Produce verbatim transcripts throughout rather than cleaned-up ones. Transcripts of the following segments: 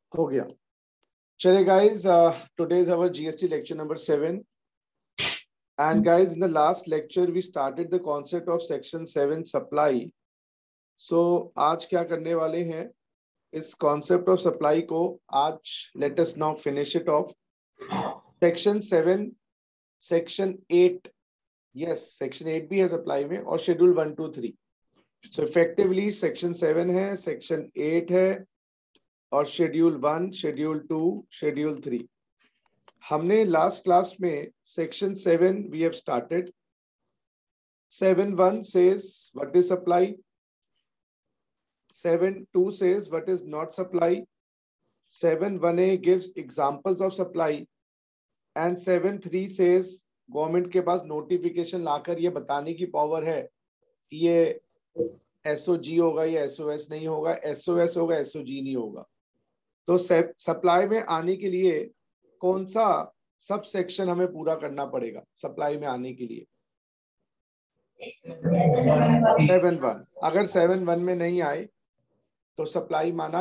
हो गया। चलिए guys, uh, today is our G S T lecture number seven. And guys, in the last lecture we started the concept of section seven supply. So आज क्या करने वाले हैं, इस concept of supply को आज let us now finish it off. Section seven, section eight, yes, section eight भी है supply में और schedule one two three. So effectively section seven है, section eight है और schedule one, schedule two, schedule three. हमने लास्ट क्लास में section seven we have started. Seven one says what is supply, seven two says what is not supply, seven one A gives examples of supply and seven three says government के पास notification लाकर ये बताने की power है कि ये SOG होगा या एसओएस नहीं होगा, एसओएस होगा एसओजी नहीं होगा. तो सप्लाई में आने के लिए कौन सा सब सेक्शन हमें पूरा करना पड़ेगा सप्लाई में आने के लिए? Seven one. अगर सेवन वन में नहीं आए तो सप्लाई माना,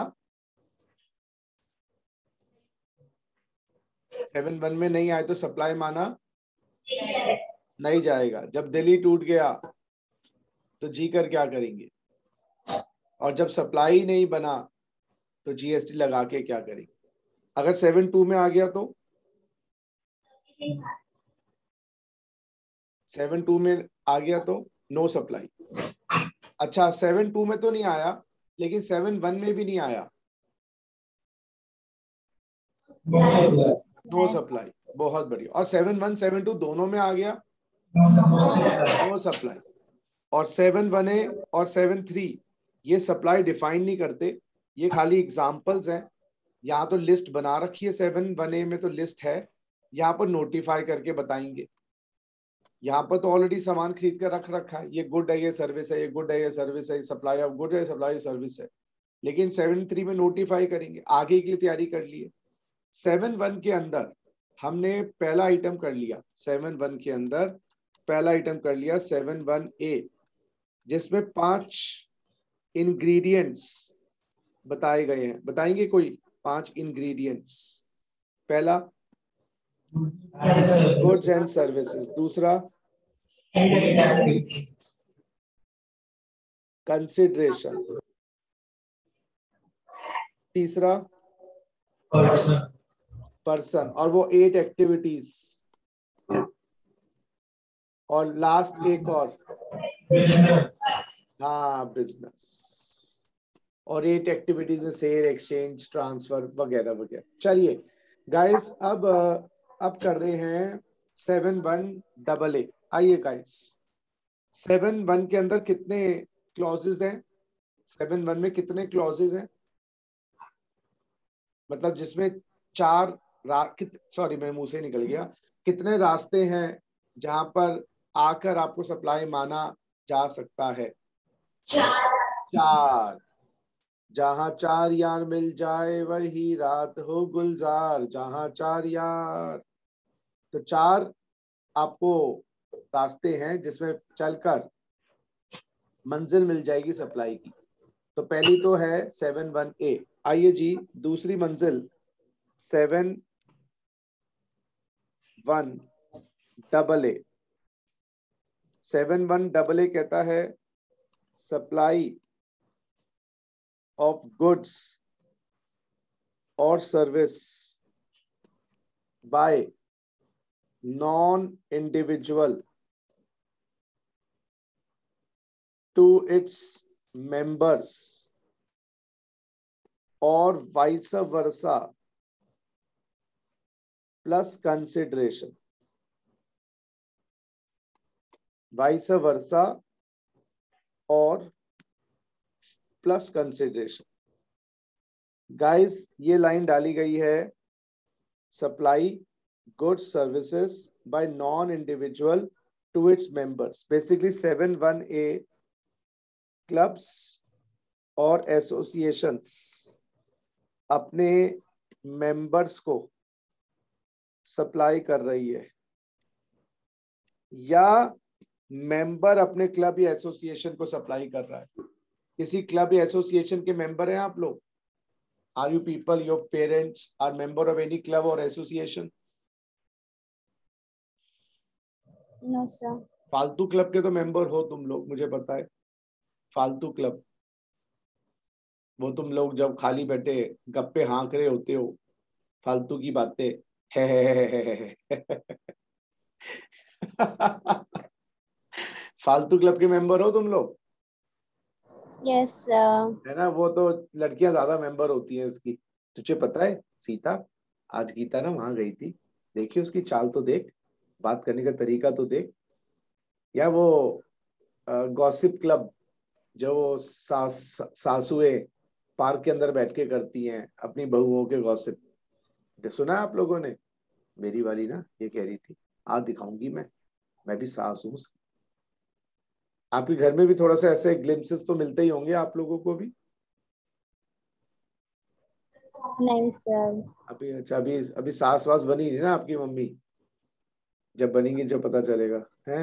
सेवन वन में नहीं आए तो सप्लाई माना नहीं जाएगा. जब दिल्ली टूट गया तो जी कर क्या करेंगे, और जब सप्लाई नहीं बना तो जीएसटी लगा के क्या करेंगे? अगर सेवन टू में आ गया तो सेवन टू में आ गया तो नो सप्लाई. अच्छा, सेवन टू में तो नहीं आया लेकिन सेवन वन में भी नहीं आया, नो सप्लाई. बहुत बढ़िया. और सेवन वन सेवन टू दोनों में आ गया, नो सप्लाई. और सेवन वन ए और सेवन थ्री ये सप्लाई डिफाइन नहीं करते, ये खाली एग्जाम्पल्स हैं. यहाँ तो लिस्ट बना रखी है, सेवन वन ए में तो लिस्ट है, यहाँ पर नोटिफाई करके बताएंगे. यहाँ पर तो ऑलरेडी सामान खरीद कर रख रखा है, ये गुड है, ये सर्विस है, ये गुड है, ये सर्विस है, सप्लाई ऑफ गुड है, सप्लाई सर्विस है. लेकिन सेवन थ्री में नोटिफाई करेंगे, आगे के लिए तैयारी कर लिए. सेवन वन के अंदर हमने पहला आइटम कर लिया, सेवन वन के अंदर पहला आइटम कर लिया सेवन वन ए, जिसमें पांच इंग्रेडिएंट्स बताए गए हैं. बताएंगे कोई पांच इंग्रेडिएंट्स? पहला गुड्स एंड सर्विसेज, दूसरा कंसिडरेशन, तीसरा पर्सन, और वो एट एक्टिविटीज, और लास्ट एक और, हाँ बिजनेस, और एट एक्टिविटीज में सेल, एक्सचेंज, ट्रांसफर वगैरह वगैरह. चलिए गाइस, अब अब कर रहे हैं सेवन वन डबल ए. आइए गाइस, सेवन वन के अंदर कितने क्लॉजेज हैं? सेवन वन में कितने क्लॉजेज हैं? मतलब जिसमें चार सॉरी मेरे मुंह से निकल गया, कितने रास्ते हैं जहां पर आकर आपको सप्लाई माना जा सकता है? चार. चार. जहां चार यार मिल जाए वही रात हो गुलजार, जहां चार यार. तो चार आपको रास्ते हैं जिसमें चलकर मंजिल मिल जाएगी सप्लाई की. तो पहली तो है सेवन वन ए. आइए जी, दूसरी मंजिल seven one double A. Seven one double A कहता है supply of goods or service by non-individual to its members or vice versa plus consideration. Vice versa और प्लस कंसिडरेशन. गाइस ये लाइन डाली गई है, supply goods services by non individual to its members. Basically seven one A clubs और associations अपने members को supply कर रही है, या मेंबर अपने क्लब या एसोसिएशन को सप्लाई कर रहा है. किसी क्लब या एसोसिएशन के मेंबर हैं आप लोग? Are you people, your parents are member of any club or association? No sir. फालतू क्लब के तो मेंबर हो तुम लोग, मुझे पता है। फालतू क्लब, वो तुम लोग जब खाली बैठे गप्पे हाँक रहे होते हो, फालतू की बातें है, है, है, है, है, है। फालतू क्लब के मेंबर हो तुम लोग? Yes sir. है ना, वो तो लड़कियां ज्यादा मेंबर होती हैं इसकी। तुझे पता है सीता, आज गीता ना वहां गई थी, देखिए उसकी चाल तो देख, बात करने का तरीका तो देख। या वो गॉसिप क्लब जो वो सास सासुएं पार्क के अंदर बैठ के करती हैं अपनी बहुओं के गॉसिप, सुना है आप लोगों ने? मेरी वाली ना ये कह रही थी, आज दिखाऊंगी मैं मैं भी सास हूँ। आपके घर में भी थोड़ा सा ऐसे ग्लिम्पसेस तो मिलते ही होंगे आप लोगों को भी। नहीं sir. अभी अच्छा, अभी अभी सास वास बनी नहीं ना आपकी मम्मी, जब बनेंगी जब पता चलेगा है।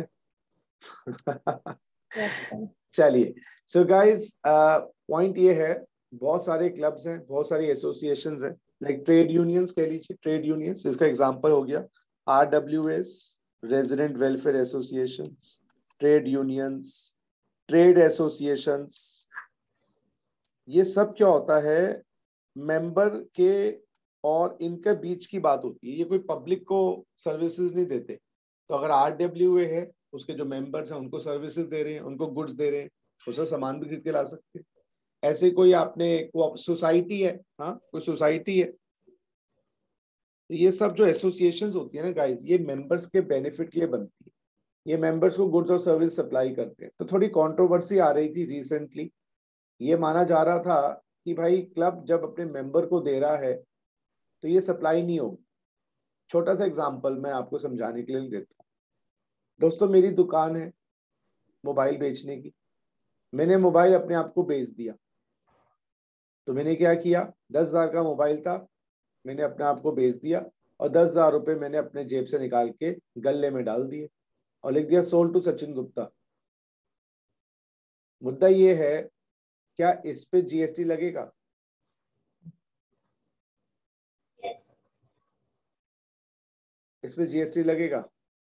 Yes sir. चलिए, सो गाइस पॉइंट ये है, बहुत सारे क्लब्स हैं, बहुत सारी एसोसिएशंस हैं, लाइक ट्रेड यूनियंस कह लीजिए, ट्रेड यूनियंस इसका एग्जांपल हो गया। R W S, resident welfare associations, trade unions, trade associations, ये सब क्या होता है, मेंबर के और इनके बीच की बात होती है, ये कोई पब्लिक को सर्विसेज नहीं देते। तो अगर आर डब्ल्यू ए है, उसके जो मेंबर्स हैं उनको सर्विसेज दे रहे हैं, उनको गुड्स दे रहे हैं, उससे सामान भी खरीद के ला सकते हैं। ऐसे कोई आपने सोसाइटी है, हाँ कोई सोसाइटी है, तो ये सब जो एसोसिएशंस होती है ना गाइस, ये मेंबर्स के बेनिफिट के लिए बनती है, ये मेंबर्स को गुड्स और सर्विस सप्लाई करते हैं। तो थोड़ी कंट्रोवर्सी आ रही थी रिसेंटली, ये माना जा रहा था कि भाई क्लब जब अपने मेंबर को दे रहा है तो ये सप्लाई नहीं होगी। छोटा सा एग्जांपल मैं आपको समझाने के लिए देता हूँ। दोस्तों मेरी दुकान है मोबाइल बेचने की, मैंने मोबाइल अपने आप को बेच दिया, तो मैंने क्या किया, दस हजार का मोबाइल था, मैंने अपने आप को बेच दिया और दस हजार रुपये मैंने अपने जेब से निकाल के गल्ले में डाल दिए और लिख दिया सोल्ड टू सचिन गुप्ता। मुद्दा ये है, क्या इस पे जीएसटी लगेगा? Yes. इस पे जीएसटी लगेगा?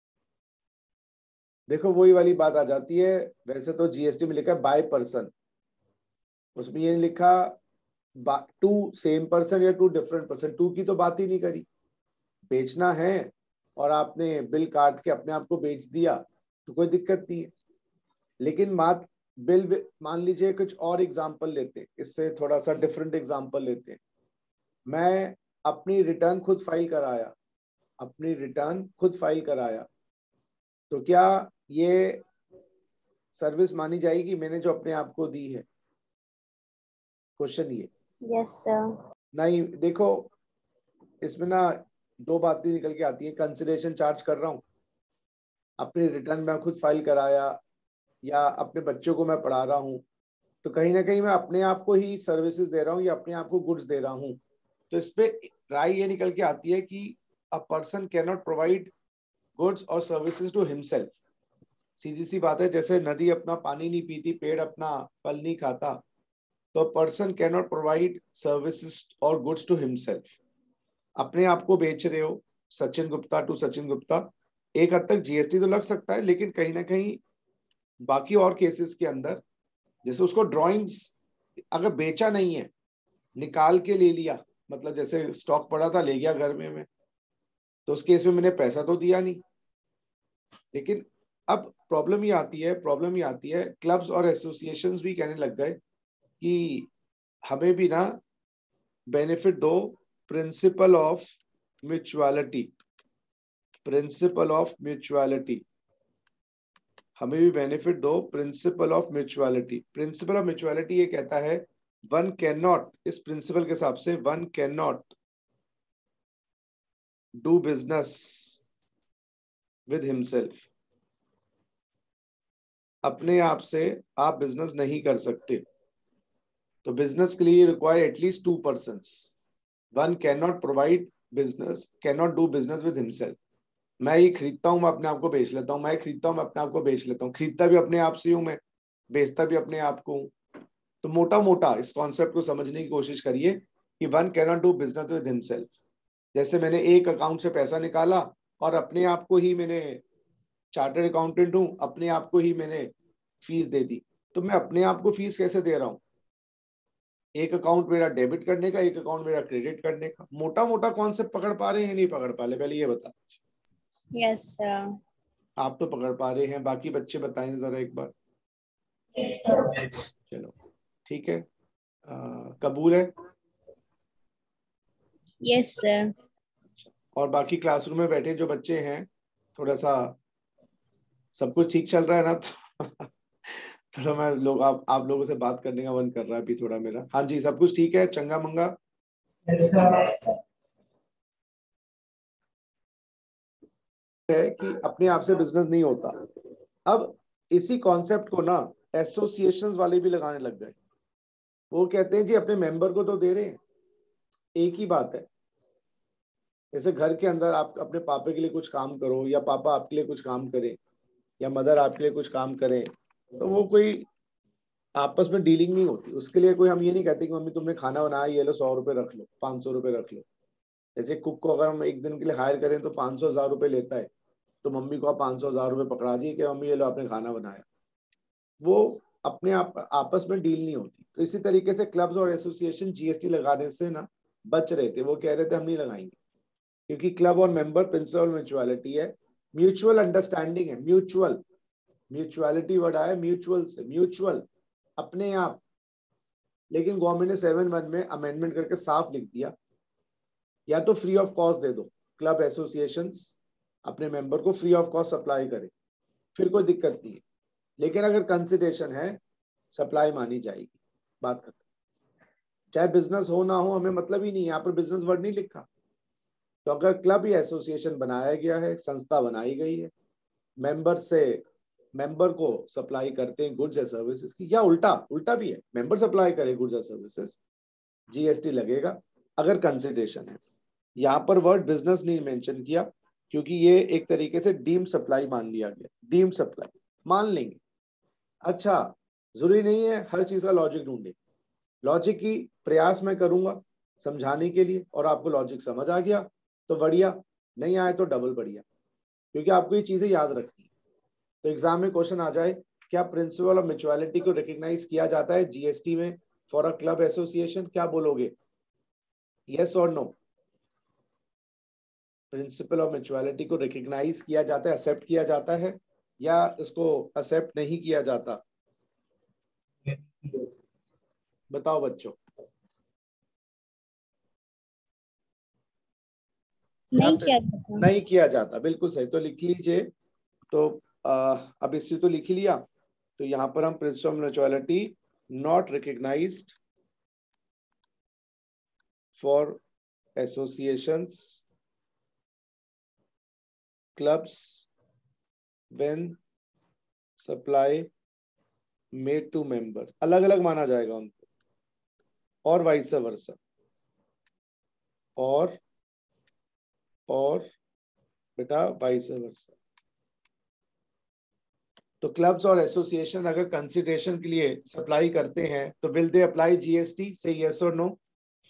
देखो वही वाली बात आ जाती है, वैसे तो जीएसटी में लिखा है बाय पर्सन, उसमें ये लिखा टू सेम पर्सन या टू डिफरेंट पर्सन, टू की तो बात ही नहीं करी। बेचना है और आपने बिल काट के अपने आप को बेच दिया तो कोई दिक्कत नहीं है। लेकिन बात बिल, मान लीजिए कुछ और एग्जांपल लेते हैं, इससे थोड़ा सा डिफरेंट एग्जांपल लेते हैं। मैं अपनी रिटर्न खुद फाइल कराया, अपनी रिटर्न खुद फाइल कराया, तो क्या ये सर्विस मानी जाएगी मैंने जो अपने आप को दी है? क्वेश्चन ये। Yes sir. नहीं, देखो इसमें ना दो बातें निकल के आती है, कंसिडरेशन चार्ज कर रहा हूँ, अपनी रिटर्न मैं खुद फाइल कराया, या अपने बच्चों को मैं पढ़ा रहा हूँ, तो कहीं ना कहीं मैं अपने आप को ही सर्विसेज दे रहा हूँ या अपने आप को गुड्स दे रहा हूँ। तो इस पे राय ये निकल के आती है कि a person can not provide goods और सर्विसेज टू हिमसेल्फ। सीधी सी बात है, जैसे नदी अपना पानी नहीं पीती, पेड़ अपना फल नहीं खाता, तो person can not provide services और गुड्स टू हिमसेल्फ। अपने आप को बेच रहे हो सचिन गुप्ता टू सचिन गुप्ता, एक हद तक जीएसटी तो लग सकता है, लेकिन कहीं ना कहीं बाकी और केसेस के अंदर, जैसे उसको ड्राइंग्स अगर बेचा नहीं है, निकाल के ले लिया, मतलब जैसे स्टॉक पड़ा था ले गया घर में मैं, तो उस केस में मैंने पैसा तो दिया नहीं। लेकिन अब प्रॉब्लम ये आती है प्रॉब्लम ये आती है क्लब्स और एसोसिएशंस भी कहने लग गए कि हमें भी ना बेनिफिट दो, principle of mutuality, principle of mutuality, हमें भी बेनिफिट दो, principle of mutuality. Principle of mutuality ये कहता है वन कैन नॉट, इस प्रिंसिपल के हिसाब से one can not do business with himself, अपने आप से आप बिजनेस नहीं कर सकते। तो बिजनेस के लिए require at least two persons, one can not provide business, can not do business with himself. मैं ये खरीदता हूँ मैं अपने आप को बेच लेता हूँ, मैं खरीदता हूँ मैं अपने आप को बेच लेता हूँ, खरीदता भी अपने आप से हूँ मैं, बेचता भी अपने आप को हूँ। तो मोटा मोटा इस कॉन्सेप्ट को समझने की कोशिश करिए कि one cannot do business with himself. जैसे मैंने एक अकाउंट से पैसा निकाला और अपने आप को ही मैंने, चार्टर्ड अकाउंटेंट हूं, अपने आप को ही मैंने फीस दे दी, तो मैं अपने आप को फीस कैसे दे रहा हूं? एक अकाउंट मेरा डेबिट करने का, एक अकाउंट मेरा क्रेडिट करने का। मोटा मोटा कॉन्सेप्ट पकड़ पा रहे हैं नहीं पकड़ पा रहे, पहले ये बता। Yes sir. आप तो पकड़ पा रहे हैं, बाकी बच्चे बताएं जरा एक बार। चलो ठीक है, आ, कबूल है। Yes sir. और बाकी क्लासरूम में बैठे जो बच्चे हैं, थोड़ा सा सब कुछ ठीक चल रहा है ना? तो थोड़ा मैं लोग आप आप लोगों से बात करने का मन कर रहा है अभी थोड़ा मेरा। हाँ जी, सब कुछ ठीक है, चंगा मंगा। है कि अपने आप से बिजनेस नहीं होता। अब इसी कॉन्सेप्ट को ना एसोसिएशंस वाले भी लगाने लग गए। वो कहते हैं जी अपने मेंबर को तो दे रहे हैं, एक ही बात है। जैसे घर के अंदर आप अपने पापा के लिए कुछ काम करो, या पापा आपके लिए कुछ काम करें, या मदर आपके लिए कुछ काम करें, तो वो कोई आपस में डीलिंग नहीं होती। उसके लिए कोई हम ये नहीं कहते कि मम्मी तुमने खाना बनाया, ये लो सौ रुपए रख लो, पाँच सौ रुपए रख लो। जैसे कुक को अगर हम एक दिन के लिए हायर करें तो पाँच सौ हजार रुपए लेता है, तो मम्मी को आप पाँच सौ हजार रुपए पकड़ा दिए कि मम्मी ये लो आपने खाना बनाया। वो अपने आप आपस में डील नहीं होती। तो इसी तरीके से क्लब्स और एसोसिएशन जीएसटी लगाने से ना बच रहे थे। वो कह रहे थे हम नहीं लगाएंगे, क्योंकि क्लब और मेंबर प्रिंसिपल म्यूचुअलिटी है, म्यूचुअल अंडरस्टैंडिंग है। म्यूचुअल, म्यूचुअलिटी वर्ड आया म्यूचुअल से, म्यूचुअल अपने आप। लेकिन गवर्नमेंट ने सेवन वन में अमेंडमेंट करके साफ लिख दिया, या तो फ्री ऑफ कॉस्ट दे दो, क्लब एसोसिएशंस अपने मेंबर को फ्री ऑफ कॉस्ट सप्लाई करे, फिर कोई दिक्कत नहीं है। लेकिन अगर कंसिडरेशन है, सप्लाई मानी जाएगी, बात खत्म। चाहे बिजनेस हो ना हो, हमें मतलब ही नहीं है, यहाँ पर बिजनेस वर्ड नहीं लिखा। तो अगर क्लब या एसोसिएशन बनाया गया है, संस्था बनाई गई है, मेंबर से मेंबर को सप्लाई करते हैं गुड्स या सर्विसेज की, या उल्टा उल्टा भी है, मेंबर सप्लाई करे गुड्स या सर्विसेज, जीएसटी लगेगा अगर कंसिडरेशन है। यहाँ पर वर्ड बिजनेस नहीं मेंशन किया, क्योंकि ये एक तरीके से डीम सप्लाई मान लिया गया। डीम सप्लाई मान लेंगे, अच्छा जरूरी नहीं है हर चीज का लॉजिक ढूंढे। लॉजिक की प्रयास मैं करूंगा समझाने के लिए, और आपको लॉजिक समझ आ गया तो बढ़िया, नहीं आए तो डबल बढ़िया, क्योंकि आपको ये चीजें याद रखनी है। तो एग्जाम में क्वेश्चन आ जाए, क्या प्रिंसिपल ऑफ म्यूचुअलिटी को रिकॉग्नाइज किया जाता है जीएसटी में फॉर अ क्लब एसोसिएशन? क्या बोलोगे, यस और नो? प्रिंसिपल ऑफ म्यूचुअलिटी को रिकॉग्नाइज किया जाता है, एक्सेप्ट किया जाता है, या इसको एक्सेप्ट नहीं किया जाता? बताओ बच्चों। नहीं किया जाता। नहीं किया जाता, बिल्कुल सही। तो लिख लीजिए। तो आ, अब इससे तो लिख ही लिया। तो यहाँ पर हम principle of mutuality not recognised for associations, clubs when supply made to members, अलग अलग माना जाएगा उनको, और वाइस वर्सा, और और बेटा वाइस वर्सा। तो क्लब्स और एसोसिएशन अगर कंसिडरेशन के लिए सप्लाई करते हैं तो will they apply GST? Say yes और नो?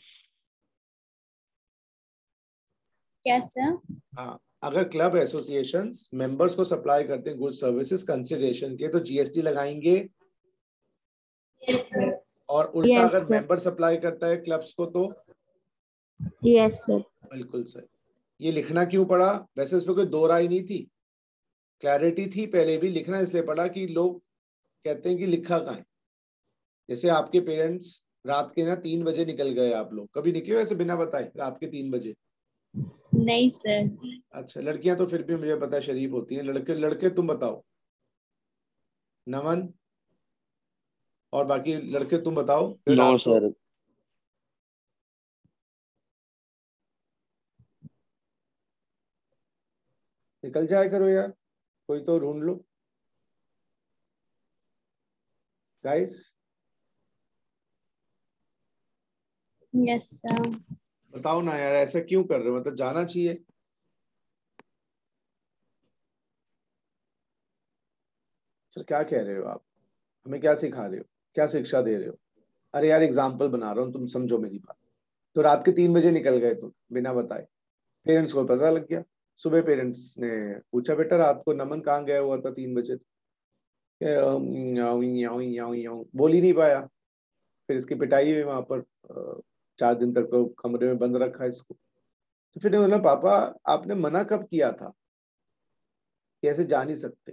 क्या सर? हाँ, अगर क्लब एसोसिएशन मेंबर्स को सप्लाई करते हैं गुड्स सर्विसेज कंसिडरेशन के, तो जीएसटी लगाएंगे? Yes sir. और उल्टा यस अगर सर। मेंबर सप्लाई करता है क्लब्स को तो? Yes sir. बिल्कुल सही। ये लिखना क्यों पड़ा? वैसे इसमें कोई दो राय नहीं थी, क्लैरिटी थी पहले भी। लिखना इसलिए पड़ा कि लोग कहते हैं कि लिखा कहाँ है। जैसे आपके पेरेंट्स रात के ना तीन बजे निकल गए, आप लोग कभी निकले वैसे बिना बताए रात के तीन बजे? नहीं सर। अच्छा, लड़कियां तो फिर भी मुझे पता है शरीफ होती हैं। लड़के लड़के तुम बताओ, नमन और बाकी लड़के तुम बताओ नो रात को सर। निकल जाया करो यार, कोई तो ढूंढ लो गाइस। Yes sir. बताओ ना यार, ऐसा क्यों कर रहे हो? मतलब जाना चाहिए। सर क्या कह रहे हो आप? हमें क्या सिखा रहे हो, क्या शिक्षा दे रहे हो? अरे यार एग्जाम्पल बना रहा हूँ, तुम समझो मेरी बात। तो रात के तीन बजे निकल गए तुम बिना बताए, पेरेंट्स को पता लग गया। सुबह पेरेंट्स ने पूछा बेटा रात को नमन कहाँ गया हुआ था तीन बजे? बोल ही नहीं पाया, फिर इसकी पिटाई हुई वहां पर, चार दिन तक तो कमरे में बंद रखा इसको। तो फिर बोला पापा आपने मना कब किया था, कैसे जा नहीं सकते?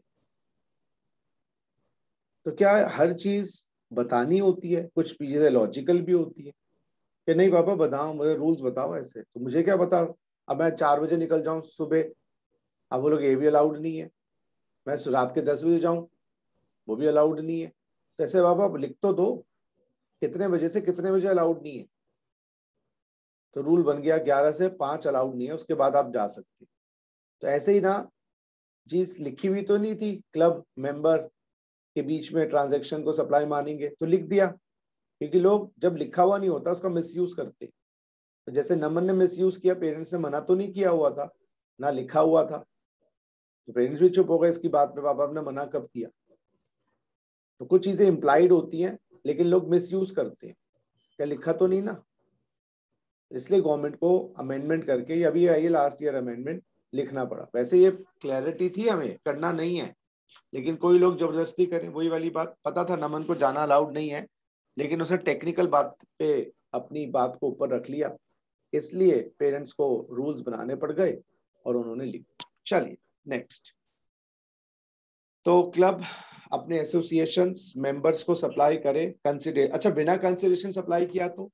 तो क्या हर चीज बतानी होती है? कुछ चीजें लॉजिकल भी होती है कि नहीं पापा बताओ, मुझे रूल्स बताओ ऐसे। तो मुझे क्या बता, अब मैं चार बजे निकल जाऊं सुबह, अब वो लोग ये भी अलाउड नहीं है। मैं रात के दस बजे जाऊं, वो भी अलाउड नहीं है। तो ऐसे पापा आप लिख तो दो कितने बजे से कितने बजे अलाउड नहीं है। तो रूल बन गया ग्यारह से पांच अलाउड नहीं है, उसके बाद आप जा सकते। तो ऐसे ही ना चीज लिखी हुई तो नहीं थी, क्लब मेंबर के बीच में ट्रांजैक्शन को सप्लाई मानेंगे तो लिख दिया, क्योंकि लोग जब लिखा हुआ नहीं होता उसका मिसयूज करते। तो जैसे नमन ने मिसयूज किया, पेरेंट्स ने मना तो नहीं किया हुआ था, ना लिखा हुआ था, तो पेरेंट्स भी चुप हो गए इसकी बात पे, पापा आपने मना कब किया? तो कुछ चीजें इम्प्लाइड होती हैं लेकिन लोग मिसयूज करते हैं, क्या लिखा तो नहीं ना। इसलिए गवर्नमेंट को अमेंडमेंट करके, ये अभी आई है लास्ट ईयर अमेंडमेंट, लिखना पड़ा। वैसे ये क्लैरिटी थी, हमें करना नहीं है, लेकिन कोई लोग जबरदस्ती करें। वही वाली बात, पता था नमन को जाना अलाउड नहीं है, लेकिन उसने टेक्निकल बात पे अपनी बात को ऊपर रख लिया, इसलिए पेरेंट्स को रूल्स बनाने पड़ गए और उन्होंने लिख। चलिए नेक्स्ट। तो क्लब अपने एसोसिएशन मेंबर्स को सप्लाई करे कंसिडर, अच्छा बिना कंसिडरेशन सप्लाई किया तो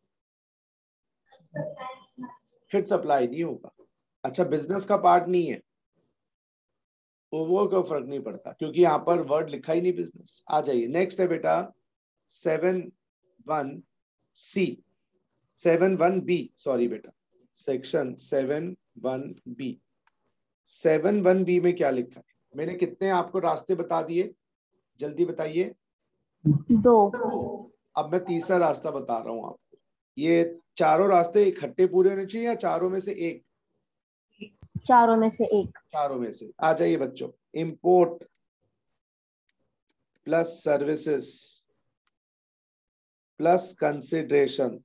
फिर सप्लाई नहीं होगा। अच्छा बिजनेस का पार्ट नहीं है तो वो कोई फर्क नहीं पड़ता, क्योंकि यहाँ पर वर्ड लिखा ही नहीं बिजनेस। आ जाइए नेक्स्ट है बेटा seven one C, seven one B, sorry बेटा, section seven one B. Seven one B में क्या लिखा है? मैंने कितने आपको रास्ते बता दिए, जल्दी बताइए। दो। अब मैं तीसरा रास्ता बता रहा हूं आपको। ये चारों रास्ते इकट्ठे पूरे होने चाहिए या चारों में से एक? चारों में से एक। चारों में से। आ जाइए बच्चों, import plus services plus consideration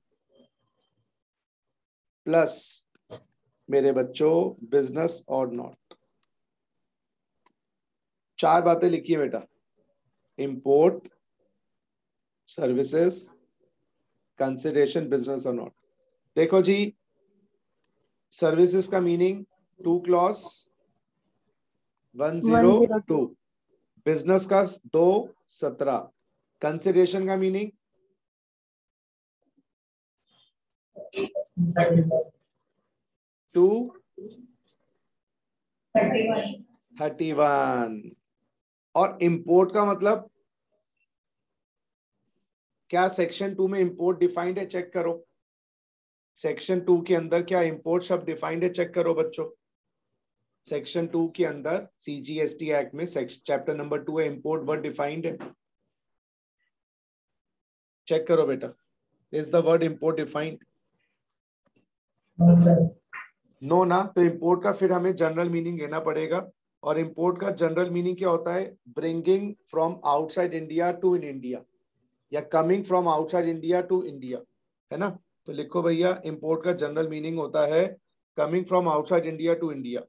plus मेरे बच्चों बिजनेस और नॉट। चार बातें लिखिए बेटा, इंपोर्ट, सर्विसेज, कंसिडरेशन, बिजनेस और नॉट। देखो जी, सर्विसेज का meaning to clause one zero two, business का दो सत्रह, कंसिडरेशन का मीनिंग टू थर्टी वन, और इंपोर्ट का मतलब क्या सेक्शन टू में इंपोर्ट डिफाइंड है? चेक करो सेक्शन टू के अंदर क्या इंपोर्ट शब्द डिफाइंड है, चेक करो बच्चों। सेक्शन टू के अंदर सीजीएसटी एक्ट में चैप्टर नंबर टू है, इंपोर्ट वर्ड डिफाइंड है? चेक करो बेटा, is the word import defined? No ना, तो इंपोर्ट का फिर हमें जनरल मीनिंग लेना पड़ेगा, और इंपोर्ट का जनरल मीनिंग क्या होता है? Bringing from outside India to in India, या coming from outside India to India, है ना। तो लिखो भैया, इंपोर्ट का जनरल मीनिंग होता है coming from outside India to India.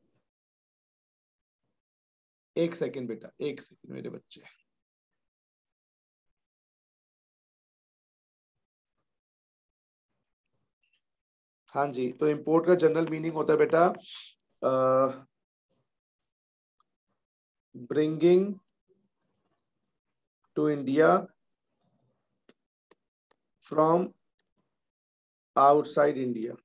एक सेकेंड बेटा, एक सेकेंड मेरे बच्चे। हाँ जी, तो इंपोर्ट का जनरल मीनिंग होता है बेटा bringing to India from outside India,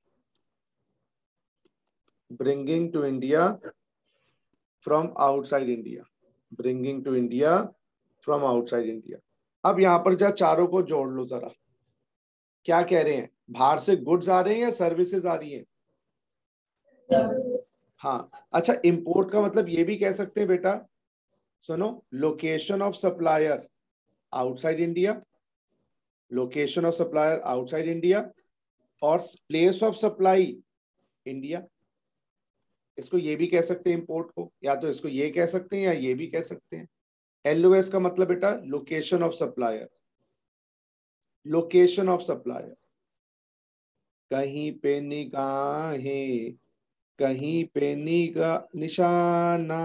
bringing to India from outside India, bringing to India from outside India. अब यहां पर जा चारों को जोड़ लो जरा, क्या कह रहे हैं? बाहर से गुड्स आ रहे हैं या सर्विसेज आ रही हैं? हाँ, अच्छा इंपोर्ट का मतलब ये भी कह सकते हैं बेटा, सुनो, location of supplier outside India, location of supplier outside India, और प्लेस ऑफ सप्लाई इंडिया। इसको ये भी कह सकते हैं इंपोर्ट को, या तो इसको ये कह सकते हैं या ये भी कह सकते हैं। एलओएस का मतलब बेटा location of supplier, location of supplier. कहीं पे निगाहें, कहीं पे निगाह निशाना।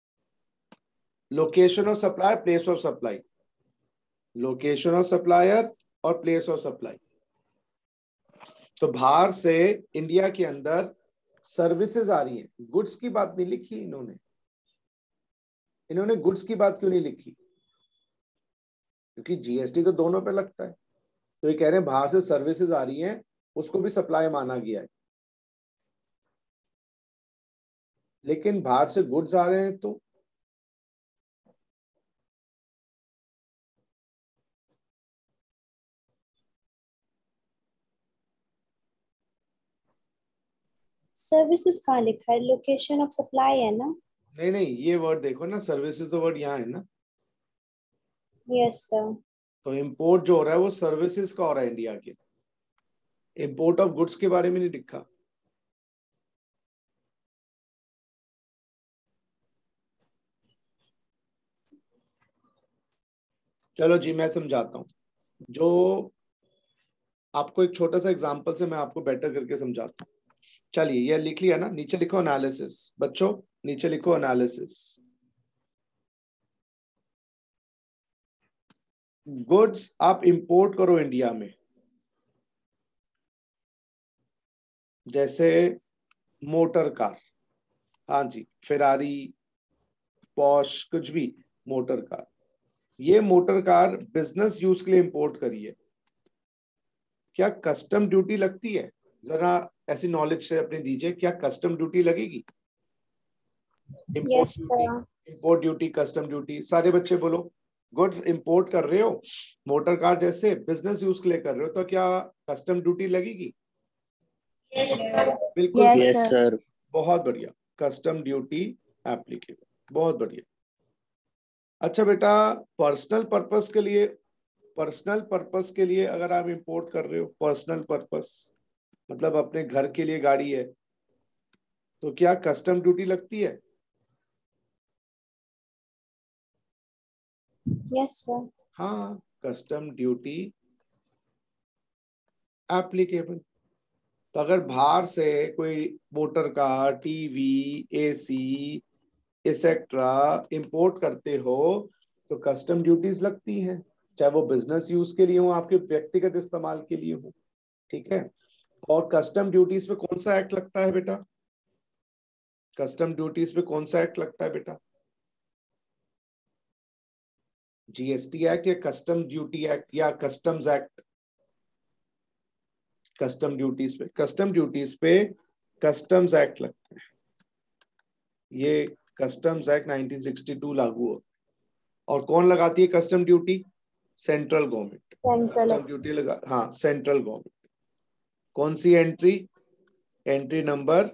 Location of supply, place of supply, location of supplier और प्लेस ऑफ सप्लाई। तो बाहर से इंडिया के अंदर सर्विसेज आ रही हैं, गुड्स की बात नहीं लिखी इन्होंने। इन्होंने गुड्स की बात क्यों नहीं लिखी? क्योंकि जीएसटी तो दोनों पे लगता है। तो ये कह रहे हैं बाहर से सर्विसेज आ रही हैं, उसको भी सप्लाई माना गया है। लेकिन बाहर से गुड्स आ रहे हैं तो सर्विसेज कहाँ लिखा है? लोकेशन ऑफ सप्लाई है ना? नहीं नहीं, ये वर्ड देखो ना, सर्विसेज तो वर्ड यहाँ है ना। Yes sir. तो इंपोर्ट जो हो रहा है वो सर्विसेज का हो रहा है इंडिया के। इंपोर्ट ऑफ गुड्स के बारे में नहीं लिखा। चलो जी, मैं समझाता हूँ। जो आपको एक छोटा सा एग्जांपल से मैं आपको बेटर करके समझाता हूँ। चलिए, ये लिख लिया ना, नीचे लिखो एनालिसिस। बच्चों नीचे लिखो एनालिसिस। गुड्स आप इंपोर्ट करो इंडिया में, जैसे मोटर कार, हाँ जी, फेरारी, पॉश, कुछ भी मोटर कार। ये मोटर कार बिजनेस यूज के लिए इंपोर्ट करी है, क्या कस्टम ड्यूटी लगती है? जरा ऐसी नॉलेज से अपनी दीजिए, क्या कस्टम ड्यूटी लगेगी? Import yes duty, sir. Import duty, custom duty. सारे बच्चे बोलो। गुड्स इंपोर्ट कर रहे हो, मोटर कार जैसे बिजनेस यूज के लिए कर रहे हो, तो क्या कस्टम ड्यूटी लगेगी? बिल्कुल यस सही। Yes sir. सर। बहुत बढ़िया, कस्टम ड्यूटी एप्लीकेबल, बहुत बढ़िया। अच्छा बेटा, पर्सनल पर्पस के लिए, पर्सनल पर्पस के लिए अगर आप इंपोर्ट कर रहे हो, पर्सनल पर्पस मतलब अपने घर के लिए गाड़ी है, तो क्या कस्टम ड्यूटी लगती है? Yes sir. हाँ, कस्टम ड्यूटी एप्लीकेबल। तो अगर बाहर से कोई motor car, TV, AC etcetera import करते हो तो कस्टम ड्यूटीज लगती हैं, चाहे वो बिजनेस यूज के लिए हो, आपके व्यक्तिगत इस्तेमाल के लिए हो। ठीक है। और कस्टम ड्यूटीज पे कौन सा एक्ट लगता है बेटा? कस्टम ड्यूटीज पे कौन सा एक्ट लगता है बेटा? जीएसटी एक्ट या कस्टम ड्यूटी एक्ट या कस्टम्स एक्ट? कस्टम ड्यूटीज पे, कस्टम ड्यूटीज पे कस्टम्स एक्ट लगता है। ये customs act nineteen sixty two लागू हो। और कौन लगाती है custom duty? Central government. Custom duty लगा, हाँ, सेंट्रल गवर्नमेंट। कौन सी एंट्री? एंट्री नंबर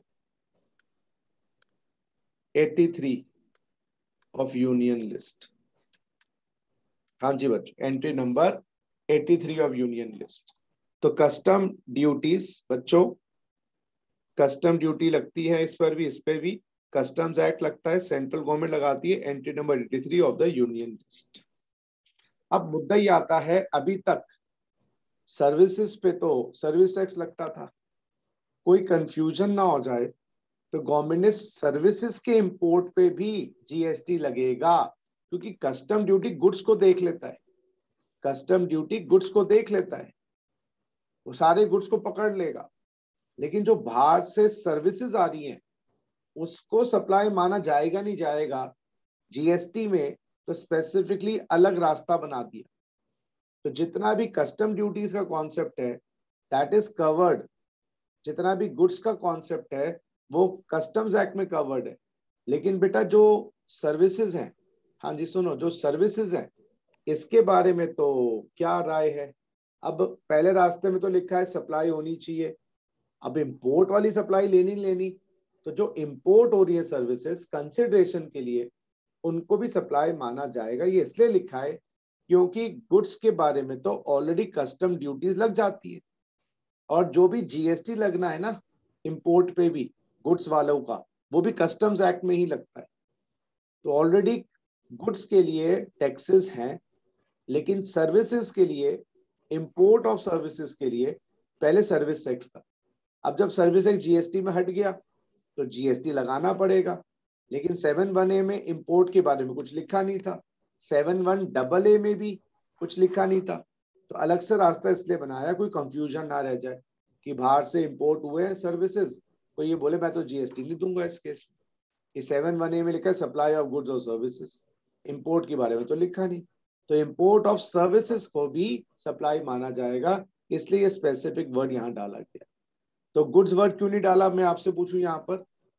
तिरासी ऑफ यूनियन लिस्ट। हाँ जी बच्चों, एंट्री नंबर तिरासी ऑफ यूनियन लिस्ट। तो कस्टम ड्यूटीज बच्चों, कस्टम ड्यूटी लगती है इस पर भी, इस पे भी कस्टम्स एक्ट लगता है, सेंट्रल गवर्नमेंट लगाती है, एंट्री नंबर तिरासी ऑफ द यूनियन लिस्ट। अब मुद्दा ये आता है, अभी तक सर्विसेज पे तो सर्विस टैक्स लगता था, कोई कंफ्यूजन ना हो जाए तो गवर्नमेंट ने सर्विसेज के इंपोर्ट पे भी जीएसटी लगेगा, क्योंकि कस्टम ड्यूटी गुड्स को देख लेता है। कस्टम ड्यूटी गुड्स को देख लेता है, वो सारे गुड्स को पकड़ लेगा। लेकिन जो बाहर से सर्विसेज आ रही हैं उसको सप्लाई माना जाएगा नहीं जाएगा जीएसटी में, तो स्पेसिफिकली अलग रास्ता बना दिया। तो जितना भी कस्टम ड्यूटीज का कॉन्सेप्ट है दैट इज कवर्ड, जितना भी गुड्स का कॉन्सेप्ट है वो कस्टम्स एक्ट में कवर्ड है। लेकिन बेटा जो सर्विसेज हैं, हाँ जी सुनो, जो सर्विसेज हैं इसके बारे में तो क्या राय है? अब पहले रास्ते में तो लिखा है सप्लाई होनी चाहिए, अब इंपोर्ट वाली सप्लाई लेनी लेनी, तो जो इंपोर्ट हो रही है सर्विसेज कंसिडरेशन के लिए उनको भी सप्लाई माना जाएगा। ये इसलिए लिखा है क्योंकि गुड्स के बारे में तो ऑलरेडी कस्टम ड्यूटीज लग जाती है, और जो भी जीएसटी लगना है ना इंपोर्ट पे भी गुड्स वालों का, वो भी कस्टम्स एक्ट में ही लगता है। तो ऑलरेडी गुड्स के लिए टैक्सेस हैं, लेकिन सर्विसेज के लिए, इंपोर्ट ऑफ सर्विसेज के लिए पहले सर्विस टैक्स था, अब जब सर्विस एक जीएसटी में हट गया तो जीएसटी लगाना पड़ेगा, लेकिन सेवन वन ए में इंपोर्ट के बारे में कुछ लिखा नहीं था, सेवन वन डबल ए में भी कुछ लिखा नहीं था। तो अलग से रास्ता इसलिए बनाया कोई कंफ्यूजन ना रह जाए कि बाहर से इंपोर्ट हुए हैं सर्विसेज, कोई ये बोले मैं तो जीएसटी नहीं दूंगा इस केस में, कि सेवन वन ए में लिखा है सप्लाई ऑफ गुड्स और सर्विसेज, इंपोर्ट के बारे में तो लिखा नहीं। तो इंपोर्ट ऑफ सर्विसेज को भी सप्लाई माना जाएगा, इसलिए ये स्पेसिफिक वर्ड यहाँ डाला गया। तो गुड्स वर्ड क्यों नहीं डाला, मैं आपसे पूछूं यहाँ पर?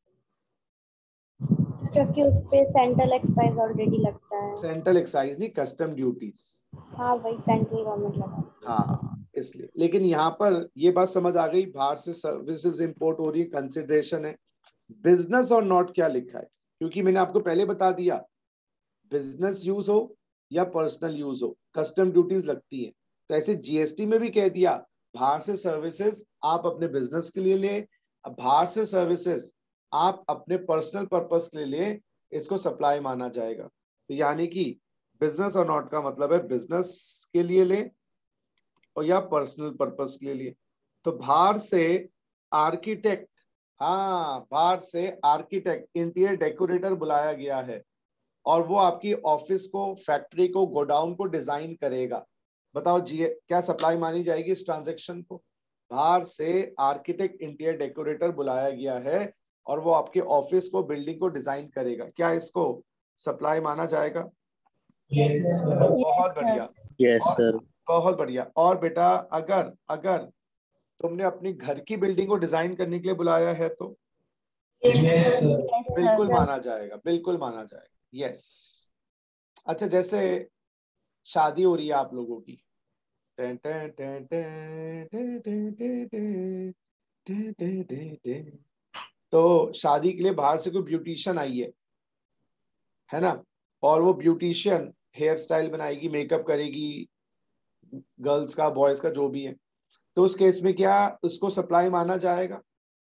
क्योंकि उस पे सेंट्रल एक्साइज ऑलरेडी लगता है। सेंट्रल एक्साइज नहीं, कस्टम ड्यूटीज। हाँ वही सेंट्रल गवर्नमेंट लगा। हाँ इसलिए, लेकिन यहाँ पर ये बात समझ आ गई, बाहर से सर्विसेज इंपोर्ट हो रही है, कंसिडरेशन है। बिजनेस और नॉट क्या लिखा है, क्योंकि मैंने आपको पहले बता दिया बिजनेस यूज हो या पर्सनल यूज हो कस्टम ड्यूटीज लगती है। तो ऐसे जीएसटी में भी कह दिया बाहर से सर्विसेज आप अपने बिजनेस के लिए ले, बाहर से सर्विसेज आप अपने पर्सनल पर्पस के लिए ले, इसको सप्लाई माना जाएगा। तो यानी कि बिजनेस और नॉट का मतलब है बिजनेस के लिए ले और या पर्सनल पर्पस के लिए। तो बाहर से आर्किटेक्ट, हाँ बाहर से आर्किटेक्ट इंटीरियर डेकोरेटर बुलाया गया है और वो आपकी ऑफिस को, फैक्ट्री को, गोडाउन को डिजाइन करेगा। बताओ जी क्या सप्लाई मानी जाएगी इस ट्रांजैक्शन को? बाहर से आर्किटेक्ट इंटीरियर डेकोरेटर बुलाया गया है और वो आपके ऑफिस को, बिल्डिंग को डिजाइन करेगा, क्या इसको सप्लाई माना जाएगा? yes, बहुत बढ़िया, yes, sir. बहुत बढ़िया। और बेटा अगर अगर तुमने अपनी घर की बिल्डिंग को डिजाइन करने के लिए बुलाया है तो yes, sir. बिल्कुल माना जाएगा, बिल्कुल माना जाएगा। यस। अच्छा जैसे शादी हो रही है आप लोगों की, टें टें टें टें टें टें टें टें टें टें टें टें। तो शादी के लिए बाहर से कोई ब्यूटिशियन आई है है ना, और वो ब्यूटिशियन हेयर स्टाइल बनाएगी, मेकअप करेगी, गर्ल्स का बॉयज का जो भी है, तो उस केस में क्या उसको सप्लाई माना जाएगा?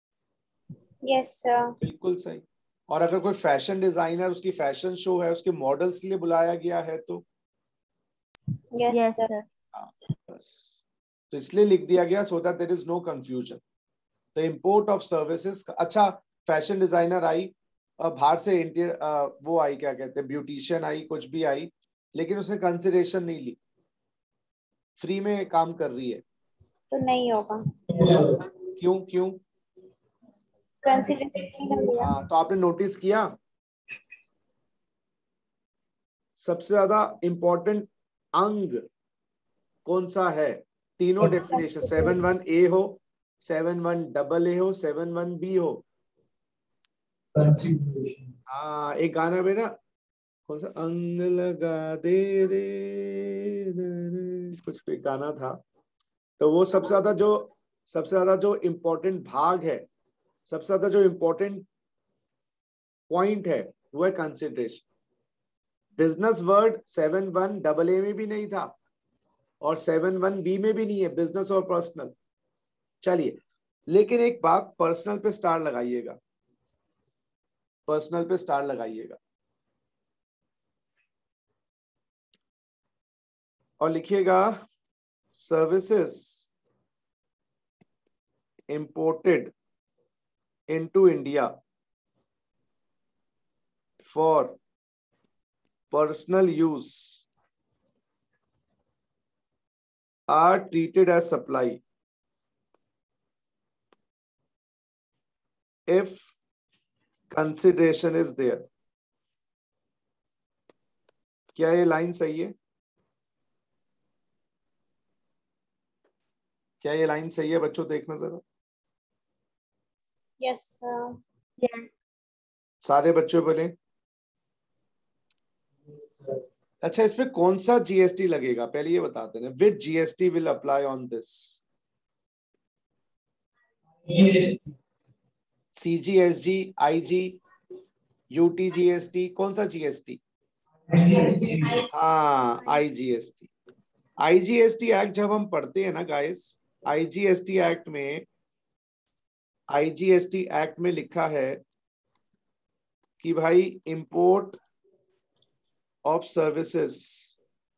Yes sir. बिल्कुल सही। और अगर कोई फैशन डिजाइनर, उसकी फैशन शो है, उसके मॉडल्स के लिए बुलाया गया है तो यस सर। हाँ बस, तो इसलिए लिख दिया गया so that there is no confusion. तो इंपोर्ट ऑफ सर्विसेज, अच्छा फैशन डिजाइनर आई बाहर से, इंटीरियर वो आई, क्या कहते हैं, ब्यूटिशियन आई, कुछ भी आई, लेकिन उसने कंसिडरेशन नहीं ली, फ्री में काम कर रही है तो नहीं होगा। क्यों क्यों? कंसिडरेशन। हाँ तो आपने नोटिस किया सबसे ज्यादा इंपॉर्टेंट अंग कौन सा है? तीनों डेफिनेशन, सेवन वन ए हो, सेवन वन डबल ए हो, सेवन वन बी हो। हाँ एक गाना में ना, कौन सा, अंग लगा दे रे, रे कुछ कोई गाना था, तो वो सबसे ज्यादा जो सबसे ज्यादा जो इम्पोर्टेंट भाग है, सबसे ज्यादा जो इम्पोर्टेंट पॉइंट है वो है consideration. Business word seven one double A में भी नहीं था और सेवन वन बी में भी नहीं है, बिजनेस और पर्सनल। चलिए, लेकिन एक बात, पर्सनल पे स्टार लगाइएगा, पर्सनल पे स्टार लगाइएगा और लिखिएगा services imported into India for personal use are treated as supply if consideration is there। क्या ये लाइन सही है? क्या ये लाइन सही है बच्चों? देखना जरा। Yes sir. सारे बच्चों बोले अच्छा, इस पे कौन सा जीएसटी लगेगा पहले ये बताते हैं। Which GST will apply on this? CGST, IG, UTGST, कौन सा जीएसटी? हाँ आईजीएसटी। आईजीएसटी एक्ट जब हम पढ़ते हैं ना गाइस, आईजीएसटी एक्ट में आईजीएसटी एक्ट में लिखा है कि भाई import of services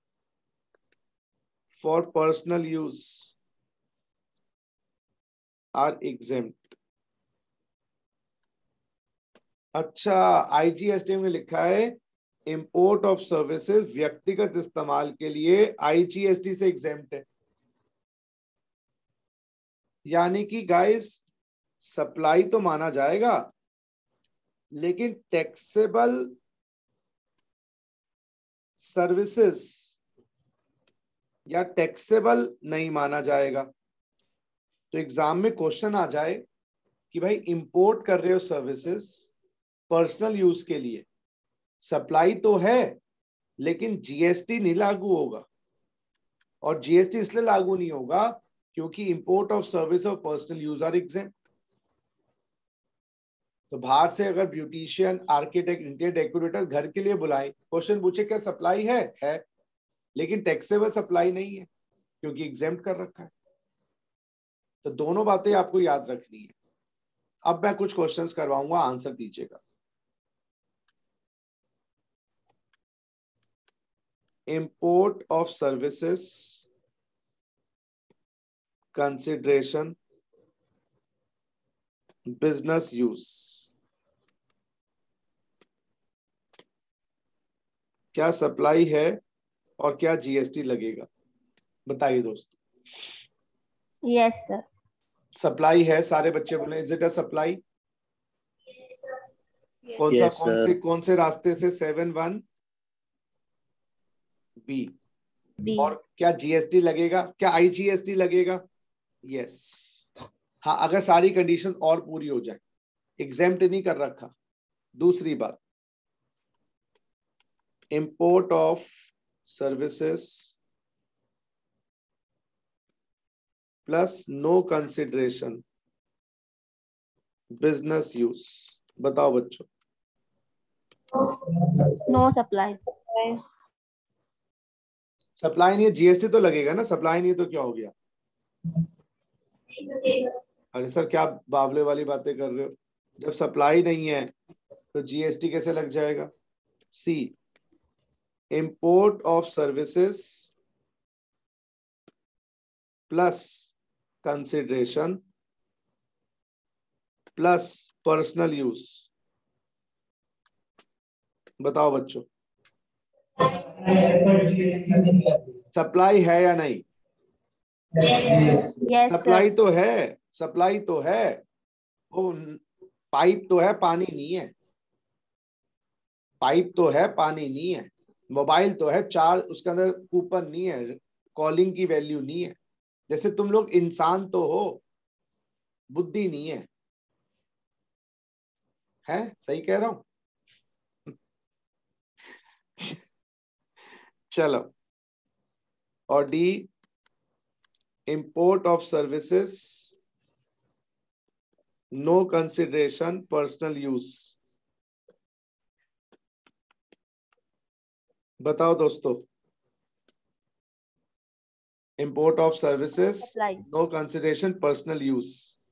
for personal use are exempt. अच्छा, आईजीएसटी में लिखा है इंपोर्ट ऑफ सर्विसेज व्यक्तिगत इस्तेमाल के लिए आईजीएसटी से एग्जेम्प्ट है। यानी कि गाइस सप्लाई तो माना जाएगा लेकिन टैक्सेबल सर्विसेज या टैक्सेबल नहीं माना जाएगा। तो एग्जाम में क्वेश्चन आ जाए कि भाई इंपोर्ट कर रहे हो सर्विसेज पर्सनल यूज के लिए, सप्लाई तो है लेकिन जीएसटी नहीं लागू होगा। और जीएसटी इसलिए लागू नहीं होगा क्योंकि इंपोर्ट ऑफ सर्विस और पर्सनल यूज आर एग्जेम्प्ट। तो बाहर से अगर ब्यूटिशियन, आर्किटेक्ट, इंटीरियर डेकोरेटर घर के लिए बुलाए, क्वेश्चन पूछे क्या सप्लाई है है लेकिन टैक्सेबल सप्लाई नहीं है क्योंकि एग्जेम्प्ट कर रखा है। तो दोनों बातें आपको याद रखनी है। अब मैं कुछ क्वेश्चंस करवाऊंगा, आंसर दीजिएगा। Import of services consideration business use, क्या सप्लाई है और क्या जीएसटी लगेगा? बताइए दोस्तों। Yes sir. सप्लाई है, सारे बच्चे बोले इज इट अ सप्लाई? कौन सा Yes, कौन से sir. कौन से रास्ते से? Seven one B. बी। और क्या जीएसटी लगेगा? क्या आईजीएसटी लगेगा? यस। हाँ, अगर सारी कंडीशन और पूरी हो जाए, एग्जेम्प्ट नहीं कर रखा। दूसरी बात, import of services plus no consideration business use. बताओ बच्चों। No supply. सप्लाई नहीं है, जीएसटी तो लगेगा ना। सप्लाई नहीं है तो क्या हो गया? अरे सर क्या बावले वाली बातें कर रहे हो? जब सप्लाई नहीं है तो जीएसटी कैसे लग जाएगा? C, import of services plus consideration plus personal use. बताओ बच्चों, सप्लाई है या नहीं? Yes supply sir. तो है, सप्लाई तो है। वो पाइप तो है, पानी नहीं है। पाइप तो है, पानी नहीं है। मोबाइल तो है, चार उसके अंदर कूपन नहीं है, कॉलिंग की वैल्यू नहीं है। जैसे तुम लोग इंसान तो हो, बुद्धि नहीं है। है सही कह रहा हूं? चलो, और D, import of services no consideration personal use. बताओ दोस्तों, import of services supply. No consideration personal use.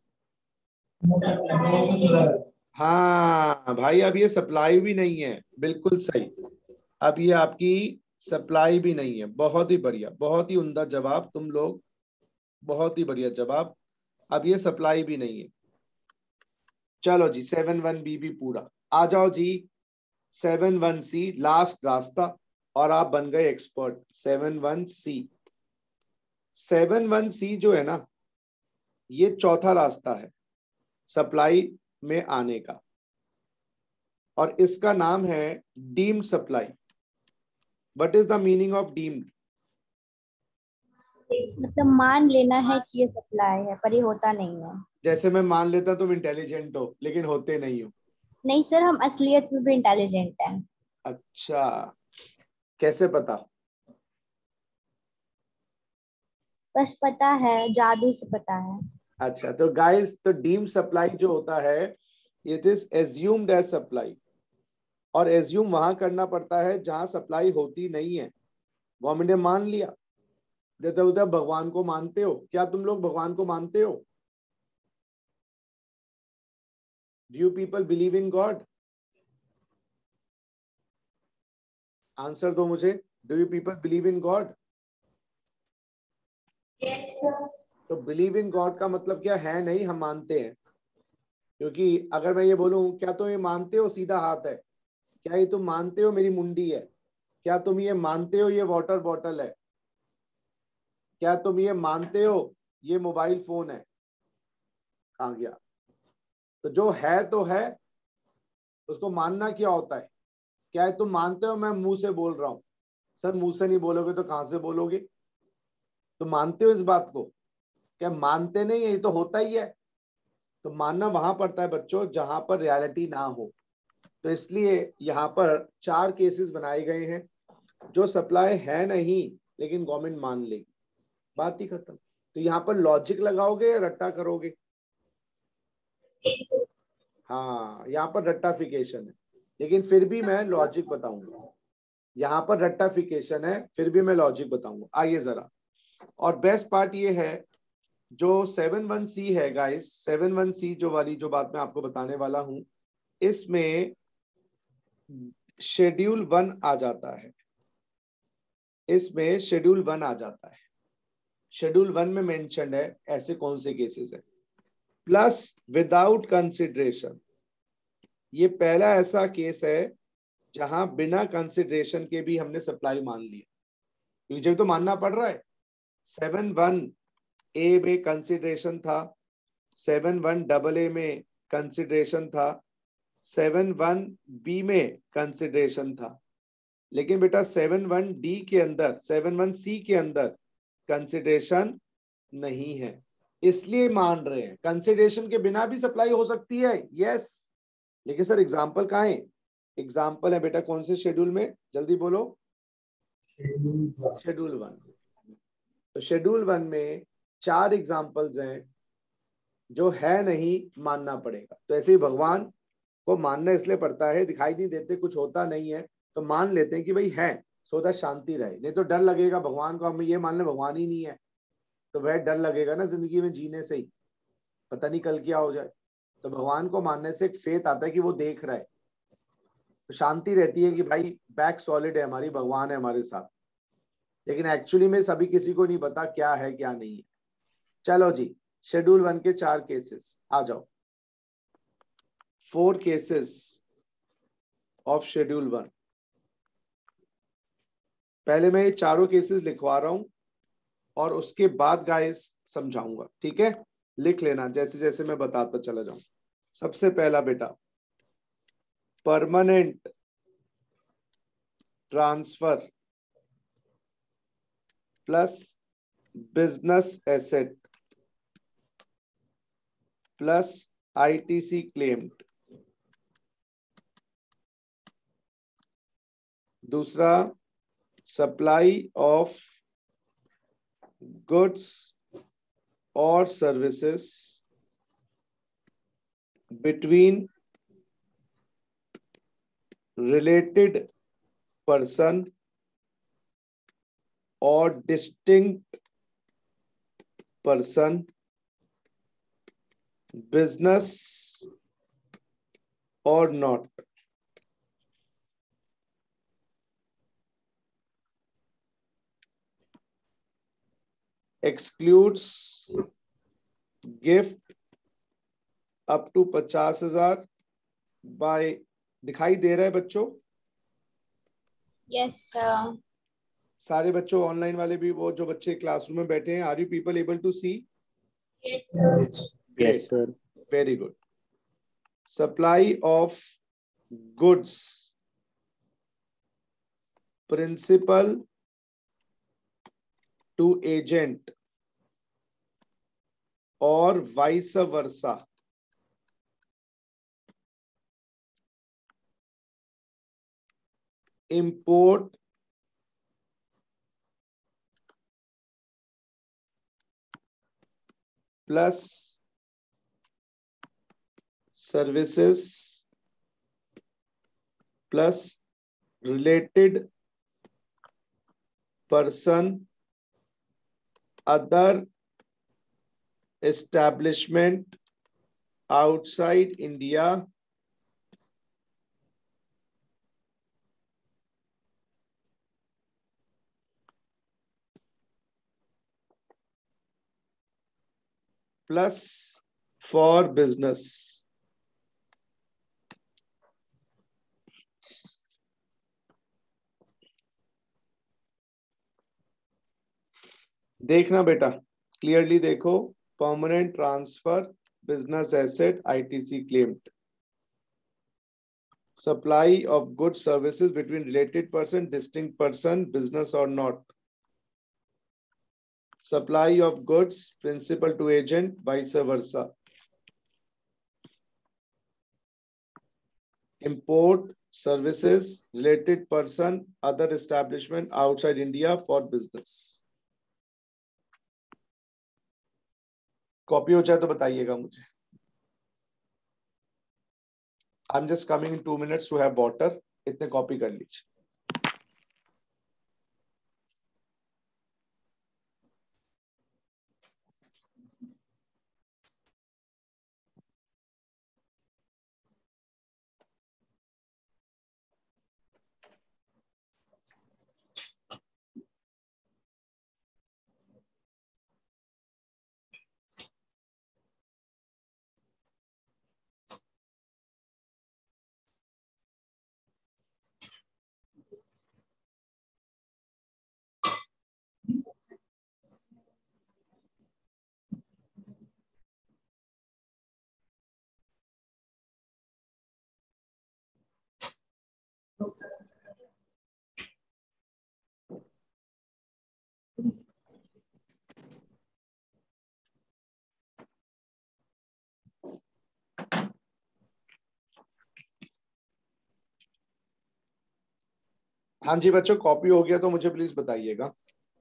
हाँ भाई, अब ये सप्लाई भी नहीं है, बिल्कुल सही। अब ये आपकी सप्लाई भी नहीं है। बहुत ही बढ़िया, बहुत ही उम्दा जवाब तुम लोग, बहुत ही बढ़िया जवाब। अब ये सप्लाई भी नहीं है। चलो जी, सेवन वन बी भी पूरा। आ जाओ जी, सेवन वन सी लास्ट रास्ता, और आप बन गए expert. Seven one C, seven one C जो है ना, ये चौथा रास्ता है सप्लाई में आने का, और इसका नाम है deemed supply. What is the meaning of deemed? मतलब मान लेना है कि ये सप्लाई है पर ये होता नहीं है। जैसे मैं मान लेता तुम इंटेलिजेंट हो लेकिन होते नहीं हो। नहीं सर, हम असलियत में भी इंटेलिजेंट हैं। अच्छा, कैसे पता? बस पता है, जादू से पता है। अच्छा, तो गाइस, तो डीम्ड सप्लाई जो होता है, it is assumed as supply. और एज्यूम वहां करना पड़ता है जहां सप्लाई होती नहीं है। गवर्नमेंट ने मान लिया, जैसे उधर भगवान को मानते हो क्या? तुम लोग भगवान को मानते हो? Do you people believe in God? Answer दो मुझे। Do you people believe in God? तो बिलीव इन गॉड का मतलब क्या है? नहीं, हम मानते हैं। क्योंकि अगर मैं ये बोलूं क्या तुम ये मानते हो सीधा हाथ है, क्या ये तुम मानते हो मेरी मुंडी है, क्या तुम ये मानते हो ये वाटर बॉटल है, क्या तुम ये मानते हो ये मोबाइल फोन है, कहाँ गया? तो जो है तो है, उसको मानना क्या होता है? क्या है तुम मानते हो मैं मुंह से बोल रहा हूं? सर मुंह से नहीं बोलोगे तो कहां से बोलोगे? तो मानते हो इस बात को? क्या मानते नहीं है? ये तो होता ही है। तो मानना वहां पड़ता है बच्चों जहां पर रियलिटी ना हो। तो इसलिए यहाँ पर चार केसेस बनाए गए हैं। जो सप्लाई है नहीं लेकिन गवर्नमेंट मान लेगी, बात ही खत्म। तो यहाँ पर लॉजिक लगाओगे या रट्टा करोगे? हाँ, यहाँ पर रट्टाफिकेशन है, लेकिन फिर भी मैं लॉजिक बताऊंगा। यहाँ पर रट्टाफिकेशन है, फिर भी मैं लॉजिक बताऊंगा। आइए जरा। और बेस्ट पार्ट ये है, जो सेवन वन सी है गाइस, सेवन वन सी जो वाली जो बात मैं आपको बताने वाला हूं, इसमें शेड्यूल वन आ जाता है। इसमें शेड्यूल वन आ जाता है। शेड्यूल वन में मेंशन्ड है ऐसे कौन से केसेस है। प्लस विदाउट कंसिडरेशन, ये पहला ऐसा केस है जहां बिना कंसिडरेशन के भी हमने सप्लाई मान लिया, क्योंकि जब तो मानना पड़ रहा है। सेवन वन ए में कंसिडरेशन था, सेवन वन डबल ए में कंसिडरेशन था, सेवन वन बी में कंसिडरेशन था, लेकिन बेटा सेवन वन डी के अंदर, सेवन वन सी के अंदर कंसिडरेशन नहीं है, इसलिए मान रहे हैं। कंसिडरेशन के बिना भी सप्लाई हो सकती है, यस। लेकिन सर एग्जाम्पल कहाँ है? एग्जाम्पल है बेटा कौन से शेड्यूल में, जल्दी बोलो। Schedule one. तो शेड्यूल वन में चार एग्जाम्पल्स हैं जो है नहीं, मानना पड़ेगा। तो ऐसे ही भगवान को मानना इसलिए पड़ता है, दिखाई नहीं देते, कुछ होता नहीं है तो मान लेते हैं कि भाई है, सो दैट शांति रहे। नहीं तो डर लगेगा भगवान को, हम ये मान लें भगवान ही नहीं है तो वह डर लगेगा ना जिंदगी में जीने से ही, पता नहीं कल क्या हो जाए। तो भगवान को मानने से एक फेथ आता है कि वो देख रहा है, तो शांति रहती है कि भाई बैक सॉलिड है हमारी, भगवान है हमारे साथ। लेकिन एक्चुअली में सभी किसी को नहीं पता क्या है क्या नहीं है। चलो जी, शेड्यूल वन के चार केसेस आ जाओ। Four cases of schedule one. पहले मैं ये चारों केसेस लिखवा रहा हूं और उसके बाद गाइस समझाऊंगा, ठीक है? लिख लेना जैसे जैसे मैं बताता चला जाऊं। सबसे पहला बेटा, permanent transfer plus business asset plus ITC claimed. दूसरा, सप्लाई ऑफ गुड्स और सर्विसेज बिटवीन रिलेटेड पर्सन और डिस्टिंक्ट पर्सन, बिजनेस और not. Excludes gift up to पचास हजार बाय, दिखाई दे रहा है बच्चों? Yes sir. सारे बच्चों ऑनलाइन वाले भी, वो जो बच्चे क्लासरूम में बैठे हैं, are you people able to see? Yes, sir. Very good. Supply of goods principal to agent और vice versa. Import plus services plus related person other establishment outside India plus for business. देखना बेटा, clearly देखो, permanent transfer, business asset, ITC claimed, supply of good services between related person, distinct person, business और not, supply of goods principal to agent, vice versa, import services, related person, other establishment outside India for business। Copy हो जाए तो बताइएगा मुझे। I'm just coming in two minutes to have water। इतने copy कर लीजिए। हाँ जी बच्चों, कॉपी हो गया तो मुझे प्लीज बताइएगा।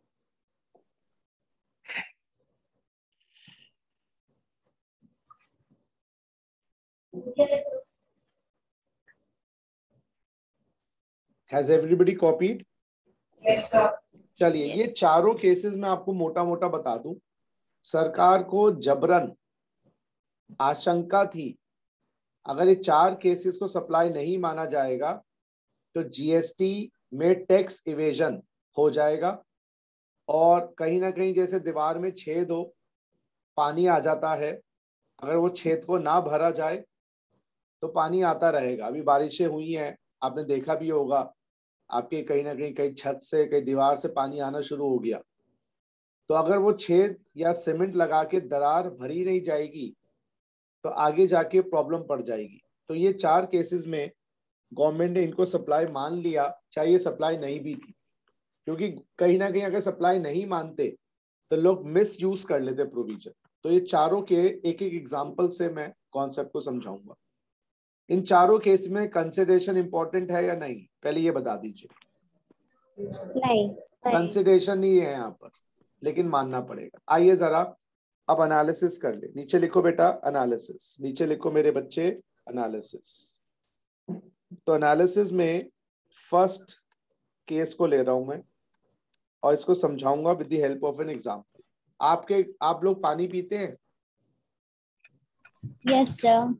Has everybody copied? Yes, sir. चलिए, ये चारों केसेस में आपको मोटा मोटा बता दूं। सरकार को जबरन आशंका थी, अगर ये चार केसेस को सप्लाई नहीं माना जाएगा तो जीएसटी में टैक्स इवेजन हो जाएगा, और कहीं ना कहीं जैसे दीवार में छेद हो, पानी आ जाता है, अगर वो छेद को ना भरा जाए तो पानी आता रहेगा। अभी बारिशें हुई हैं, आपने देखा भी होगा, आपके कहीं ना कहीं कहीं छत से कहीं दीवार से पानी आना शुरू हो गया। तो अगर वो छेद या सीमेंट लगा के दरार भरी नहीं जाएगी तो आगे जाके प्रॉब्लम पड़ जाएगी। तो ये चार केसेस में गवर्नमेंट ने इनको सप्लाई मान लिया, चाहे ये सप्लाई नहीं भी थी, क्योंकि कहीं ना कहीं अगर सप्लाई नहीं मानते तो लोग मिस यूज कर लेते प्रोविजन। तो ये चारों के एक एक एग्जांपल से मैं कॉन्सेप्ट को समझाऊंगा। इन चारों केस में कंसिडरेशन इंपॉर्टेंट है या नहीं, पहले ये बता दीजिए। नहीं, कंसिडरेशन नहीं है यहाँ पर, लेकिन मानना पड़ेगा। आइए जरा अब एनालिसिस कर ले। नीचे लिखो बेटा एनालिसिस, नीचे लिखो मेरे बच्चे एनालिसिस। तो एनालिसिस में फर्स्ट केस को ले रहा हूं मैं और इसको समझाऊंगा with the help of an example. आपके आप लोग पानी पीते हैं? Yes sir.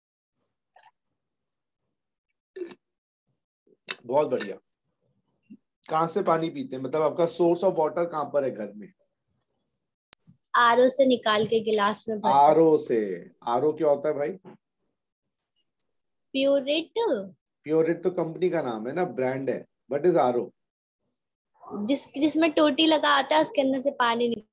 बहुत बढ़िया। कहाँ से पानी पीते हैं, मतलब आपका सोर्स ऑफ वाटर कहाँ पर है घर में? आरओ से निकाल के गिलास में भर। आरओ से। आरओ क्या होता है भाई? प्योरिट। प्योरिट तो कंपनी का नाम है ना, ब्रांड है। What is RO? जिस जिसमें टोटी लगा आता है उसके अंदर से पानी निकल।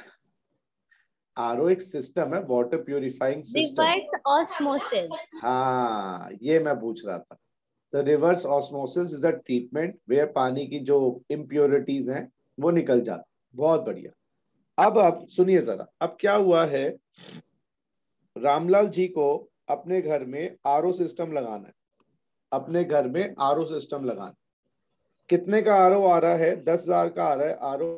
आरओ एक सिस्टम है, water purifying system. Reverse osmosis. हाँ, ये मैं पूछ रहा था। तो reverse osmosis is a treatment where पानी की जो इम्प्योरिटीज हैं वो निकल जाती। बहुत बढ़िया। अब आप सुनिए जरा, अब क्या हुआ है, रामलाल जी को अपने घर में आरओ सिस्टम लगाना है। अपने घर में आरओ सिस्टम लगाना, कितने का आरओ आ रहा है? दस हजार का आ रहा है आरओ।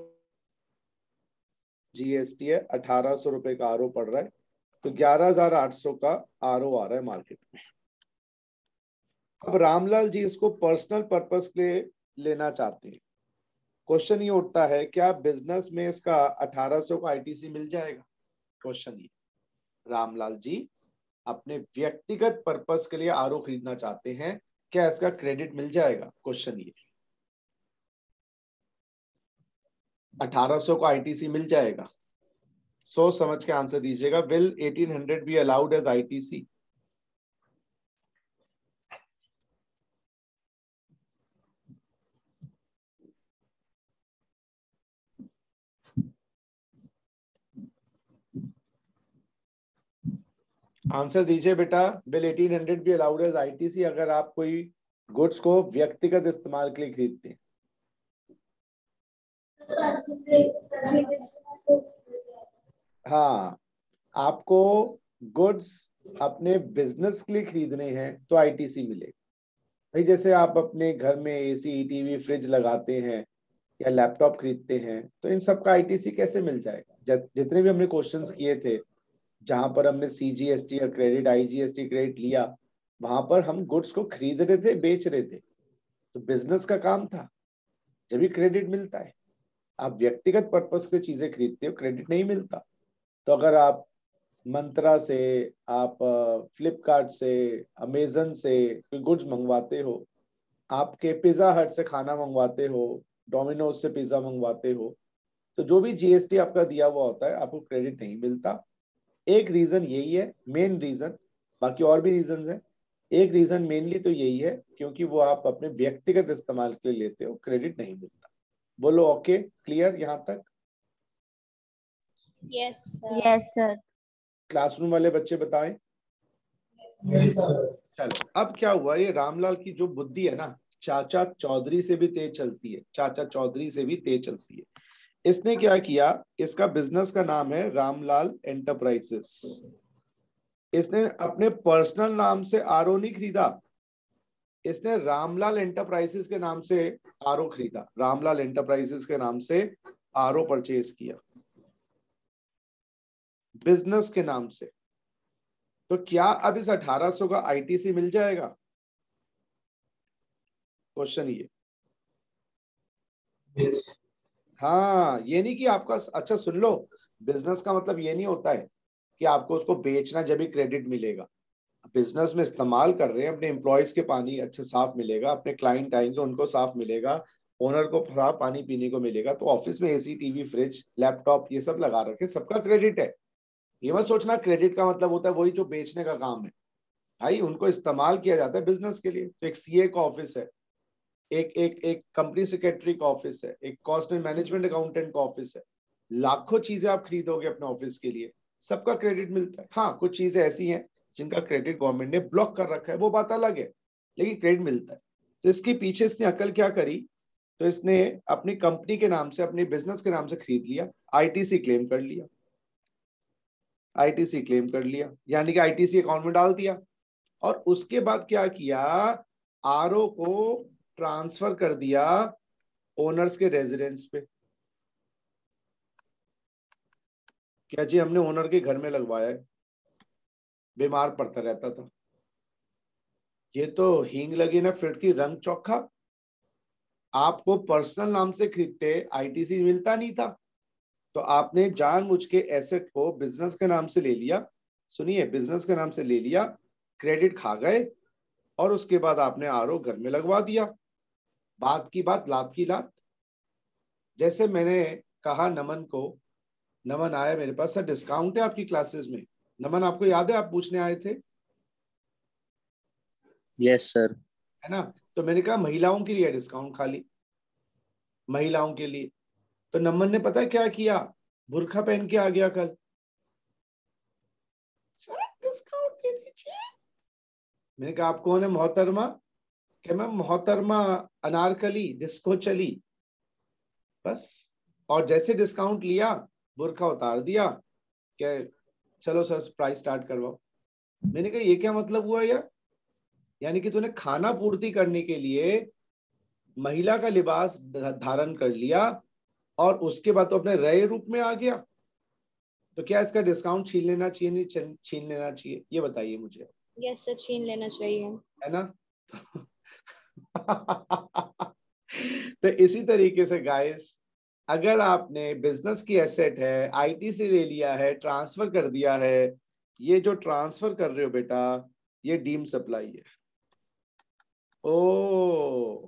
जीएसटी है, अठारह सौ रुपए का आरओ पड़ रहा है, तो ग्यारह हजार आठ सौ का आरओ आ रहा है मार्केट में। अब रामलाल जी इसको पर्सनल पर्पस के लिए लेना चाहते हैं। क्वेश्चन ये उठता है, क्या बिजनेस में इसका अठारह सौ का आईटीसी मिल जाएगा? क्वेश्चन ये, रामलाल जी अपने व्यक्तिगत पर्पस के लिए आरओ खरीदना चाहते हैं, क्या इसका क्रेडिट मिल जाएगा? क्वेश्चन ये, अठारह सौ का आईटीसी मिल जाएगा? सोच समझ के आंसर दीजिएगा। Will eighteen hundred be allowed as ITC? Answer दीजिए बेटा। Will eighteen hundred be allowed as ITC अगर आप कोई गुड्स को व्यक्तिगत इस्तेमाल के लिए खरीदते हैं? हाँ, आपको गुड्स अपने बिजनेस के लिए खरीदने हैं तो आईटीसी मिलेगा। भाई जैसे आप अपने घर में एसी, टीवी, फ्रिज लगाते हैं या लैपटॉप खरीदते हैं तो इन सब का आईटीसी कैसे मिल जाएगा? जितने भी हमने क्वेश्चंस किए थे जहां पर हमने सीजीएसटी या क्रेडिट, आईजीएसटी क्रेडिट लिया, वहां पर हम गुड्स को खरीद रहे थे, बेच रहे थे, तो बिजनेस का काम था, जब भी क्रेडिट मिलता है। आप व्यक्तिगत पर्पस की चीजें खरीदते हो, क्रेडिट नहीं मिलता। तो अगर आप मंत्रा से, आप फ्लिपकार्ट से, अमेजन से कोई गुड्स मंगवाते हो, आपके पिज्जा हट से खाना मंगवाते हो, डोमिनोज से पिज्जा मंगवाते हो, तो जो भी जीएसटी आपका दिया हुआ होता है आपको क्रेडिट नहीं मिलता। एक रीजन यही है, मेन रीजन, बाकी और भी रीजन है। एक रीजन मेनली तो यही है क्योंकि वो आप अपने व्यक्तिगत इस्तेमाल के लिए लेते हो, क्रेडिट नहीं मिलता। बोलो ओके, क्लियर यहाँ तक? Yes yes sir. क्लासरूम वाले बच्चे बताएं। Yes, sir. चलो, अब क्या हुआ, ये रामलाल की जो बुद्धि है ना, चाचा चौधरी से भी तेज चलती है, चाचा चौधरी से भी तेज चलती है। इसने क्या किया, इसका बिजनेस का नाम है रामलाल एंटरप्राइजेस। इसने अपने पर्सनल नाम से आरओ नहीं खरीदा, इसने रामलाल एंटरप्राइजेस के नाम से आरओ खरीदा, रामलाल एंटरप्राइजेस के नाम से आरओ परचेज किया बिजनेस के नाम से। तो क्या अब इस अठारह सौ का आईटीसी मिल जाएगा? क्वेश्चन ये। Yes. हाँ, ये नहीं कि आपका, अच्छा सुन लो, बिजनेस का मतलब ये नहीं होता है कि आपको उसको बेचना जब भी क्रेडिट मिलेगा। बिजनेस में इस्तेमाल कर रहे हैं, अपने एम्प्लॉयज के पानी अच्छे साफ मिलेगा, अपने क्लाइंट आएंगे उनको साफ मिलेगा, ओनर को साफ पानी पीने को मिलेगा। तो ऑफिस में एसी, टीवी, फ्रिज, लैपटॉप ये सब लगा रखे, सबका क्रेडिट है। ये मत सोचना क्रेडिट का मतलब होता है वही जो बेचने का काम है। भाई उनको इस्तेमाल किया जाता है बिजनेस के लिए। तो एक सीए का ऑफिस है, एक एक एक कंपनी सेक्रेटरी का ऑफिस है, एक कॉस्ट एंड मैनेजमेंट अकाउंटेंट का ऑफिस है। लाखों चीजें आप खरीदोगे अपने ऑफिस के लिए, सबका क्रेडिट मिलता है। हाँ, कुछ चीजें ऐसी हैं जिनका क्रेडिट गवर्नमेंट ने ब्लॉक कर रखा है, वो बात अलग है, लेकिन क्रेडिट मिलता है। तो इसके पीछे इसने अकल क्या करी, तो इसने अपनी कंपनी के नाम से, अपने बिजनेस के नाम से खरीद लिया, आईटीसी क्लेम कर लिया, आईटीसी क्लेम कर लिया, यानी कि आईटीसी अकाउंट में डाल दिया। और उसके बाद क्या किया, आरओ को ट्रांसफर कर दिया ओनर्स के रेजिडेंस पे। क्या जी, हमने ओनर के घर में लगवाया है, बीमार पड़ता रहता था, ये तो हींग लगी ना फिट की रंग चोखा। आपको पर्सनल नाम से खरीदते आईटीसी मिलता नहीं था, तो आपने जानबूझ के एसेट को बिजनेस के नाम से ले लिया। सुनिए, बिजनेस के नाम से ले लिया, क्रेडिट खा गए, और उसके बाद आपने आरओ घर में लगवा दिया। बात की बात, लात की लात। जैसे मैंने कहा नमन को, नमन आया मेरे पास, सर डिस्काउंट है आपकी क्लासेस में। नमन, आपको याद है आप पूछने आए थे? Yes, sir. है ना? तो मैंने कहा महिलाओं के लिए डिस्काउंट, खाली महिलाओं के लिए। तो नमन ने पता है क्या किया, बुरखा पहन के आ गया कल, सर डिस्काउंट दे दीजिए। मैंने कहा आप कौन है मोहतरमा? कि मैं मोहतरमा अनारकली डिस्को चली, बस। और जैसे डिस्काउंट लिया, बुरखा उतार दिया, कि चलो सर प्राइस स्टार्ट करवाओ। मैंने कहा ये क्या मतलब हुआ यार, यानी कि तूने खाना पूर्ति करने के लिए महिला का लिबास धारण कर लिया और उसके बाद तो अपने रए रूप में आ गया। तो क्या इसका डिस्काउंट छीन लेना चाहिए, नहीं छीन लेना चाहिए, ये बताइए मुझे। यस सर, छीन लेना चाहिए। है ना? तो इसी तरीके से गाइस, अगर आपने बिजनेस की एसेट है, आईटी से ले लिया है, ट्रांसफर कर दिया है, ये जो ट्रांसफर कर रहे हो बेटा, ये डीम सप्लाई है। ओ,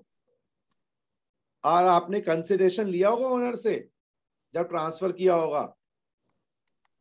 और आपने कंसिडरेशन लिया होगा ओनर से जब ट्रांसफर किया होगा,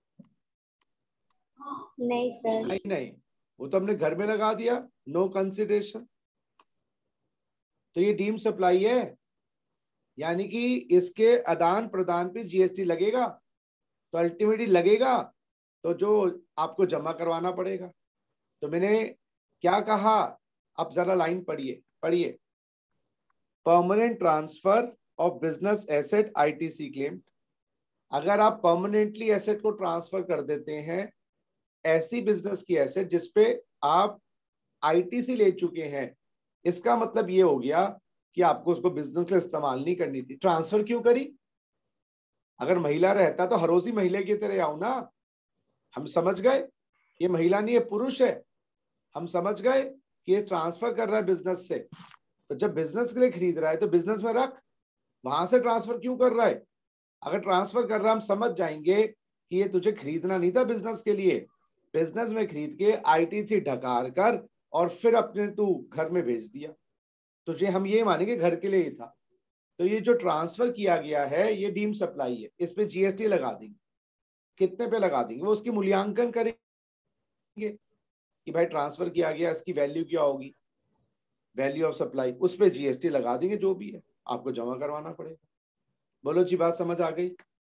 नहीं सर। नहीं नहीं, वो तो हमने घर में लगा दिया, नो कंसिडरेशन, तो ये डीम सप्लाई है, यानी कि इसके आदान प्रदान पे जीएसटी लगेगा, तो अल्टीमेटली लगेगा तो जो आपको जमा करवाना पड़ेगा। तो मैंने क्या कहा, अब जरा लाइन पढ़िए पढ़िए, permanent transfer of business asset ITC claim. अगर आप परमानेंटली एसेट को ट्रांसफर कर देते हैं, ऐसी बिजनेस की एसेट जिसपे आप आईटीसी ले चुके हैं, इसका मतलब ये हो गया कि आपको उसको बिजनेस में इस्तेमाल नहीं करनी थी। ट्रांसफर क्यों करी? अगर महिला रहता तो हर रोज ही महिला की तरह आओ ना, हम समझ गए ये महिला नहीं, ये पुरुष है, हम समझ गए कि ये ट्रांसफर कर रहा है बिजनेस से। तो जब बिजनेस के लिए खरीद रहा है तो बिजनेस में रख, वहां से ट्रांसफर क्यों कर रहा है? अगर ट्रांसफर कर रहा है, हम समझ जाएंगे कि ये तुझे खरीदना नहीं था बिजनेस के लिए, बिजनेस में खरीद के आईटीसी ढकार कर और फिर अपने तू घर में भेज दिया, तो ये हम ये मानेंगे घर के लिए ही था। तो ये जो ट्रांसफर किया गया है ये डीम सप्लाई है, इस पे जीएसटी लगा देंगे। कितने पे लगा देंगे? वो उसकी मूल्यांकन करेंगे कि भाई ट्रांसफर किया गया, इसकी वैल्यू क्या होगी, वैल्यू ऑफ सप्लाई, उस पे जीएसटी लगा देंगे, जो भी है आपको जमा करवाना पड़ेगा। बोलो जी, बात समझ आ गई?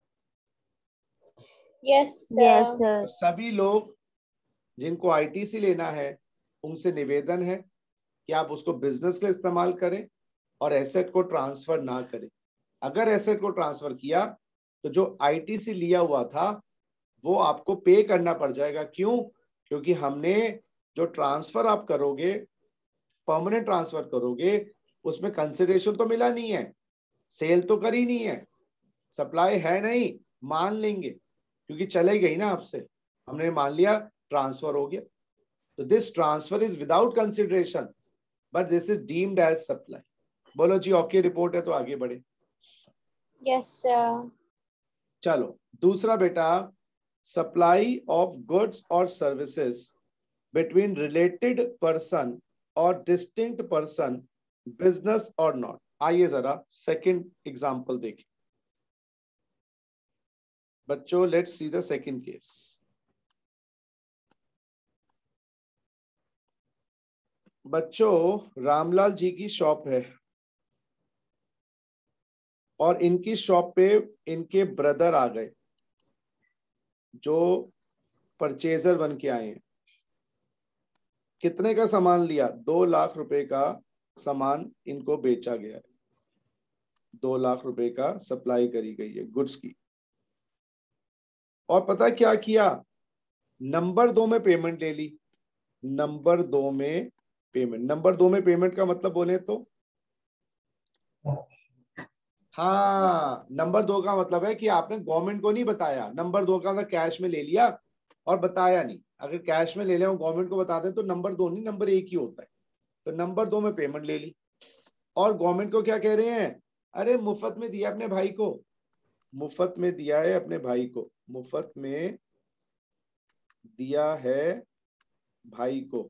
Yes yes sir. सर। तो सभी लोग जिनको आईटीसी लेना है उनसे निवेदन है कि आप उसको बिजनेस के लिए इस्तेमाल करें और एसेट को ट्रांसफर ना करें। अगर एसेट को ट्रांसफर किया तो जो आईटीसी लिया हुआ था वो आपको पे करना पड़ जाएगा। क्यों? क्योंकि हमने जो ट्रांसफर आप करोगे, परमानेंट ट्रांसफर करोगे, उसमें कंसिडरेशन तो मिला नहीं है, सेल तो करी नहीं है, सप्लाई है नहीं, मान लेंगे क्योंकि चले गई ना आपसे, हमने मान लिया ट्रांसफर हो गया। तो this transfer is without consideration but this is deemed as supply. बोलो जी, ओके रिपोर्ट है तो आगे बढ़े। Yes sir. चलो दूसरा बेटा, सप्लाई ऑफ गुड्स और सर्विसेज बिटवीन रिलेटेड पर्सन और डिस्टिंक्ट पर्सन, बिजनेस और नॉट। आइए जरा सेकंड एग्जांपल देखें बच्चों, let's see the second case. बच्चों, रामलाल जी की शॉप है और इनकी शॉप पे इनके ब्रदर आ गए जो परचेजर बन के आए हैं। कितने का सामान लिया? दो लाख रुपए का सामान इनको बेचा गया है, दो लाख रुपए का सप्लाई करी गई है गुड्स की। और पता क्या किया? नंबर दो में पेमेंट ले ली। नंबर दो में पेमेंट, नंबर दो में पेमेंट का मतलब बोले तो, हाँ, नंबर दो का मतलब है कि आपने गवर्नमेंट को नहीं बताया। नंबर दो का मतलब कैश में ले लिया और बताया नहीं। अगर कैश में ले लें और गवर्नमेंट को बता दें तो नंबर दो नहीं, नंबर एक ही होता है। तो नंबर दो में पेमेंट ले ली और गवर्नमेंट को क्या कह रहे हैं? अरे मुफ्त में दिया अपने भाई को, मुफ्त में दिया है अपने भाई को, मुफ्त में दिया है भाई को,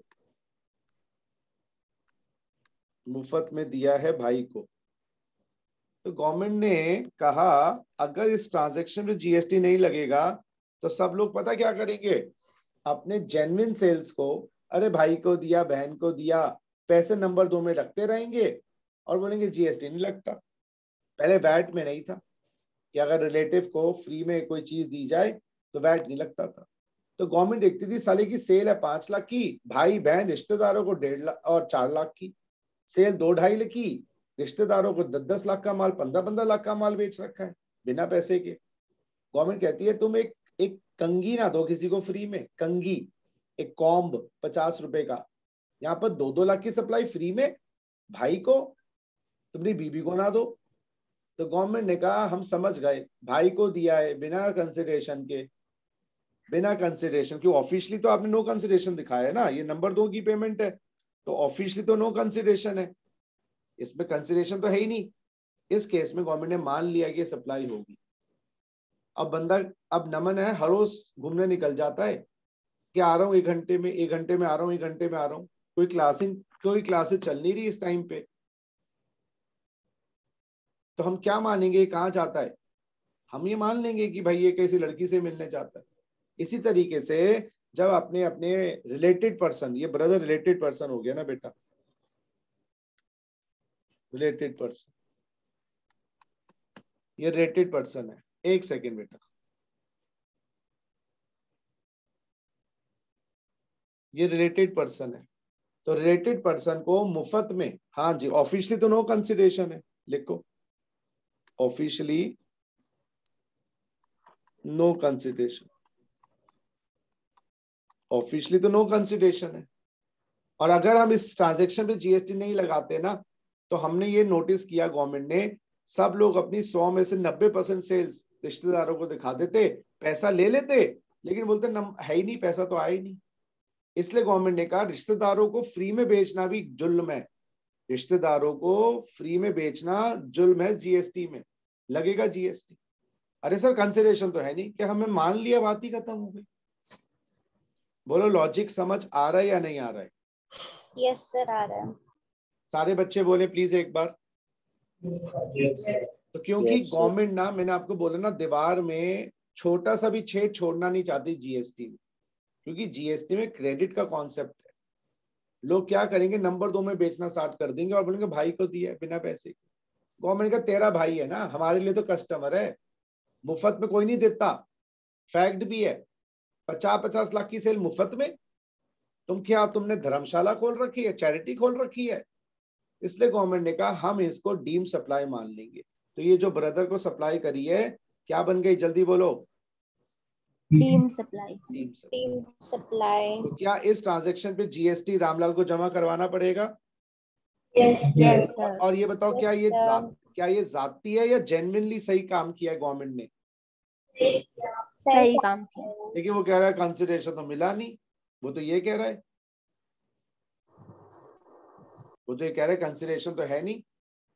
मुफ्त में दिया है भाई को। तो गवर्नमेंट ने कहा अगर इस ट्रांजैक्शन में जीएसटी नहीं लगेगा तो सब लोग पता क्या करेंगे? अपने जेन्युइन सेल्स को, अरे भाई को दिया, बहन को दिया, पैसे नंबर दो में रखते रहेंगे और बोलेंगे जीएसटी नहीं लगता। पहले वैट में नहीं था कि अगर रिलेटिव को फ्री में कोई चीज दी जाए तो वैट नहीं लगता था। तो गवर्नमेंट देखती थी साले की सेल है पांच लाख की, भाई बहन रिश्तेदारों को डेढ़ लाख और चार लाख की सेल, दो ढाई लाख की, रिश्तेदारों को दस दस लाख का माल, पंद्रह पंद्रह लाख का माल बेच रखा है बिना पैसे के। गवर्नमेंट कहती है तुम एक एक कंगी ना दो किसी को फ्री में, कंगी, एक कॉम्ब पचास रुपए का, यहाँ पर दो दो लाख की सप्लाई फ्री में भाई को, तुम्हारी बीबी को ना दो। तो गवर्नमेंट ने कहा हम समझ गए, भाई को दिया है बिना कंसिडरेशन के, बिना कंसिडरेशन क्यों? ऑफिशियली तो आपने नो कंसिडरेशन दिखाया है ना, ये नंबर दो की पेमेंट है तो ऑफिशियली तो नो कंसिडरेशन है, इसमें कंसिडरेशन तो है ही नहीं। इस केस में गवर्नमेंट ने मान लिया कि सप्लाई होगी। अब बंदा, अब नमन है हर रोज घूमने निकल जाता है कि आ रहा हूँ एक घंटे में, एक घंटे में आ रहा हूँ, एक घंटे में आ रहा हूँ, कोई क्लासिंग कोई क्लासेस चल नहीं रही इस टाइम पे, तो हम क्या मानेंगे कहाँ जाता है? हम ये मान लेंगे कि भाई ये किसी लड़की से मिलने जाता है। इसी तरीके से जब अपने अपने रिलेटेड पर्सन, ये ब्रदर रिलेटेड पर्सन हो गया ना बेटा, रिलेटेड पर्सन, ये रिलेटेड पर्सन है। एक सेकेंड बेटा, ये रिलेटेड पर्सन है, तो रिलेटेड पर्सन को मुफ्त में, हाँ जी, ऑफिशियली तो नो कंसिडरेशन है, लिखो ऑफिशियली नो कंसिडरेशन, ऑफिशियली तो नो कंसिडरेशन है। और अगर हम इस ट्रांजैक्शन पे जीएसटी नहीं लगाते ना, तो हमने ये नोटिस किया गवर्नमेंट ने, सब लोग अपनी सौ में से नब्बे परसेंट सेल्स रिश्तेदारों को दिखा देते, पैसा ले लेते, लेकिन बोलते है ही नहीं, पैसा तो आया ही नहीं। इसलिए गवर्नमेंट ने कहा रिश्तेदारों को फ्री में बेचना भी जुल्म है, रिश्तेदारों को फ्री में बेचना जुल्म है, जीएसटी में लगेगा जीएसटी। अरे सर कंसिडरेशन तो है नहीं, क्या हमें मान लिया, बात ही खत्म हो गई। बोलो लॉजिक समझ आ रहा है या नहीं आ रहा है? यस सर आ रहा है। सारे बच्चे बोले प्लीज एक बार। तो क्योंकि Yes, sir. गवर्नमेंट ना, मैंने आपको बोला ना, दीवार में छोटा सा भी छेद छोड़ना नहीं चाहती जीएसटी में, क्योंकि जीएसटी में क्रेडिट का कॉन्सेप्ट है। लोग क्या करेंगे, नंबर दो में बेचना स्टार्ट कर देंगे और बोलेंगे भाई को दिया बिना पैसे। गवर्नमेंट का तेरा भाई है ना, हमारे लिए तो कस्टमर है, मुफ्त में कोई नहीं देता। फैक्ट भी है, पचास पचास लाख की सेल मुफ्त में। तुम क्या, तुमने धर्मशाला खोल रखी है, चैरिटी खोल रखी है? इसलिए गवर्नमेंट ने कहा हम इसको डीम सप्लाई मान लेंगे। तो ये जो ब्रदर को सप्लाई करी है, क्या बन गई, जल्दी बोलो? Deem supply. Deem supply. Deem supply. तो क्या इस ट्रांजैक्शन पे जीएसटी रामलाल को जमा करवाना पड़ेगा? यस और, सर। और ये बताओ, क्या ये Yes, जात, क्या ये जाती है या जेन्युइनली सही काम किया है गवर्नमेंट ने? सही काम किया। लेकिन वो कह रहा है कंसिडरेशन तो मिला नहीं, वो तो ये कह रहा है, वो तो ये कह रहा है कंसिडरेशन तो है नहीं।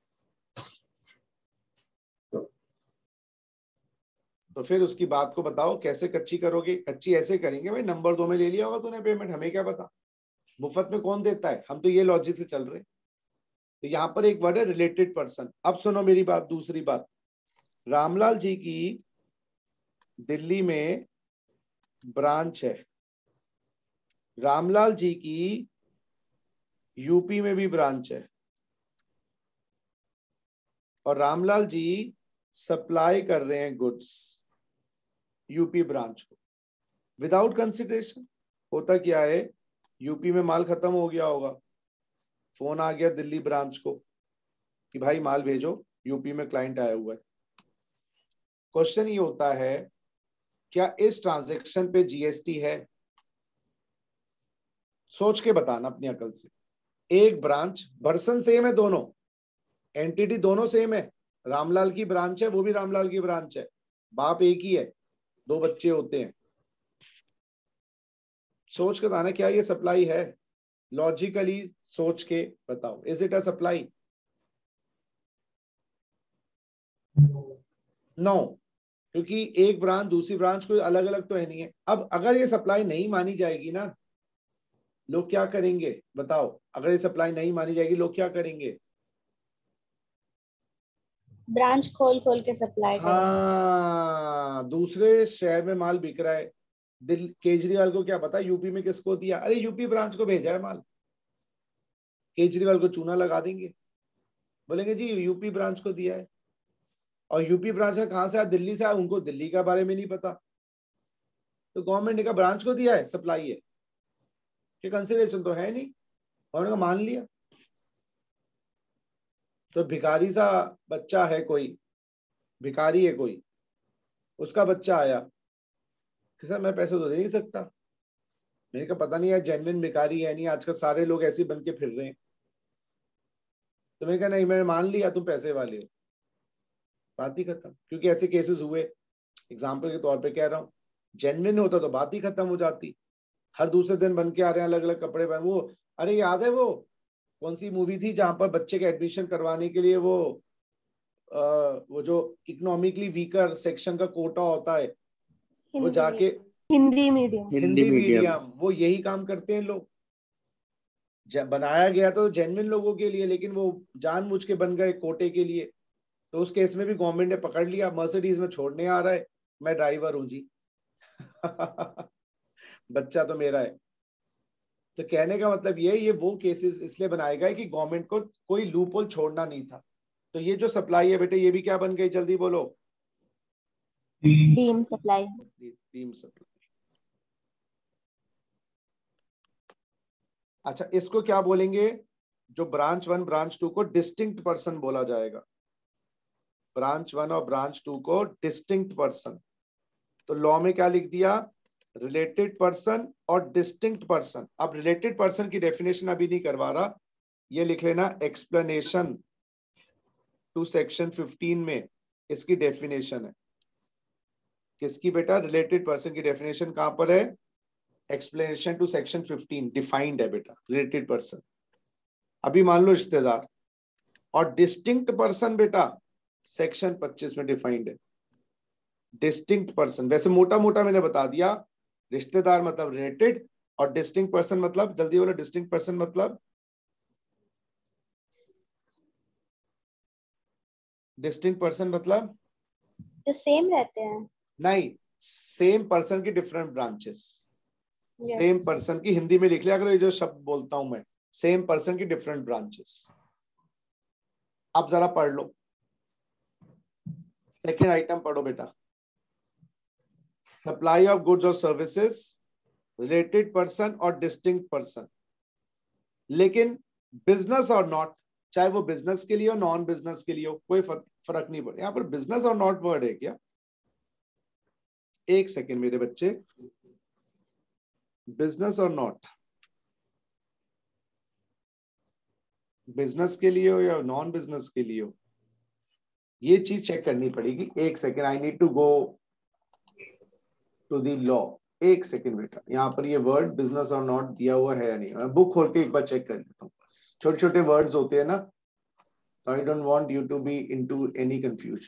तो फिर उसकी बात को बताओ कैसे कच्ची करोगे? कच्ची ऐसे करेंगे भाई, नंबर दो में ले लिया होगा तूने पेमेंट, हमें क्या पता, मुफ्त में कौन देता है, हम तो ये लॉजिक से चल रहे। तो यहाँ पर एक वर्ड है रिलेटेड पर्सन। अब सुनो मेरी बात, दूसरी बात, रामलाल जी की दिल्ली में ब्रांच है, रामलाल जी की यूपी में भी ब्रांच है, और रामलाल जी सप्लाई कर रहे हैं गुड्स यूपी ब्रांच को विदाउट कंसिडरेशन। होता क्या है, यूपी में माल खत्म हो गया होगा, फोन आ गया दिल्ली ब्रांच को कि भाई माल भेजो, यूपी में क्लाइंट आया हुआ है। क्वेश्चन ये होता है, क्या इस ट्रांजैक्शन पे जीएसटी है? सोच के बताना अपनी अकल से। एक ब्रांच, पर्सन सेम है, दोनों एंटिटी दोनों सेम है, रामलाल की ब्रांच है, वो भी रामलाल की ब्रांच है, बाप एक ही है, दो बच्चे होते हैं। सोच के बताना, क्या ये सप्लाई है? लॉजिकली सोच के बताओ, is it a supply? No, क्योंकि एक ब्रांच दूसरी ब्रांच को अलग अलग तो है नहीं है। अब अगर ये सप्लाई नहीं मानी जाएगी ना, लोग क्या करेंगे बताओ? अगर ये सप्लाई नहीं मानी जाएगी, लोग क्या करेंगे? ब्रांच खोल खोल के सप्लाई करेंगे। हाँ, दूसरे शहर में माल बिक रहा है, दिल केजरीवाल को क्या पता यूपी में किसको दिया, अरे यूपी ब्रांच को भेजा है माल, केजरीवाल को चूना लगा देंगे, बोलेंगे जी यूपी ब्रांच को दिया है। और यूपी ब्रांच का कहां से आया, दिल्ली से आया, उनको दिल्ली के बारे में नहीं पता। तो गवर्नमेंट ने कहा ब्रांच को दिया है, सप्लाई है, कि कंसिडरेशन तो है नहीं, उन्होंने कहा मान लिया। तो भिखारी सा बच्चा है, कोई भिखारी है कोई, उसका बच्चा आया कि सर मैं पैसे तो दे नहीं सकता। मैंने कहा पता नहीं यार जेन्युइन भिखारी है नहीं, आजकल सारे लोग ऐसे बन के फिर रहे हैं। तो मैंने कहा नहीं, मैंने मान लिया तुम पैसे वाले हो, बात ही खत्म। क्योंकि ऐसे केसेस हुए, एग्जाम्पल के तौर पे कह रहा हूँ, जेन्युइन होता तो बात ही खत्म हो जाती। हर दूसरे दिन बन के आ रहे हैं अलग अलग कपड़े पहन। वो अरे याद है वो कौन सी मूवी थी जहां पर बच्चे के एडमिशन करवाने के लिए वो आ, वो जो इकोनॉमिकली वीकर सेक्शन का कोटा होता है, वो जाके हिंदी मीडियम हिंदी मीडियम, वो यही काम करते हैं लोग। बनाया गया तो जेन्युइन लोगों के लिए, लेकिन वो जानबूझ के बन गए कोटे के लिए। तो उस केस में भी गवर्नमेंट ने पकड़ लिया, मर्सिडीज में छोड़ने आ रहा है, मैं ड्राइवर हूं जी। बच्चा तो मेरा है। तो कहने का मतलब ये ये वो केसेस इसलिए बनाए गए कि गवर्नमेंट को कोई लूप होल छोड़ना नहीं था। तो ये जो सप्लाई है बेटे, ये भी क्या बन गई, जल्दी बोलो। Deem supply. Deem supply. अच्छा, इसको क्या बोलेंगे, जो ब्रांच वन ब्रांच टू को डिस्टिंक्ट पर्सन बोला जाएगा। ब्रांच वन और ब्रांच टू को डिस्टिंक्ट पर्सन। तो लॉ में क्या लिख दिया, रिलेटेड पर्सन और डिस्टिंक्ट पर्सन। अब रिलेटेड पर्सन की डेफिनेशन अभी नहीं करवा रहा, ये लिख लेना एक्सप्लेनेशन टू सेक्शन फिफ्टीन में इसकी डेफिनेशन है। किसकी बेटा, रिलेटेड पर्सन की डेफिनेशन कहां पर है, explanation to section fifteen defined है बेटा रिलेटेड पर्सन। अभी मान लो रिश्तेदार, और डिस्टिंक्ट पर्सन बेटा सेक्शन पच्चीस में डिफाइंड है। डिस्टिंक्ट पर्सन वैसे मोटा मोटा मैंने बता दिया, रिश्तेदार मतलब रिलेटेड, और डिस्टिंक्ट पर्सन मतलब, जल्दी बोलो, डिस्टिंक्ट पर्सन मतलब, डिस्टिंक्ट पर्सन मतलब जो सेम रहते हैं। नहीं, सेम पर्सन की different branches. Yes. Same person की हिंदी में लिख लिया अगर, ये जो शब्द बोलता हूं मैं, सेम पर्सन की डिफरेंट ब्रांचेस। अब जरा पढ़ लो, सेकेंड आइटम पढ़ो बेटा। सप्लाई ऑफ गुड्स और सर्विसेज, रिलेटेड पर्सन और डिस्टिंक्ट पर्सन। लेकिन बिजनेस और नॉट, चाहे वो बिजनेस के लिए हो नॉन बिजनेस के लिए हो, कोई फर्क नहीं पड़ता। यहाँ पर बिजनेस और नॉट वर्ड है क्या, एक सेकेंड मेरे बच्चे, बिजनेस और नॉट, बिजनेस के लिए हो या नॉन बिजनेस के लिए हो, ये चीज चेक करनी पड़ेगी। एक second, I need to go to the law. एक सेकेंड बेटा, यहाँ पर ये वर्ड बिजनेस और नॉट दिया हुआ है या नहीं, मैं बुक खोल के एक बार चेक कर लेता हूँ। बस छोटे छोटे वर्ड्स होते हैं ना, तो I don't want you to be into any confusion.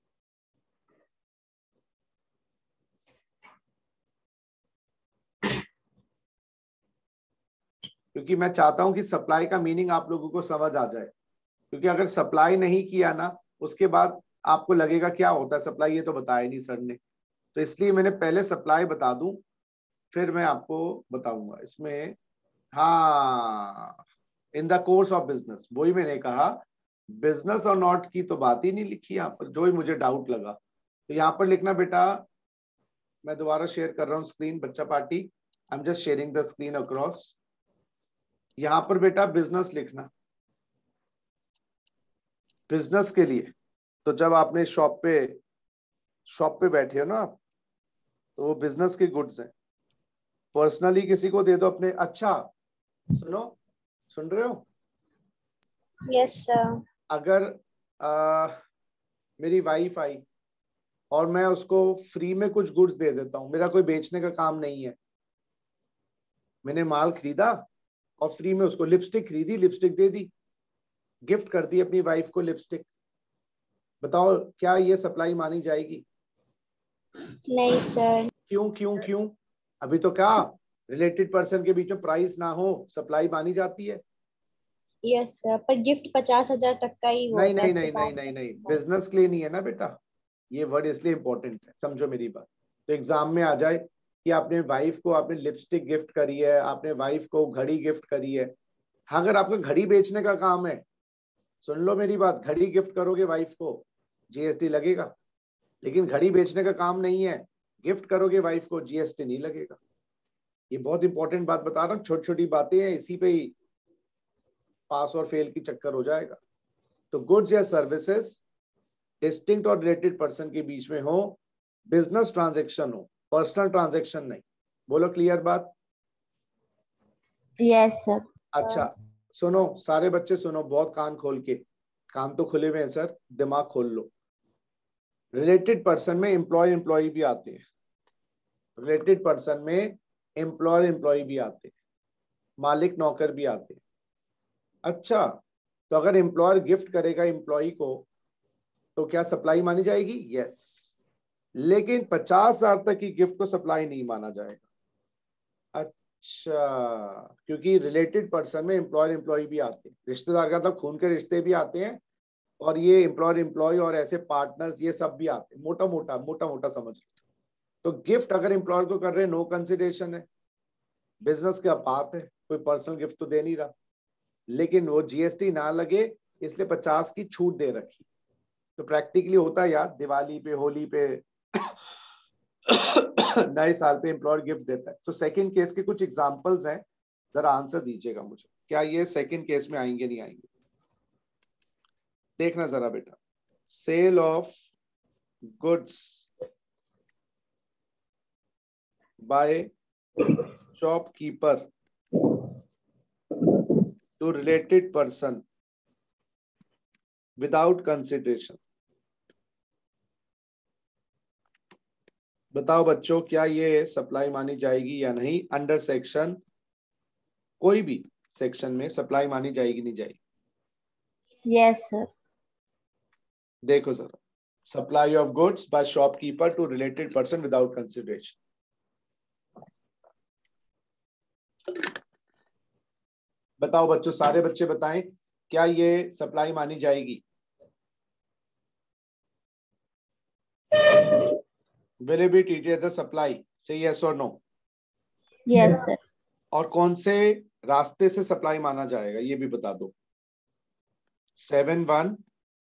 क्योंकि मैं चाहता हूं कि सप्लाई का मीनिंग आप लोगों को समझ आ जाए। क्योंकि अगर सप्लाई नहीं किया ना, उसके बाद आपको लगेगा क्या होता है सप्लाई, ये तो बताया नहीं सर ने। तो इसलिए मैंने पहले सप्लाई बता दूं, फिर मैं आपको बताऊंगा इसमें। हाँ, in the course of business, वही मैंने कहा, बिजनेस और नॉट की तो बात ही नहीं लिखी यहाँ पर, जो ही मुझे डाउट लगा। तो यहाँ पर लिखना बेटा, मैं दोबारा शेयर कर रहा हूँ स्क्रीन, बच्चा party, I am just sharing the screen across. यहाँ पर बेटा बिजनेस लिखना, बिजनेस के लिए। तो जब आपने शॉप पे शॉप पे बैठे हो ना आप, तो वो बिजनेस के गुड्स हैं। पर्सनली किसी को दे दो अपने, अच्छा सुनो, सुन रहे हो, यस सर। अगर आ, मेरी वाइफ आई और मैं उसको फ्री में कुछ गुड्स दे देता हूँ, मेरा कोई बेचने का काम नहीं है, मैंने माल खरीदा और फ्री में उसको लिपस्टिक खरीदी, लिपस्टिक दे दी, गिफ्ट कर दी अपनी वाइफ को लिपस्टिक, बताओ क्या ये सप्लाई मानी जाएगी? नहीं सर। क्यों क्यों क्यों? अभी तो क्या रिलेटेड पर्सन के बीच में प्राइस ना हो, सप्लाई मानी जाती है? यस सर, पर गिफ्ट पचास हजार तक का ही नहीं होता है। नहीं नहीं नहीं नहीं नहीं, बिजनेस के लिए नहीं है ना बेटा, ये वर्ड इसलिए इंपॉर्टेंट है, समझो मेरी बात। तो एग्जाम में आ जाए कि आपने वाइफ को आपने लिपस्टिक गिफ्ट करी है, आपने वाइफ को घड़ी गिफ्ट करी है। अगर आपका घड़ी बेचने का काम है, सुन लो मेरी बात, घड़ी गिफ्ट करोगे वाइफ को, जीएसटी लगेगा। लेकिन घड़ी बेचने का काम नहीं है, गिफ्ट करोगे वाइफ को, जीएसटी नहीं लगेगा। ये बहुत इंपॉर्टेंट बात बता रहा हूँ, छोटी छोटी बातें हैं, इसी पे ही पास और फेल की चक्कर हो जाएगा। तो गुड्स या सर्विसेज डिस्टिंक्ट और रिलेटेड पर्सन के बीच में हो, बिजनेस ट्रांजैक्शन हो, पर्सनल ट्रांजैक्शन नहीं। बोलो क्लियर बात? Yes sir. अच्छा सुनो सारे बच्चे, सुनो बहुत कान खोल के, कान तो खुले हुए हैं सर, दिमाग खोल लो। रिलेटेड पर्सन में एम्प्लॉय एम्प्लॉय भी आते हैं, रिलेटेड पर्सन में एम्प्लॉयर एम्प्लॉय भी आते हैं, मालिक नौकर भी आते हैं। अच्छा, तो अगर एम्प्लॉयर गिफ्ट करेगा एम्प्लॉय को, तो क्या सप्लाई मानी जाएगी? यस। लेकिन पचास हजार तक की गिफ्ट को सप्लाई नहीं माना जाएगा। अच्छा, क्योंकि रिलेटेड पर्सन में एम्प्लॉयर एम्प्लॉय भी आते हैं, रिश्तेदार का मतलब खून के रिश्ते भी आते हैं, और ये एम्प्लॉयर एम्प्लॉय और ऐसे पार्टनर्स ये सब भी आते हैं, मोटा मोटा मोटा मोटा समझ लो। तो गिफ्ट अगर एम्प्लॉयर को कर रहे हैं, नो कंसिडरेशन है, बिजनेस का बात है, कोई पर्सनल गिफ्ट तो दे नहीं रहा, लेकिन वो जीएसटी ना लगे इसलिए पचास की छूट दे रखी। तो प्रैक्टिकली होता है यार, दिवाली पे, होली पे, नए साल पे एम्प्लॉयर गिफ्ट देता है। तो सेकंड केस के कुछ एग्जांपल्स हैं, जरा आंसर दीजिएगा मुझे, क्या ये सेकंड केस में आएंगे नहीं आएंगे? देखना जरा बेटा, sale of goods by shopkeeper to related person without consideration. बताओ बच्चों, क्या ये सप्लाई मानी जाएगी या नहीं? अंडर सेक्शन, कोई भी सेक्शन में सप्लाई मानी जाएगी नहीं जाएगी? Yes sir. देखो जरा, supply of goods by shopkeeper to related person without consideration. बताओ बच्चों, सारे बच्चे बताएं, क्या ये सप्लाई मानी जाएगी? Will it be treated as a supply? Say yes or no. Yes sir. और कौन से रास्ते से सप्लाई माना जाएगा ये भी बता दो। सेवन वन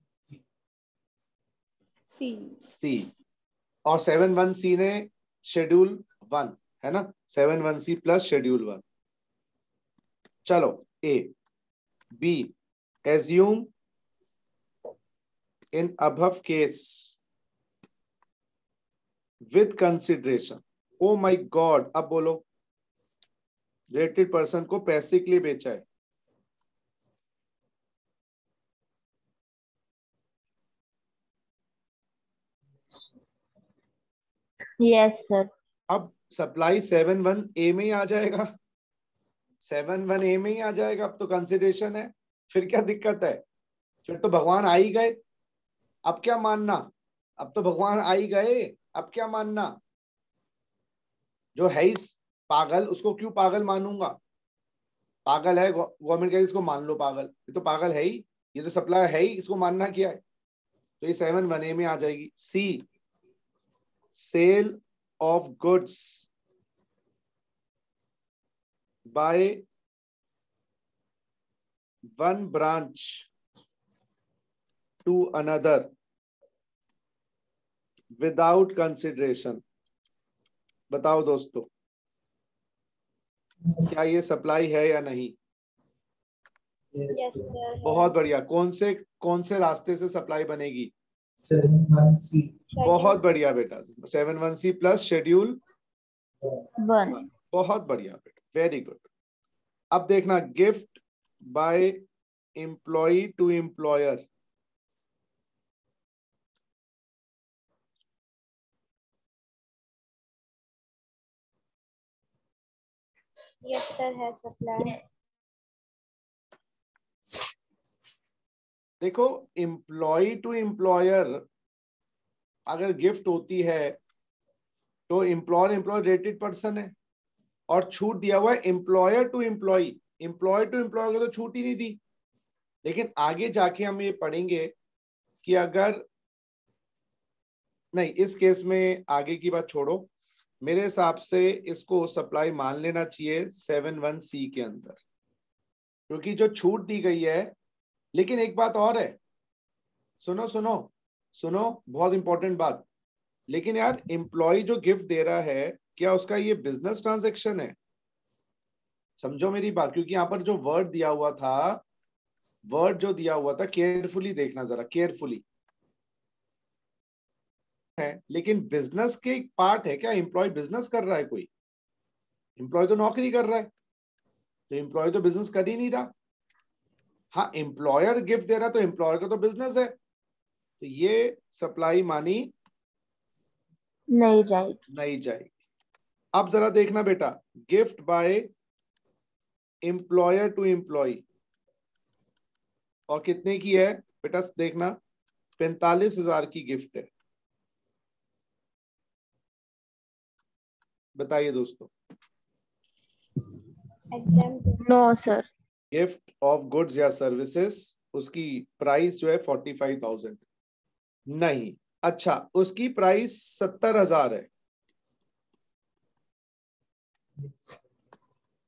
सी सी, और सेवन वन सी ने शेड्यूल वन है ना, seven one C plus schedule one. चलो A B, assume in above case with consideration. Oh my God, अब बोलो, रिलेटेड पर्सन को पैसे के लिए बेचा है। Yes sir. अब सप्लाई सेवन वन ए में ही आ जाएगा, सेवन वन ए में ही आ जाएगा। अब तो कंसिडरेशन है, फिर क्या दिक्कत है? फिर तो भगवान आ ही गए, अब क्या मानना? अब तो भगवान आ ही गए, अब क्या मानना? जो है इस पागल, उसको क्यों पागल मानूंगा? पागल है, गवर्नमेंट कहे इसको मान लो पागल, ये तो पागल है ही, ये तो सप्लाई है ही, इसको मानना क्या है? तो ये सेवन वन ए में आ जाएगी। C, sale of goods by one branch to another without consideration. बताओ दोस्तों, क्या ये सप्लाई है या नहीं? Yes, sir. बहुत बढ़िया। कौन से कौन से रास्ते से सप्लाई बनेगी? Seven one C. बहुत बढ़िया बेटा, seven one C plus schedule one. बहुत बढ़िया बेटा, वेरी गुड। अब देखना, gift by employee to employer. Yes, sir, has supply. देखो, एम्प्लॉय टू एम्प्लॉयर अगर गिफ्ट होती है तो एम्प्लॉयर एम्प्लॉय रिलेटेड पर्सन है, और छूट दिया हुआ है employer to employee. Employee to employer को तो छूट ही नहीं दी। लेकिन आगे जाके हम ये पढ़ेंगे कि अगर नहीं, इस केस में आगे की बात छोड़ो, मेरे हिसाब से इसको सप्लाई मान लेना चाहिए सेवन वन सी के अंदर, क्योंकि जो छूट दी गई है। लेकिन एक बात और है, सुनो सुनो सुनो, बहुत इंपॉर्टेंट बात। लेकिन यार, एम्प्लॉय जो गिफ्ट दे रहा है, क्या उसका ये बिजनेस ट्रांजैक्शन है? समझो मेरी बात, क्योंकि यहाँ पर जो वर्ड दिया हुआ था, वर्ड जो दिया हुआ था, केयरफुली देखना जरा, केयरफुली है, लेकिन बिजनेस के एक पार्ट है क्या? एम्प्लॉय बिजनेस कर रहा है कोई? एम्प्लॉय तो नौकरी कर रहा है, तो एम्प्लॉय तो बिजनेस कर ही नहीं रहा। हाँ, एम्प्लॉयर गिफ्ट दे रहा तो एम्प्लॉयर का तो बिजनेस है, तो ये सप्लाई मानी नहीं जाएगी। नहीं जाएगी। अब जरा देखना बेटा, gift by employer to employee, और कितने की है बेटा? देखना, पैंतालीस हजार की गिफ्ट है। बताइए दोस्तों। No sir. Gift of goods या सर्विसेज, उसकी प्राइस जो है फोर्टी फाइव थाउजेंड नहीं। अच्छा, उसकी प्राइस सत्तर हजार है।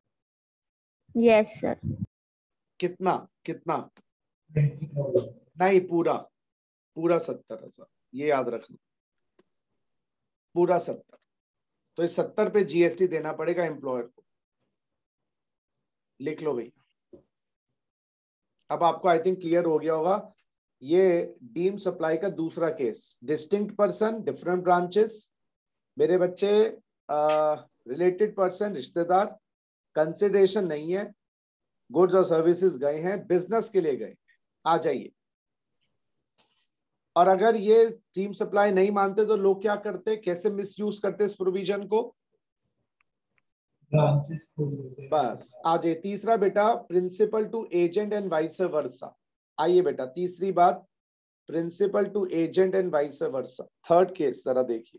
Yes sir. कितना कितना? twenty thousand. नहीं, पूरा पूरा सत्तर हजार, ये याद रखना, पूरा सत्तर। तो इस सत्तर पे जीएसटी देना पड़ेगा एम्प्लॉयर को, लिख लो भैया। अब आपको आई थिंक क्लियर हो गया होगा। ये डीम सप्लाई का दूसरा केस, डिस्टिंक्ट पर्सन, डिफरेंट ब्रांचेस, मेरे बच्चे, रिलेटेड पर्सन, रिश्तेदार, कंसिडरेशन नहीं है, गुड्स और सर्विसेज गए हैं, बिजनेस के लिए गए, आ जाइए। और अगर ये टीम सप्लाई नहीं मानते तो लोग क्या करते, कैसे मिसयूज करते इस प्रोविजन को? Branches खोल देते हैं। बस आ जाइए। तीसरा बेटा, principal to agent and vice versa. आइए बेटा, तीसरी बात, principal to agent and vice versa. Third case जरा देखिए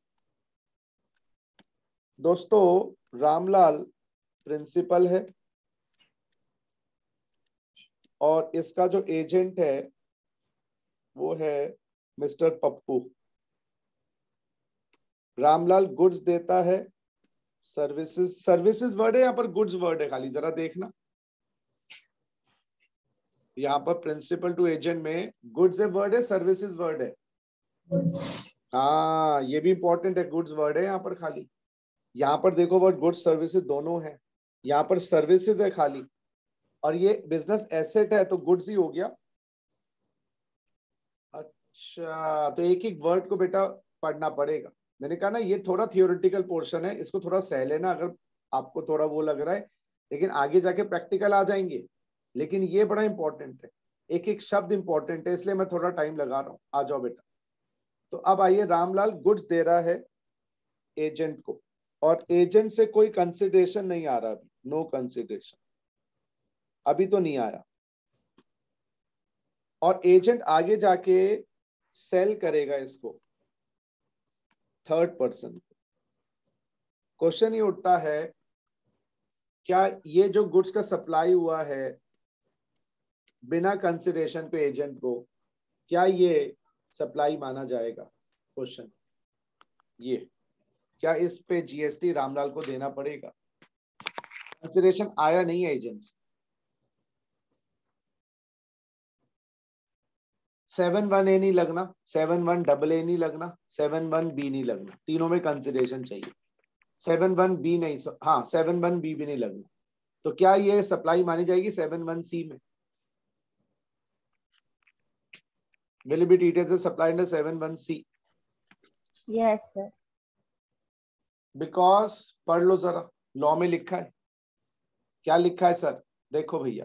दोस्तों। रामलाल प्रिंसिपल है और इसका जो एजेंट है वो है मिस्टर पप्पू। रामलाल गुड्स देता है, सर्विसेज, सर्विसेज वर्ड है यहाँ पर, गुड्स वर्ड है खाली, जरा देखना। यहाँ पर प्रिंसिपल टू एजेंट में गुड्स वर्ड है, सर्विसेज वर्ड है? हाँ, ये भी इंपॉर्टेंट है, गुड्स वर्ड है यहाँ पर खाली। यहाँ पर देखो वर्ड गुड्स सर्विसेज दोनों है, यहाँ पर सर्विसेज है खाली, और ये बिजनेस एसेट है तो गुड्स ही हो गया। अच्छा, तो एक एक वर्ड को बेटा पढ़ना पड़ेगा। मैंने कहा ना ये थोड़ा थियोरेटिकल पोर्शन है, इसको थोड़ा सह लेना अगर आपको थोड़ा वो लग रहा है, लेकिन आगे जाके प्रैक्टिकल आ जाएंगे। लेकिन ये बड़ा इंपॉर्टेंट है, एक एक शब्द इंपॉर्टेंट है, इसलिए मैं थोड़ा टाइम लगा रहा हूँ। आ जाओ बेटा। तो अब आइए, रामलाल गुड्स दे रहा है एजेंट को, और एजेंट से कोई कंसिडरेशन नहीं आ रहा, अभी नो कंसिडरेशन, अभी तो नहीं आया। और एजेंट आगे जाके सेल करेगा इसको थर्ड पर्सन को। क्वेश्चन ये उठता है, क्या ये जो गुड्स का सप्लाई हुआ है बिना कंसिडरेशन पे एजेंट को, क्या ये सप्लाई माना जाएगा? क्वेश्चन ये, क्या इस पे जीएसटी रामलाल को देना पड़ेगा? कंसिडरेशन आया नहीं है एजेंट से। सेवन वन ए नहीं लगना, सेवन वन डबल ए नहीं लगना, सेवन वन बी नहीं लगना, तीनों में कंसिडरेशन चाहिए। सेवन वन बी नहीं, हाँ सेवन वन बी भी नहीं लगना। तो क्या ये सप्लाई मानी जाएगी सेवन वन सी में? Will it be treated as supply under seven one C? Yes sir. Because पढ़ लो जरा, लॉ में लिखा है, क्या लिखा है सर? देखो भैया,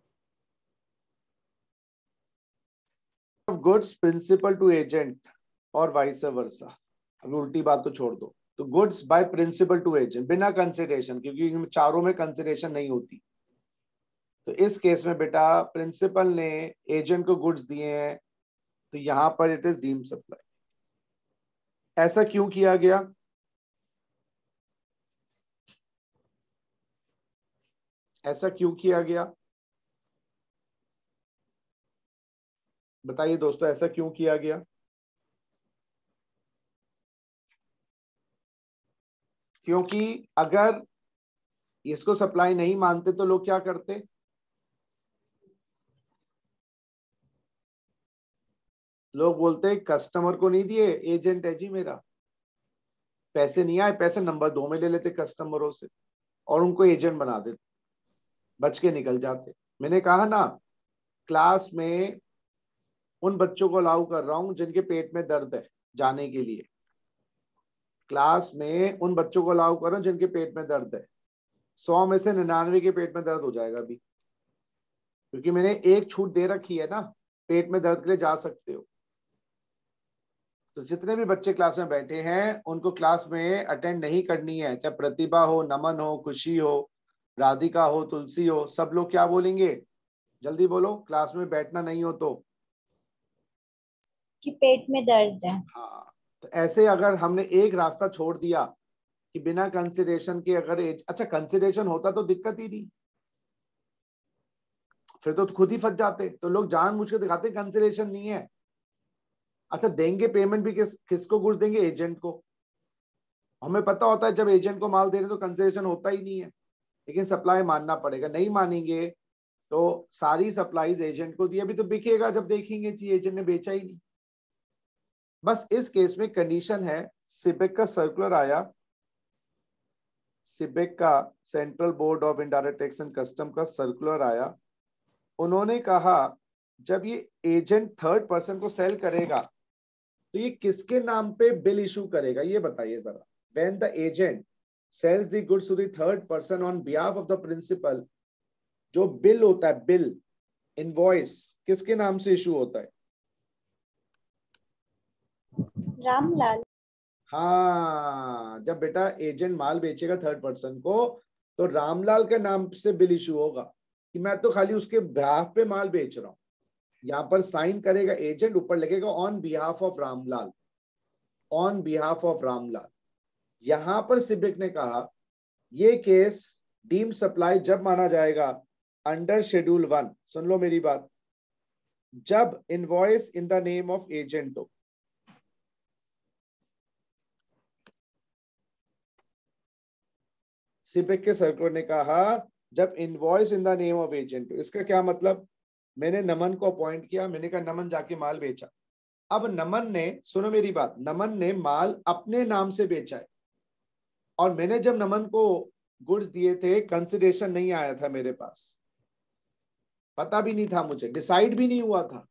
गुड्स प्रिंसिपल टू एजेंट और वाइस वर्सा। अब उल्टी बात तो छोड़ दो, तो goods by principal to agent बिना कंसिडरेशन, क्योंकि चारों में कंसिडरेशन नहीं होती। तो इस केस में बेटा प्रिंसिपल ने एजेंट को गुड्स दिए हैं, तो यहां पर इट इज डीम्ड सप्लाई। ऐसा क्यों किया गया? ऐसा क्यों किया गया बताइए दोस्तों, ऐसा क्यों किया गया? क्योंकि अगर इसको सप्लाई नहीं मानते तो लोग क्या करते? लोग बोलते कस्टमर को नहीं दिए, एजेंट है जी मेरा, पैसे नहीं आए, पैसे नंबर दो में ले लेते कस्टमरों से और उनको एजेंट बना देते, बच के निकल जाते। मैंने कहा ना, क्लास में उन बच्चों को अलाउ कर रहा हूं जिनके पेट में दर्द है जाने के लिए, क्लास में उन बच्चों को अलाउ कर रहा हूं जिनके पेट में दर्द है। सौ में से निन्यानवे के पेट में दर्द हो जाएगा अभी, क्योंकि मैंने एक छूट दे रखी है ना, पेट में दर्द के लिए जा सकते हो। तो जितने भी बच्चे क्लास में बैठे हैं उनको क्लास में अटेंड नहीं करनी है, चाहे प्रतिभा हो, नमन हो, खुशी हो, राधिका हो, तुलसी हो, सब लोग क्या बोलेंगे? जल्दी बोलो, क्लास में बैठना नहीं हो तो? कि पेट में दर्द है। हाँ, तो ऐसे अगर हमने एक रास्ता छोड़ दिया कि बिना कंसिडरेशन के, अगर एज, अच्छा कंसिडरेशन होता तो दिक्कत ही नहीं, फिर तो खुद ही फंस जाते। तो लोग जानबूझ के दिखाते कंसिडरेशन नहीं है। अच्छा, देंगे पेमेंट भी किस किसको? गुड्स देंगे एजेंट को। हमें पता होता है जब एजेंट को माल दे रहे तो कंसिडरेशन होता ही नहीं है, लेकिन सप्लाई मानना पड़ेगा, नहीं मानेंगे तो सारी सप्लाईज एजेंट को दी, अभी तो बिकेगा जब देखेंगे जी एजेंट ने बेचा ही नहीं। बस इस केस में कंडीशन है, सिबेक का सर्कुलर आया, सिबेक का central board of indirect tax and custom का सर्कुलर आया, उन्होंने कहा जब ये एजेंट थर्ड पर्सन को सेल करेगा तो ये किसके नाम पे बिल इशू करेगा, ये बताइए जरा। When the agent sells the goods to the third person on behalf of the principal, जो बिल होता है, बिल इनवॉइस किसके नाम से इशू होता है? रामलाल। हाँ, जब बेटा एजेंट माल बेचेगा थर्ड पर्सन को तो रामलाल के नाम से बिल इशू होगा कि मैं तो खाली उसके बिहाफ पे माल बेच रहा हूं। यहाँ पर साइन करेगा एजेंट, ऊपर लगेगा on behalf of Ramlal, on behalf of Ramlal. यहां पर सिबिक ने कहा ये केस डीम सप्लाई जब माना जाएगा अंडर शेड्यूल वन, सुन लो मेरी बात, जब invoice in the name of agent हो। सिबिक के सर्कुलर ने कहा जब invoice in the name of agent हो। इसका क्या मतलब? मैंने नमन को अपॉइंट किया, मैंने कहा नमन जाके माल बेचा। अब नमन ने, सुनो मेरी बात, नमन ने माल अपने नाम से बेचा है और मैंने जब नमन को गुड्स दिए थे कंसिडरेशन नहीं आया था मेरे पास, पता भी नहीं था मुझे, डिसाइड भी नहीं हुआ था।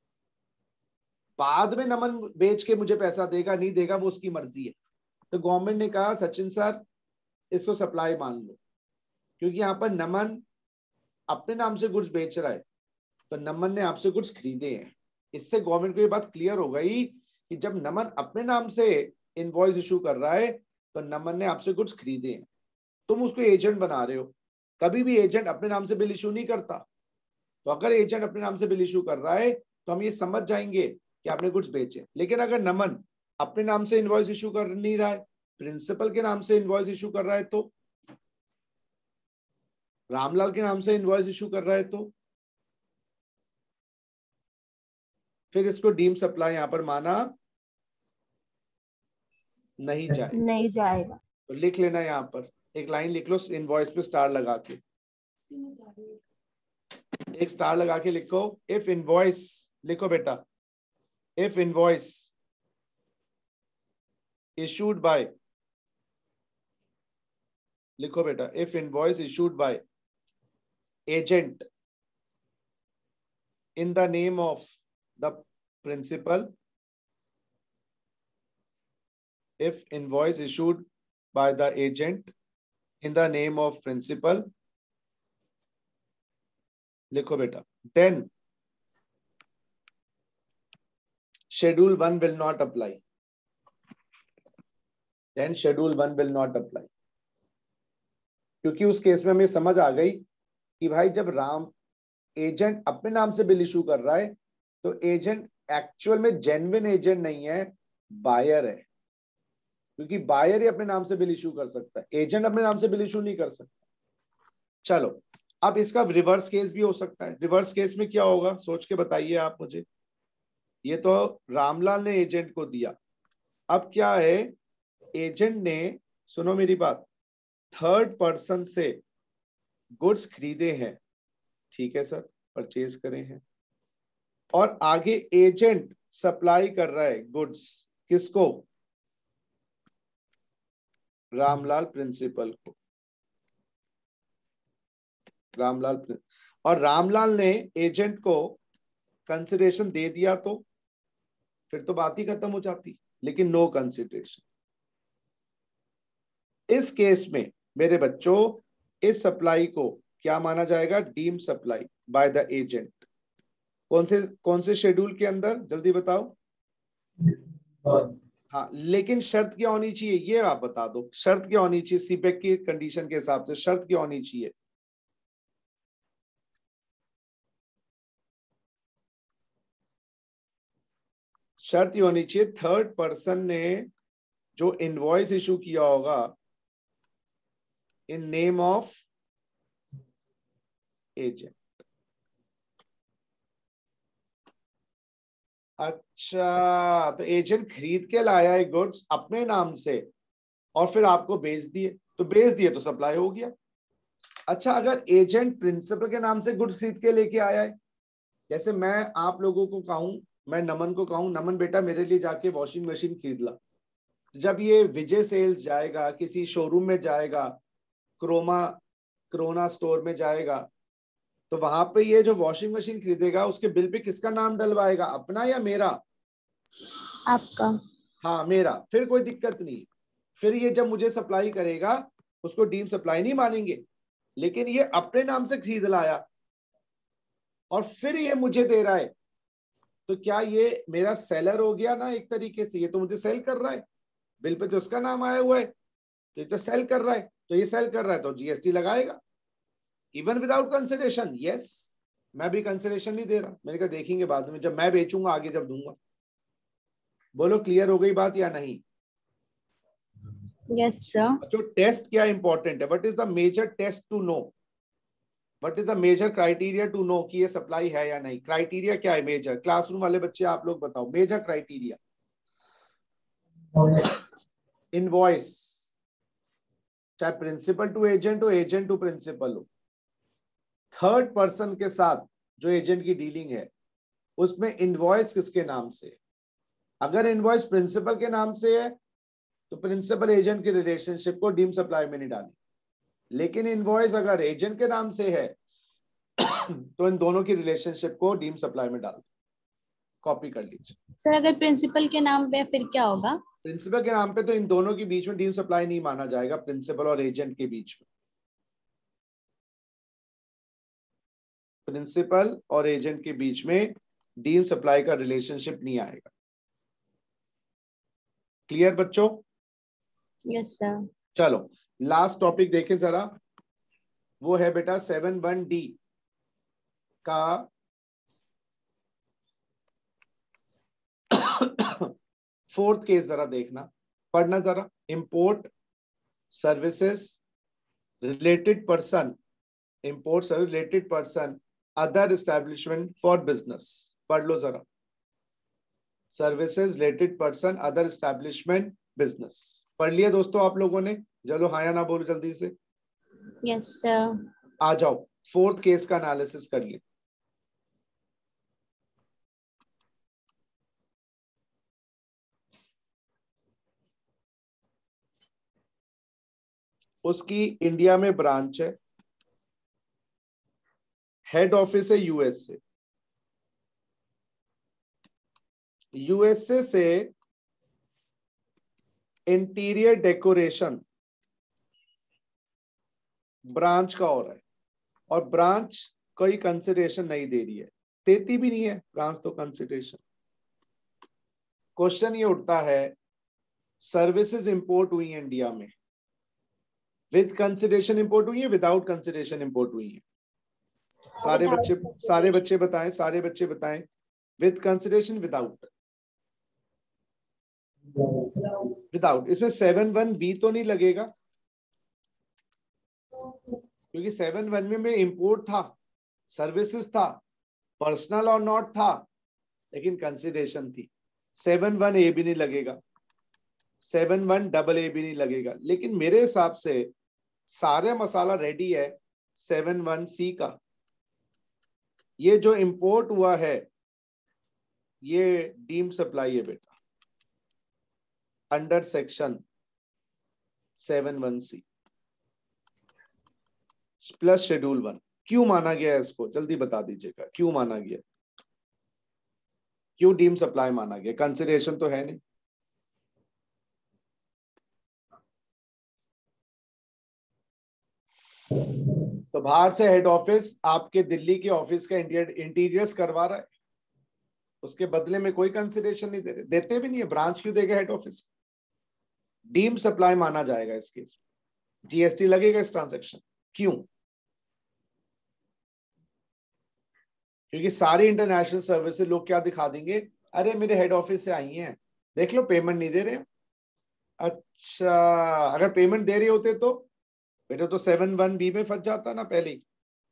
बाद में नमन बेच के मुझे पैसा देगा नहीं देगा वो उसकी मर्जी है। तो गवर्नमेंट ने कहा सचिन सर इसको सप्लाई मान लो, क्योंकि यहाँ पर नमन अपने नाम से गुड्स बेच रहा है तो नमन ने आपसे गुड्स खरीदे हैं। इससे गवर्नमेंट को ये बात क्लियर हो गई कि जब नमन अपने नाम से इनवॉइस इशू कर रहा है तो नमन ने आपसे गुड्स खरीदे हैं, तुम उसको एजेंट बना रहे हो। कभी भी एजेंट अपने नाम से बिल इशू नहीं करता, तो अगर एजेंट अपने नाम से बिल इशू कर रहा है तो हम ये समझ जाएंगे कि आपने गुड्स बेचे। लेकिन अगर नमन अपने नाम से इनवॉइस इशू कर नहीं रहा है, प्रिंसिपल के नाम से इनवॉइस इशू कर रहा है, तो रामलाल के नाम से इनवॉइस इशू कर रहा है, तो फिर इसको डीम सप्लाई यहां पर माना नहीं जाएगा। नहीं जाएगा। तो लिख लेना, यहां पर एक लाइन लिख लो, इनवॉइस पे स्टार लगा के, एक स्टार लगा के लिखो, इफ इनवॉइस, लिखो बेटा, इफ इनवॉइस इशूड बाय, लिखो बेटा, if invoice issued by agent in the name of the principal, if invoice issued by the agent in the name of principal, लिखो बेटा, then schedule one will not apply, then schedule one will not apply। क्योंकि उस case में हमें समझ आ गई कि भाई जब राम एजेंट अपने नाम से बिल इशू कर रहा है तो एजेंट एक्चुअल में जेन्युइन एजेंट नहीं है, बायर है, क्योंकि बायर ही अपने नाम से बिल इशू कर सकता है, एजेंट अपने नाम से बिल इशू नहीं कर सकता। चलो, अब इसका रिवर्स केस भी हो सकता है। रिवर्स केस में क्या होगा सोच के बताइए आप मुझे। ये तो रामलाल ने एजेंट को दिया, अब क्या है, एजेंट ने, सुनो मेरी बात, थर्ड पर्सन से गुड्स खरीदे हैं, ठीक है सर, परचेज करे हैं, और आगे एजेंट सप्लाई कर रहा है गुड्स, किसको? रामलाल प्रिंसिपल को, रामलाल, और रामलाल ने एजेंट को कंसिडरेशन दे दिया तो फिर तो बात ही खत्म हो जाती, लेकिन नो कंसिडरेशन। इस केस में मेरे बच्चों इस सप्लाई को क्या माना जाएगा? Deem supply by the agent. कौन से कौन से शेड्यूल के अंदर, जल्दी बताओ। हाँ, लेकिन शर्त क्या होनी चाहिए ये आप बता दो, शर्त क्या होनी चाहिए सीपेक की कंडीशन के हिसाब से, शर्त क्या होनी चाहिए? शर्त ये होनी चाहिए थर्ड पर्सन ने जो इनवॉइस इशू किया होगा इन नेम ऑफ एजेंट। अच्छा, तो एजेंट खरीद के लाया है गुड्स अपने नाम से और फिर आपको बेच दिए, तो बेच दिए तो सप्लाई हो गया। अच्छा, अगर एजेंट प्रिंसिपल के नाम से गुड्स खरीद के लेके आया है, जैसे मैं आप लोगों को कहूं, मैं नमन को कहूं, नमन बेटा मेरे लिए जाके वॉशिंग मशीन खरीद ला, जब ये विजय सेल्स जाएगा, किसी शोरूम में जाएगा, क्रोमा क्रोना स्टोर में जाएगा, तो वहां पे ये जो वॉशिंग मशीन खरीदेगा उसके बिल पे किसका नाम डलवाएगा, अपना या मेरा? आपका। हाँ मेरा। फिर कोई दिक्कत नहीं। फिर ये जब मुझे सप्लाई करेगा उसको डीम सप्लाई नहीं मानेंगे। लेकिन ये अपने नाम से खरीद लाया और फिर ये मुझे दे रहा है, तो क्या ये मेरा सेलर हो गया ना? एक तरीके से ये तो मुझे सेल कर रहा है, बिल पे तो उसका नाम आया हुआ है, तो ये तो सेल कर रहा है, तो ये सेल कर रहा है तो जीएसटी लगाएगा इवन विदाउट कंसिडरेशन। यस, मैं भी कंसिडरेशन नहीं दे रहा। मैंने कहा देखेंगे बाद में, जब मैं बेचूंगा आगे जब दूंगा। बोलो क्लियर हो गई बात या नहीं? Yes sir. तो टेस्ट क्या इंपॉर्टेंट है? What is the major test to know? What is the major criteria to know कि ये सप्लाई है या नहीं? क्राइटेरिया क्या है मेजर? क्लासरूम वाले बच्चे आप लोग बताओ मेजर क्राइटेरिया। इनवॉइस, चाहे प्रिंसिपल टू एजेंट हो, एजेंट टू प्रिंसिपल हो, थर्ड पर्सन के साथ जो एजेंट की डीलिंग है उसमें इनवॉइस किसके नाम से? अगर इनवॉइस प्रिंसिपल के नाम से है तो प्रिंसिपल एजेंट की रिलेशनशिप को डीम सप्लाई में नहीं डालें। लेकिन इनवॉइस अगर एजेंट के नाम से है तो इन दोनों की रिलेशनशिप को डीम सप्लाई में डाल दें। कॉपी कर लीजिए। सर अगर प्रिंसिपल के नाम पे फिर क्या होगा? प्रिंसिपल के नाम पे तो इन दोनों के बीच में डीम सप्लाई नहीं माना जाएगा, प्रिंसिपल और एजेंट के बीच में। प्रिंसिपल और एजेंट के बीच में डीम सप्लाई का रिलेशनशिप नहीं आएगा। क्लियर बच्चों? Yes sir. चलो लास्ट टॉपिक देखें जरा, वो है बेटा सेवन वन डी का फोर्थ केस। जरा देखना, पढ़ना जरा। Import services related person, import service related person other establishment for business. पढ़ लो जरा। Services related person other establishment business. पढ़ लिया दोस्तों आप लोगों ने? चलो हाँ या ना बोलो जल्दी से। Yes sir. आ जाओ, फोर्थ केस का एनालिसिस करिए। उसकी इंडिया में ब्रांच है, हेड ऑफिस है यूएसए। यूएसए से इंटीरियर डेकोरेशन ब्रांच का हो रहा है और ब्रांच कोई कंसिडरेशन नहीं दे रही है, देती भी नहीं है ब्रांच तो कंसिडरेशन। क्वेश्चन ये उठता है, सर्विसेज इंपोर्ट हुई है इंडिया में, विद कंसिडरेशन इंपोर्ट हुई है, विदाउट कंसिडरेशन इंपोर्ट हुई है? सारे बच्चे सारे बच्चे बताएं, सारे बच्चे बताएं। With consideration, without? विदाउट। इसमें सेवन वन बी तो नहीं लगेगा, क्योंकि सेवन वन में इंपोर्ट था, सर्विसेज था, पर्सनल और नॉट था, लेकिन कंसिडरेशन थी। सेवन वन ए भी नहीं लगेगा, सेवन वन डबल ए भी नहीं लगेगा। लेकिन मेरे हिसाब से सारे मसाला रेडी है सेवन वन सी का। ये जो इंपोर्ट हुआ है ये डीम सप्लाई है बेटा, under section seven one C plus schedule one. क्यों माना गया है इसको? जल्दी बता दीजिएगा क्यों माना गया, क्यों डीम सप्लाई माना गया? कंसिडरेशन तो है नहीं। तो बाहर से हेड ऑफिस आपके दिल्ली के ऑफिस का इंटीरियर्स करवा रहा है, उसके बदले में कोई कंसिडरेशन नहीं दे रहे, देते भी नहीं है। ब्रांच क्यों देगा हेड ऑफिस? डीम सप्लाई माना जाएगा इस केस में, जीएसटी लगेगा इस ट्रांजैक्शन। क्यों? क्योंकि सारी इंटरनेशनल सर्विसेज लोग क्या दिखा देंगे, अरे मेरे हेड ऑफिस से आई हैं, देख लो पेमेंट नहीं दे रहे। अच्छा, अगर पेमेंट दे रहे होते तो बेटा तो सेवन वन बी में फंस जाता ना पहले ही।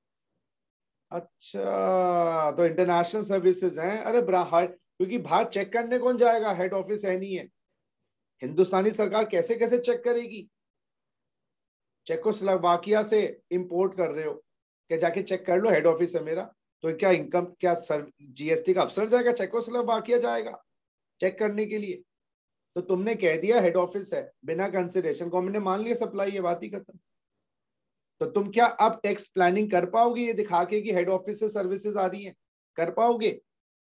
अच्छा, तो इंटरनेशनल सर्विसेज हैं, अरे बाहर, क्योंकि बाहर चेक करने कौन जाएगा, हेड ऑफिस है नहीं है। हिंदुस्तानी सरकार कैसे कैसे चेक करेगी? चेकोस्लोवाकिया से इंपोर्ट कर रहे हो, क्या जाके चेक कर लो, हेड ऑफिस है मेरा, तो क्या इनकम क्या सर जीएसटी का अफसर जाएगा चेकोस्लोवाकिया जाएगा चेक करने के लिए? तो तुमने कह दिया हेड ऑफिस है, बिना कंसिडरेशन गवर्नमेंट ने मान लिया सप्लाई, ये बात ही खत्म। तो तुम क्या अब टैक्स प्लानिंग कर पाओगे ये दिखा के कि हेड ऑफिस से सर्विसेज आ रही हैं? कर पाओगे?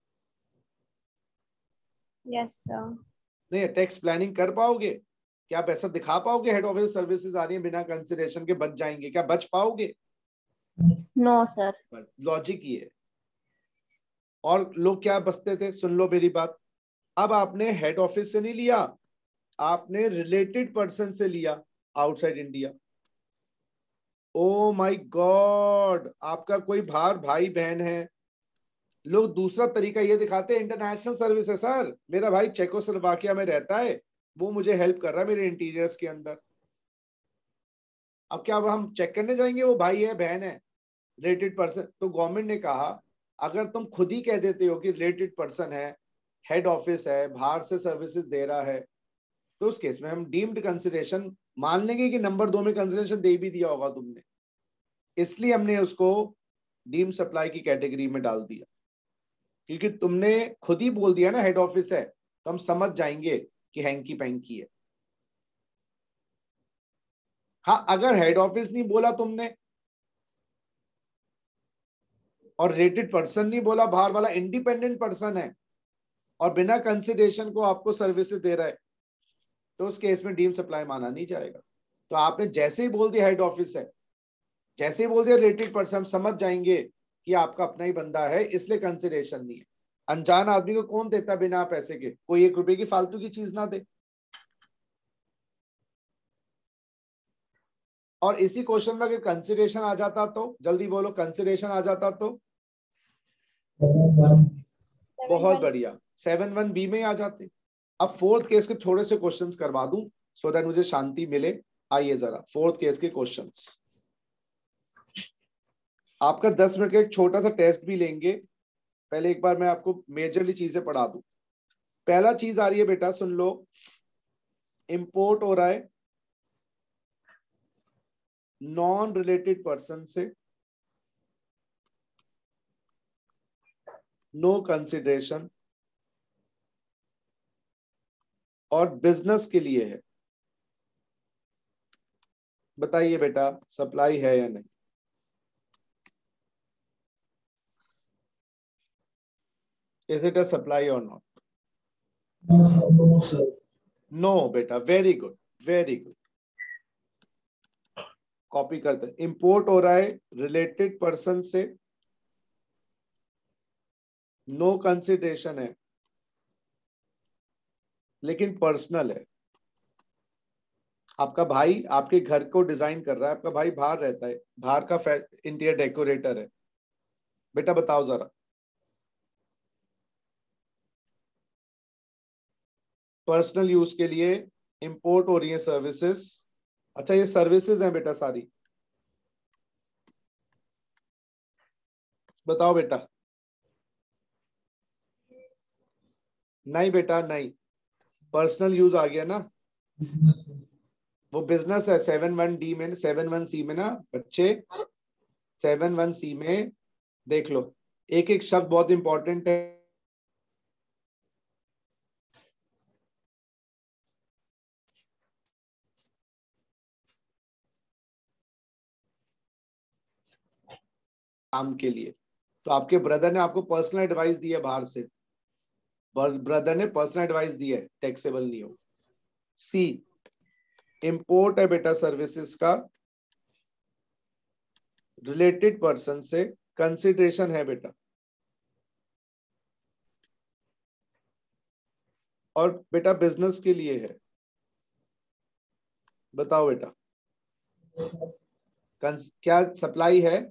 Yes sir. नहीं, टैक्स प्लानिंग कर पाओगे? क्या आप ऐसा दिखा पाओगे हेड ऑफिस सर्विसेज आ रही हैं बिना कंसिडरेशन के, बच जाएंगे? क्या बच पाओगे? No sir. लॉजिक ये है। और लोग क्या बचते थे, सुन लो मेरी बात, अब आपने हेड ऑफिस से नहीं लिया, आपने रिलेटेड पर्सन से लिया outside India. Oh my God, आपका कोई बाहर भाई बहन है, लोग दूसरा तरीका ये दिखाते हैं इंटरनेशनल सर्विस है सर, मेरा भाई चेकोस्लोवाकिया में रहता है, वो मुझे हेल्प कर रहा है मेरे इंटीरियर्स के अंदर। अब क्या अब हम चेक करने जाएंगे वो भाई है बहन है रिलेटेड पर्सन? तो गवर्नमेंट ने कहा अगर तुम खुद ही कह देते हो कि रिलेटेड पर्सन है, हेड ऑफिस है, बाहर से सर्विसेज दे रहा है, तो उस केस में हम डीम्ड कंसिडरेशन मान लेंगे कि नंबर दो में कंसिडरेशन दे भी दिया होगा तुमने, इसलिए हमने उसको डीम्ड सप्लाई की कैटेगरी में डाल दिया, क्योंकि तुमने खुद ही बोल दिया ना हेड ऑफिस है, तो हम समझ जाएंगे कि हैंकी पैंकी है। हाँ, अगर हेड ऑफिस नहीं बोला तुमने और रिलेटेड पर्सन नहीं बोला, बाहर वाला इंडिपेंडेंट पर्सन है और बिना कंसिडरेशन को आपको सर्विसेज दे रहा है, तो उस केस में डीम सप्लाई माना नहीं जाएगा। तो आपने जैसे ही बोल दिया हेड ऑफिस है, जैसे ही बोल दिया रिलेटेड पर्सन, हम समझ जाएंगे कि आपका अपना ही बंदा है, इसलिए कंसिडरेशन नहीं है। अनजान आदमी को कौन देता बिना पैसे के, कोई एक रुपए की फालतू की चीज ना दे। और इसी क्वेश्चन में अगर कंसिडरेशन आ जाता तो, जल्दी बोलो, कंसिडरेशन आ जाता तो बहुत बढ़िया, सेवन वन बी में आ जाते। अब फोर्थ केस के थोड़े से क्वेश्चंस करवा दूं सो दैट मुझे शांति मिले। आइए जरा फोर्थ केस के क्वेश्चंस, आपका दस मिनट का एक छोटा सा टेस्ट भी लेंगे। पहले एक बार मैं आपको मेजरली चीजें पढ़ा दूं। पहला चीज आ रही है बेटा, सुन लो, इंपोर्ट हो रहा है नॉन रिलेटेड पर्सन से, नो कंसिडरेशन, और बिजनेस के लिए है। बताइए बेटा सप्लाई है या नहीं? इज इट अ सप्लाई और नॉट? नो बेटा, very good, very good. Copy करते, इंपोर्ट हो रहा है रिलेटेड पर्सन से, नो कंसिडरेशन है, लेकिन पर्सनल है। आपका भाई आपके घर को डिजाइन कर रहा है, आपका भाई बाहर रहता है, बाहर का इंटीरियर डेकोरेटर है। बेटा बताओ जरा, पर्सनल यूज के लिए इंपोर्ट हो रही है सर्विसेज। अच्छा, ये सर्विसेज हैं बेटा सारी, बताओ बेटा। नहीं बेटा नहीं, पर्सनल यूज आ गया ना, वो बिजनेस है। सेवन वन डी में, सेवन वन सी में ना बच्चे, सेवन वन सी में देख लो, एक एक शब्द बहुत इंपॉर्टेंट है। काम के लिए, तो आपके ब्रदर ने आपको पर्सनल एडवाइस दी है बाहर से, ब्रदर ने पर्सनल एडवाइस दी है, टैक्सेबल नहीं हो। सी, इंपोर्ट है बेटा सर्विसेज का, रिलेटेड पर्सन से, कंसिडरेशन है बेटा, और बेटा बिजनेस के लिए है। बताओ बेटा, क्या सप्लाई है?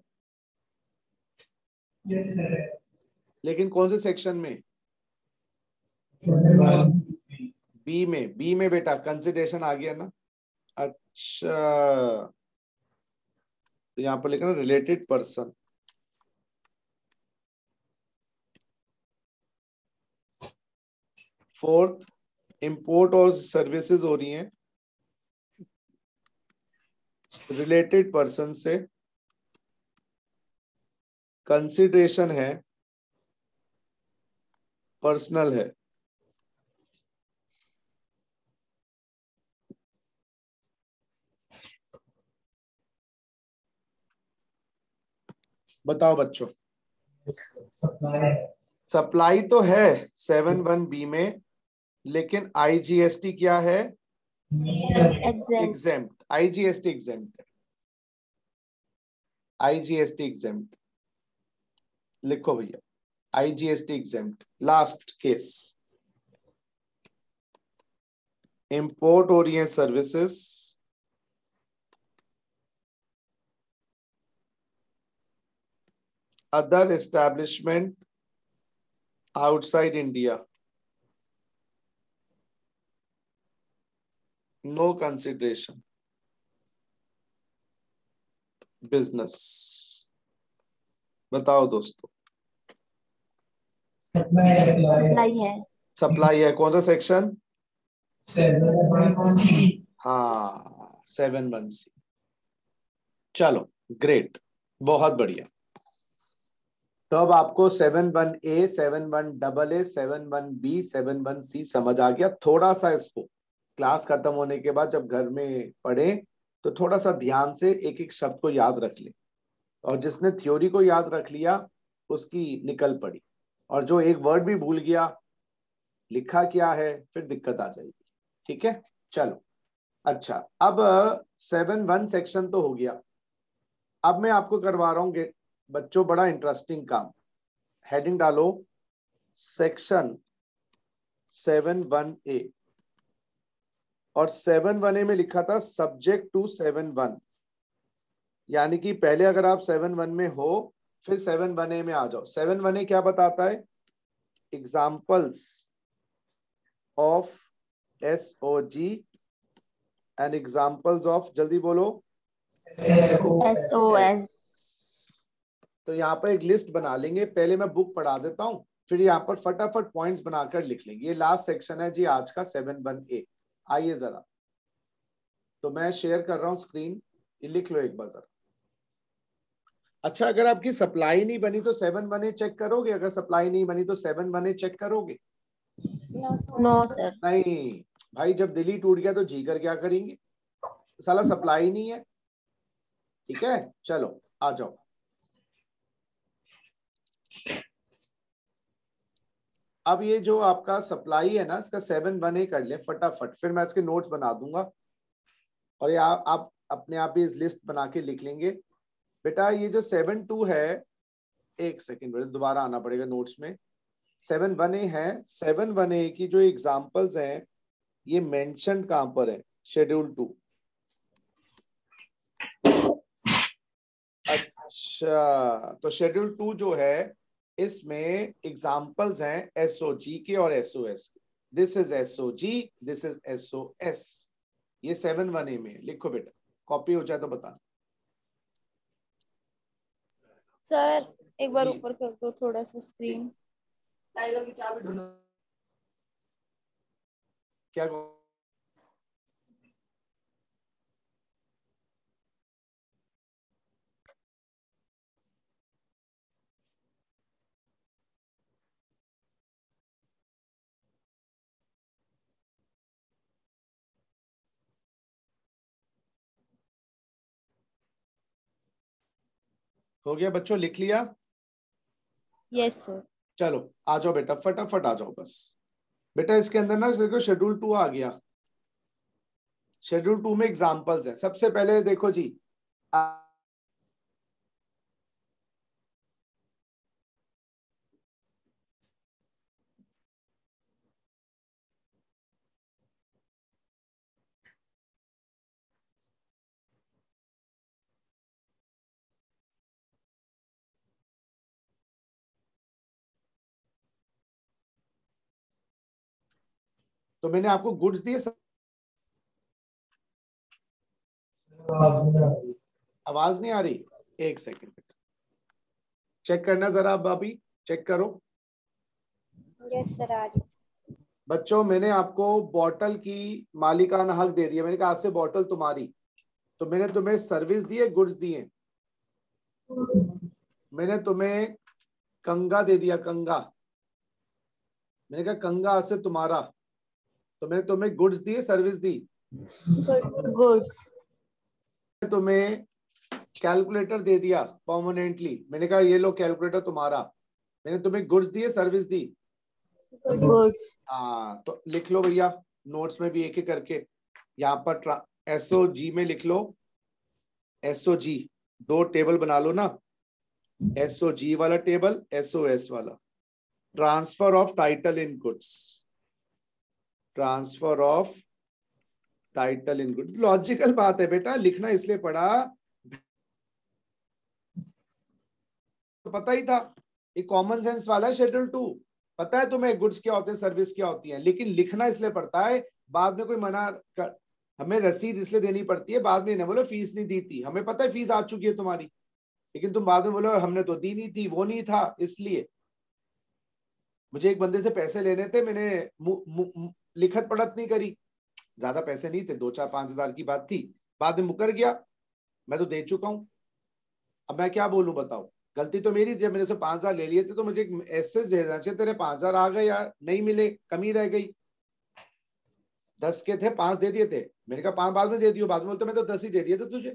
Yes sir. लेकिन कौन से सेक्शन में? बी में, बी में बेटा कंसिडरेशन आ गया ना। अच्छा, तो यहां पर लिखना रिलेटेड पर्सन। फोर्थ, इंपोर्ट और सर्विसेज हो रही हैं रिलेटेड पर्सन से कंसिडरेशन है, पर्सनल है। बताओ बच्चों, सप्लाई सप्लाई तो है सेवन वन बी में, लेकिन आईजीएसटी क्या है? एग्जेम्प्ट। एग्जेम्प्ट। आईजीएसटी एग्जेम्प्ट है, आईजीएसटी एग्जेम्प्ट। लिखो भैया, IGST exempt. Last case, import orient services, other establishment outside India, no consideration, business. बताओ दोस्तों, सप्लाई है। सप्लाई है। कौन सा सेक्शन? सेवन हाँ, सेवन वन सी। चलो ग्रेट, बहुत बढ़िया। तो अब आपको seven one A, seven one double A, seven one B, seven one C समझ आ गया। थोड़ा सा इसको क्लास खत्म होने के बाद जब घर में पढ़े तो थोड़ा सा ध्यान से एक एक शब्द को याद रख ले, और जिसने थ्योरी को याद रख लिया उसकी निकल पड़ी, और जो एक वर्ड भी भूल गया लिखा क्या है फिर दिक्कत आ जाएगी। ठीक है, चलो। अच्छा, अब सेवन वन सेक्शन तो हो गया। अब मैं आपको करवा रहा हूँ बच्चों बड़ा इंटरेस्टिंग काम। हेडिंग डालो सेक्शन सेवन वन ए, और सेवन वन ए में लिखा था सब्जेक्ट टू सेवन वन, यानी कि पहले अगर आप सेवन वन में हो फिर सेवन वन ए में आ जाओ। सेवन वन ए क्या बताता है? Examples of S O G and examples of, जल्दी बोलो, एस ओ एस। तो यहाँ पर एक लिस्ट बना लेंगे। पहले मैं बुक पढ़ा देता हूँ, फिर यहाँ पर फटाफट पॉइंट्स बनाकर लिख लेंगे। ये लास्ट सेक्शन है जी आज का, सेवन वन ए। आइए जरा, तो मैं शेयर कर रहा हूँ स्क्रीन, ये लिख लो एक बार जरा। अच्छा, अगर आपकी सप्लाई नहीं बनी तो सेवन वन ए चेक करोगे? अगर सप्लाई नहीं बनी तो सेवन वन ए चेक करोगे? No sir. नहीं भाई, जब दिल ही टूट गया तो जी कर क्या करेंगे? साला सप्लाई नहीं है। ठीक है, चलो आ जाओ। अब ये जो आपका सप्लाई है ना, इसका सेवन वन ए कर ले फटाफट, फिर मैं इसके नोट्स बना दूंगा, और ये आप, आप अपने आप ही इस लिस्ट बना के लिख लेंगे। बेटा ये जो सेवन टू है, एक सेकेंड बेटा दोबारा आना पड़ेगा नोट्स में। सेवन वन ए है, सेवन वन ए की जो एग्जाम्पल्स हैं ये मेंशन कहां पर है? Schedule two. अच्छा, तो शेड्यूल टू जो है इसमें एग्जाम्पल्स हैं एसओजी के और एसओएस के। This is SOG, this is SOS. ये सेवन वन ए में लिखो बेटा, कॉपी हो जाए तो बता। सर एक बार जी। ऊपर कर दो थोड़ा सा स्क्रीन। क्या हो गया बच्चों, लिख लिया? Yes sir. चलो आ जाओ बेटा, फटाफट आ जाओ बस। बेटा इसके अंदर ना देखो शेड्यूल टू आ गया। शेड्यूल टू में एग्जाम्पल्स है। सबसे पहले देखो जी, आ, तो मैंने आपको गुड्स दिए सब। आवाज नहीं आ रही? एक सेकेंड चेक करना जरा, अब अभी चेक करो। यस सर, आ रही। बच्चों मैंने आपको बॉटल की मालिकाना हक दे दिया। मैंने कहा आज से बॉटल तुम्हारी। तो मैंने तुम्हें सर्विस दी है, गुड्स दिए। मैंने तुम्हें कंगा दे दिया, कंगा। मैंने कहा कंगा आज से तुम्हारा, तो मैंने तुम्हें गुड्स दिए, सर्विस दी। गुड्स। तुम्हें कैलकुलेटर दे दिया परमानेंटली, मैंने कहा ये लो कैलकुलेटर तुम्हारा। मैंने तुम्हें गुड्स दिए, सर्विस दी। गुड्स। हाँ, तो लिख लो भैया नोट्स में भी एक एक करके। यहाँ पर एसओ जी में लिख लो, एसओ जी दो टेबल बना लो ना, एसओ जी वाला टेबल, एसओ एस वाला। Transfer of title in goods, transfer of title in goods. Logical बात है बेटा, लिखना इसलिए पड़ा, तो पता ही था, ये कॉमन सेंस वाला है। शेड्यूल टू पता है तुम्हें गुड्स क्या होते हैं, सर्विस क्या होती है, लेकिन लिखना इसलिए पड़ता है, बाद में कोई मना कर, हमें रसीद इसलिए देनी पड़ती है, बाद में ना बोलो फीस नहीं दी थी। हमें पता है फीस आ चुकी है तुम्हारी, लेकिन तुम बाद में बोलो हमने तो दी नहीं थी, वो नहीं था। इसलिए मुझे एक बंदे से पैसे लेने थे, मैंने मु, मु, मु, लिखत पढ़त नहीं करी, ज्यादा पैसे नहीं थे, दो चार पांच हजार की बात थी, बाद में मुकर गया, मैं तो दे चुका हूं, अब मैं क्या बोलूं बताओ। गलती तो मेरी थी, जब मैंने से पांच हजार ले लिए थे तो मुझे ऐसे देना चाहिए, तेरे पांच हजार आ गए या नहीं मिले, कमी रह गई। दस के थे, पांच दे दिए थे, मैंने कहा पांच बाद में दे दियो, बाद में बोलते मैं तो दस ही दे दिए थे तुझे।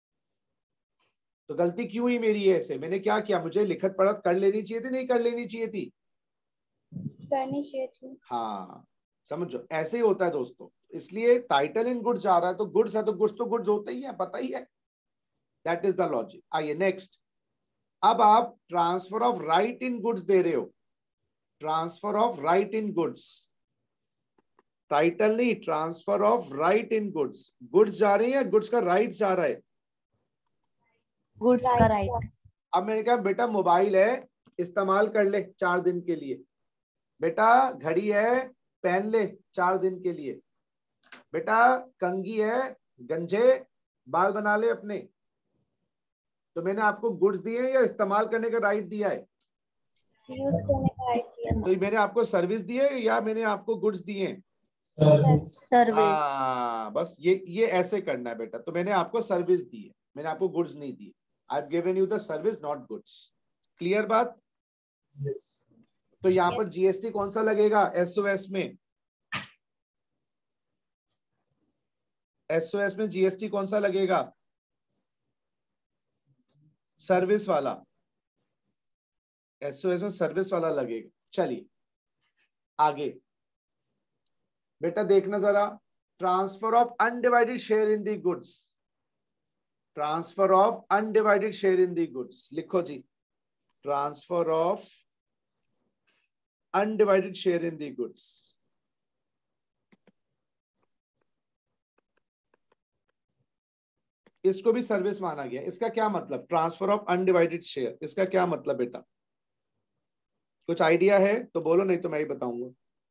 तो गलती क्यों हुई मेरी ऐसे, मैंने क्या किया, मुझे लिखत पढ़त कर लेनी चाहिए थी, नहीं कर लेनी चाहिए थी, करनी चाहिए थी। हाँ समझो, ऐसे ही होता है दोस्तों। इसलिए टाइटल इन गुड्स आ रहा है तो गुड्स है तो गुड्स तो गुड्स होते ही है, पता ही है। That is the logic. आइए नेक्स्ट। अब आप transfer of right in goods दे रहे हो, transfer of right in goods, title नहीं, transfer of right in goods. Goods जा रही है, गुड्स का राइट जा रहा है। गुड्स का राइट। अब मैंने कहा बेटा मोबाइल है, इस्तेमाल कर ले चार दिन के लिए, बेटा घड़ी है, पहन ले चार दिन के लिए, बेटा कंघी है, गंजे बाल बना ले अपने। तो मैंने आपको गुड्स दिए या इस्तेमाल करने का राइट दिया है? यूज करने का राइट दिया। तो मैंने आपको सर्विस दी है या मैंने आपको गुड्स दिए हैं? सर्विस। हाँ बस ये ये ऐसे करना है बेटा। तो मैंने आपको सर्विस दी है, मैंने आपको गुड्स नहीं दी। I have given you the service not goods. Clear बात? तो यहाँ पर जीएसटी कौन सा लगेगा एसओएस में? एसओएस में जीएसटी कौन सा लगेगा? सर्विस वाला। एसओएस में सर्विस वाला लगेगा। चलिए आगे बेटा देखना जरा, transfer of undivided share in the goods, transfer of undivided share in the goods लिखो जी, transfer of undivided share in the goods. इसको भी सर्विस माना गया। इसका क्या मतलब, ट्रांसफर ऑफ अनडिवाइडेड शेयर, इसका क्या मतलब बेटा? कुछ आइडिया है तो बोलो, नहीं तो मैं ही बताऊंगा।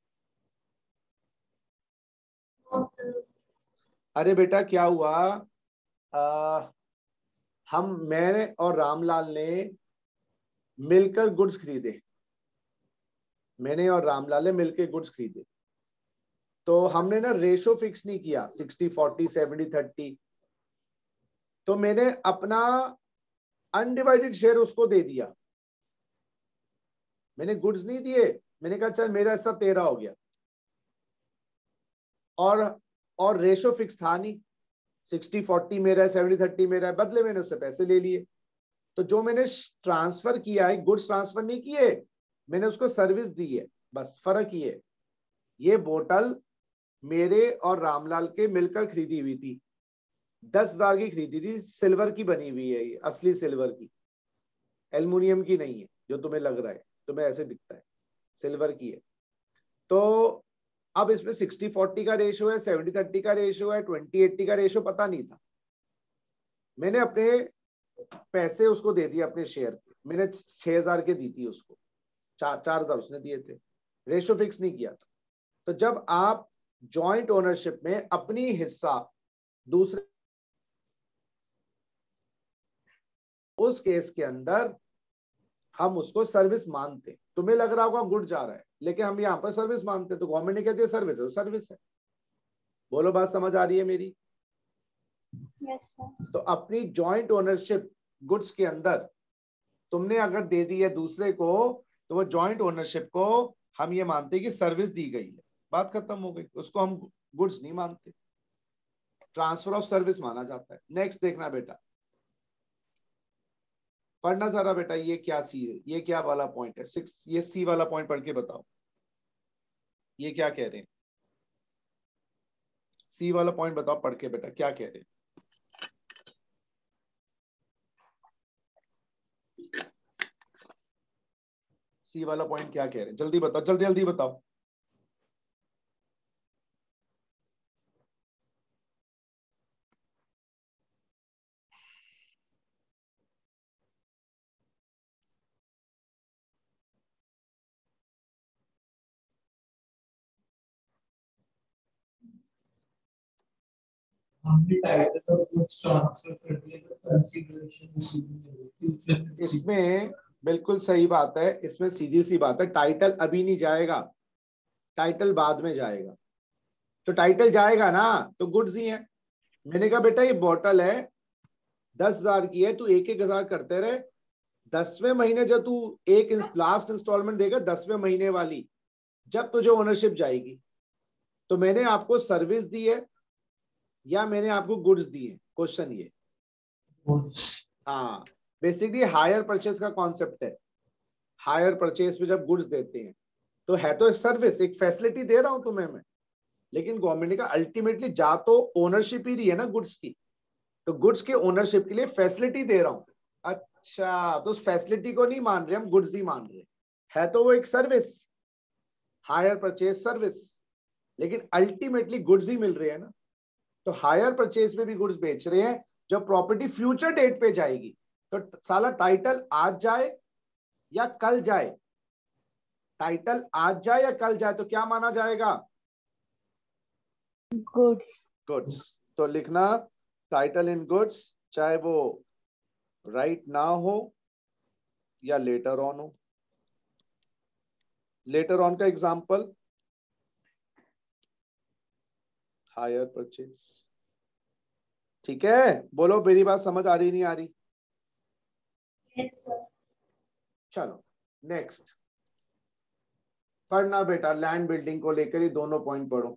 अरे बेटा क्या हुआ, आ, हम मैंने और रामलाल ने मिलकर गुड्स खरीदे, मैंने और रामलाल ने मिलकर गुड्स खरीदे, तो हमने ना रेशो फिक्स नहीं किया सिक्सटी फोर्टी सेवेंटी थर्टी, तो मैंने अपना अनडिवाइडेड शेयर उसको दे दिया, मैंने गुड्स नहीं दिए, मैंने कहा चल मेरा हिस्सा तेरा हो गया, और और रेशो फिक्स था नहीं, सिक्सटी फोर्टी मेरा है, सेवेंटी थर्टी मेरा है, बदले मैंने उससे पैसे ले लिए। तो जो मैंने ट्रांसफर किया है, गुड्स ट्रांसफर नहीं किए, मैंने उसको सर्विस दी है, बस फर्क ये है। ये बोतल मेरे और रामलाल के मिलकर खरीदी हुई थी, दस हजार की खरीदी थी, सिल्वर की बनी हुई है ये, असली सिल्वर की, एल्युमिनियम की नहीं है जो तुम्हें लग रहा है, तुम्हें ऐसे दिखता है, सिल्वर की है। तो अब इसमें सिक्सटी फोर्टी का रेशियो है, सेवेंटी थर्टी का रेशियो है, ट्वेंटी एट्टी का रेशियो पता नहीं था, मैंने अपने पैसे उसको दे दिए, अपने शेयर के मैंने छह हजार के दी थी उसको, चार चार हजार उसने दिए थे, रेशियो फिक्स नहीं किया था। तो जब आप जॉइंट ओनरशिप में अपनी हिस्सा दूसरे, उस केस के अंदर हम उसको सर्विस मानते। तुम्हें लग रहा होगा गुड जा रहा है, लेकिन हम यहाँ पर सर्विस मानते, तो गवर्नमेंट ने कहती है सर्विस है तो सर्विस है। बोलो बात समझ आ रही है मेरी? Yes, sir. तो अपनी जॉइंट ओनरशिप गुड्स के अंदर तुमने अगर दे दी है दूसरे को, तो वो जॉइंट ओनरशिप को हम ये मानते हैं कि सर्विस दी गई है, बात खत्म हो गई, उसको हम गुड्स नहीं मानते, ट्रांसफर ऑफ सर्विस माना जाता है। नेक्स्ट देखना बेटा, पढ़ना जरा बेटा, ये क्या सी है, ये क्या वाला पॉइंट है, सिक्स, ये सी वाला पॉइंट पढ़ के बताओ, ये क्या कह रहे हैं, सी वाला पॉइंट बताओ पढ़ के बेटा, क्या कह रहे हैं। सी वाला पॉइंट क्या कह रहे हैं, जल्दी बताओ, जल्दी जल्दी बताओ। हमने टाइटल ऑफ गुड्स ट्रांसफर कर दिया तो कंसीडरेशन फ्यूचर में इसमें बिल्कुल सही बात है, इसमें सीधी सी बात है, टाइटल अभी नहीं जाएगा, टाइटल बाद में जाएगा। तो टाइटल जाएगा ना तो गुड्स ही है। मैंने कहा बेटा ये बोतल है, दस हजार की है, तू एक एक हजार करते रहे, दसवें महीने जब तू एक लास्ट इंस्टॉलमेंट देगा दसवें महीने वाली, जब तुझे ओनरशिप जाएगी, तो मैंने आपको सर्विस दी है या मैंने आपको गुड्स दी है, क्वेश्चन ये। हाँ, बेसिकली हायर परचेज का कॉन्सेप्ट है। हायर परचेज पे जब गुड्स देते हैं तो है तो सर्विस, एक फैसिलिटी दे रहा हूं तुम्हें मैं, लेकिन गवर्नमेंट का अल्टीमेटली जा तो ओनरशिप ही रही है ना गुड्स की, तो गुड्स के ओनरशिप के लिए फैसिलिटी दे रहा हूं। अच्छा, तो उस फैसिलिटी को नहीं मान रहे हम, गुड्स ही मान रहे है, तो वो एक सर्विस, हायर परचेज सर्विस, लेकिन अल्टीमेटली गुड्स ही मिल रहे हैं ना। तो हायर परचेज में भी गुड्स बेच रहे हैं, जब प्रॉपर्टी फ्यूचर डेट पे जाएगी तो साला टाइटल आज जाए या कल जाए, टाइटल आज जाए या कल जाए तो क्या माना जाएगा, गुड्स। गुड्स। तो लिखना टाइटल इन गुड्स, चाहे वो राइट ना हो या लेटर ऑन हो। लेटर ऑन का एग्जांपल हायर परचेज। ठीक है, बोलो मेरी बात समझ आ रही नहीं आ रही। Yes, sir. चलो नेक्स्ट पढ़ना बेटा, लैंड बिल्डिंग को लेकर ही दोनों पॉइंट पढ़ो।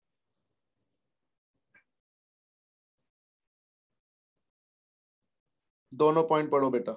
दोनों पॉइंट पढ़ो बेटा।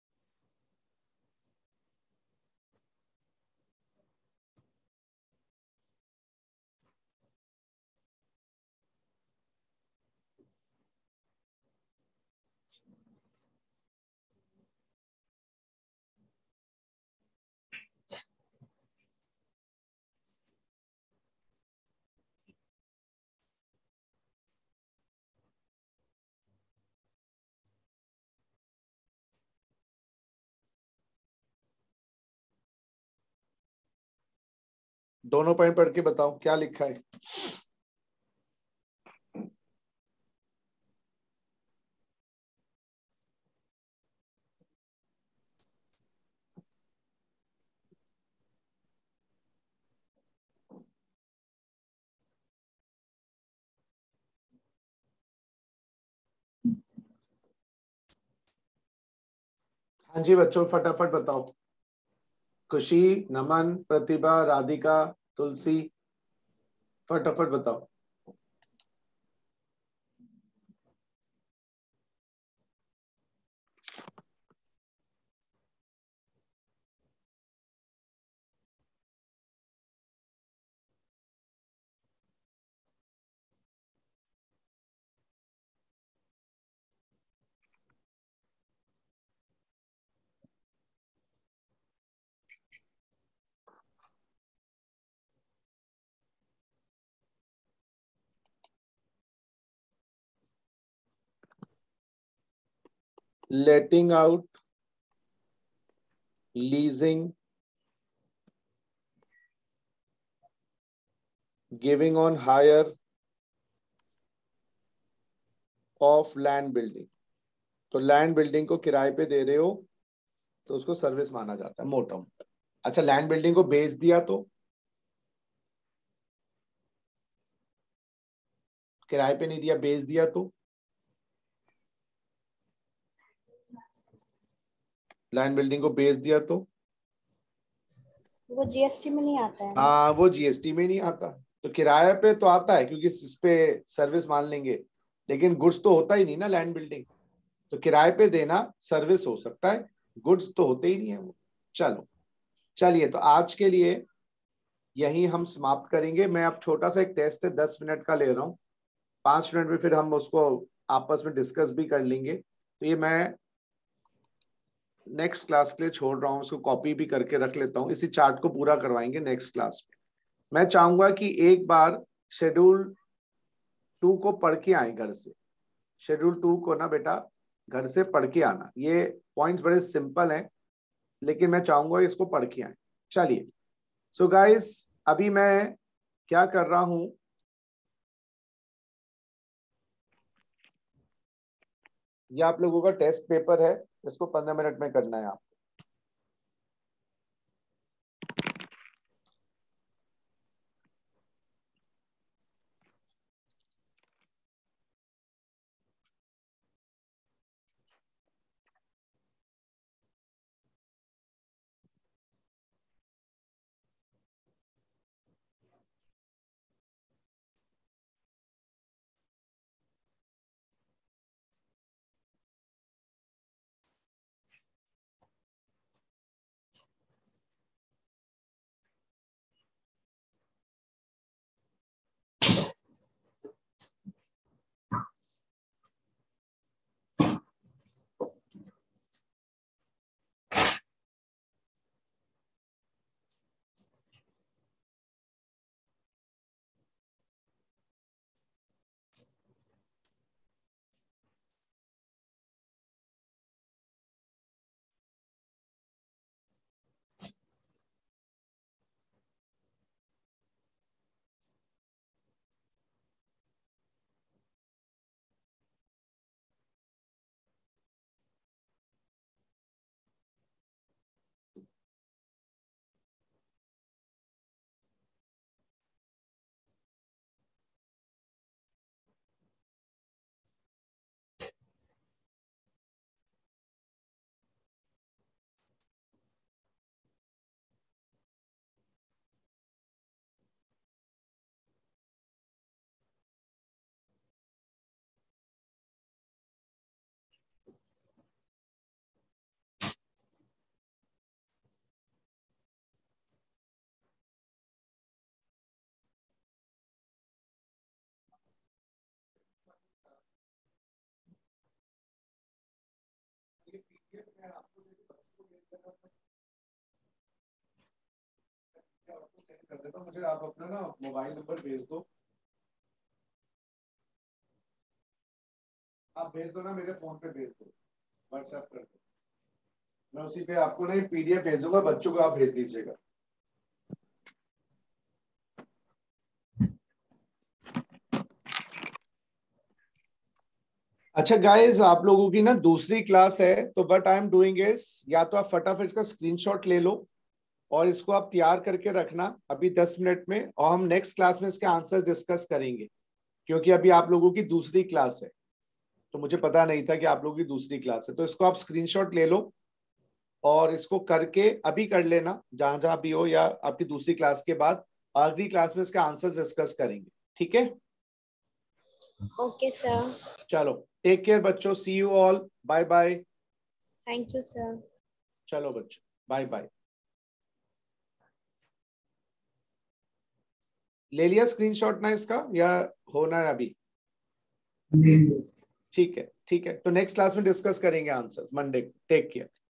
दोनों पॉइंट पढ़ के बताओ क्या लिखा है। हाँ जी बच्चों, फटाफट बताओ। खुशी, नमन, प्रतिभा, राधिका, तुलसी, फटाफट बताओ। Letting out, leasing, giving on hire of land building. तो लैंड बिल्डिंग को किराए पे दे रहे हो तो उसको सर्विस माना जाता है मोटा मोटा। अच्छा, लैंड बिल्डिंग को बेच दिया तो, किराए पे नहीं दिया, बेच दिया तो, लैंड बिल्डिंग को बेच दिया तो वो जीएसटी में नहीं आता है ना? हाँ, वो जीएसटी में नहीं आता। तो किराए पे तो आता है क्योंकि इस पे सर्विस मान लेंगे, लेकिन गुड्स तो होता ही नहीं ना लैंड बिल्डिंग। तो किराए पे देना सर्विस हो सकता है, गुड्स तो होते ही नहीं है वो। चलो चलिए, तो आज के लिए यही हम समाप्त करेंगे। मैं अब छोटा सा एक टेस्ट है, दस मिनट का ले रहा हूँ, पांच मिनट में फिर हम उसको आपस में डिस्कस भी कर लेंगे। तो ये मैं नेक्स्ट क्लास के लिए छोड़ रहा हूँ, उसको कॉपी भी करके रख लेता हूँ। इसी चार्ट को पूरा करवाएंगे नेक्स्ट क्लास में। मैं चाहूंगा कि एक बार शेड्यूल टू को पढ़ के आए घर से। शेड्यूल टू को ना बेटा घर से पढ़ के आना। ये पॉइंट्स बड़े सिंपल हैं, लेकिन मैं चाहूंगा इसको पढ़ के आए। चलिए, सो गाइस अभी मैं क्या कर रहा हूं, ये आप लोगों का टेस्ट पेपर है, इसको पंद्रह मिनट में करना है आप। आपको सेंड कर देता हूँ, मुझे आप अपना ना मोबाइल नंबर भेज दो। आप भेज दो ना, मेरे फोन पे भेज दो, व्हाट्सएप कर दो। मैं उसी पे आपको ना पीडीएफ भेज दूंगा, बच्चों को आप भेज दीजिएगा। अच्छा गाइस, आप लोगों की ना दूसरी क्लास है, तो what I am doing is, या तो आप फटाफट इसका स्क्रीनशॉट ले लो और इसको आप तैयार करके रखना अभी दस मिनट में, और हम नेक्स्ट क्लास में इसके आंसर डिस्कस करेंगे। क्योंकि अभी आप लोगों की दूसरी क्लास है, तो मुझे पता नहीं था कि आप लोगों की दूसरी क्लास है। तो इसको आप स्क्रीनशॉट ले लो और इसको करके अभी कर लेना जहां जहां भी हो, या आपकी दूसरी क्लास के बाद अगली क्लास में इसके आंसर डिस्कस करेंगे। ठीक है? Okay sir. चलो, टेक केयर बच्चों, see you all, bye bye. Thank you sir. चलो बच्चों, बाय बाय। ले लिया स्क्रीनशॉट ना इसका, या होना है अभी? ठीक है, ठीक है, तो नेक्स्ट क्लास में डिस्कस करेंगे आंसर्स मंडे। Take care.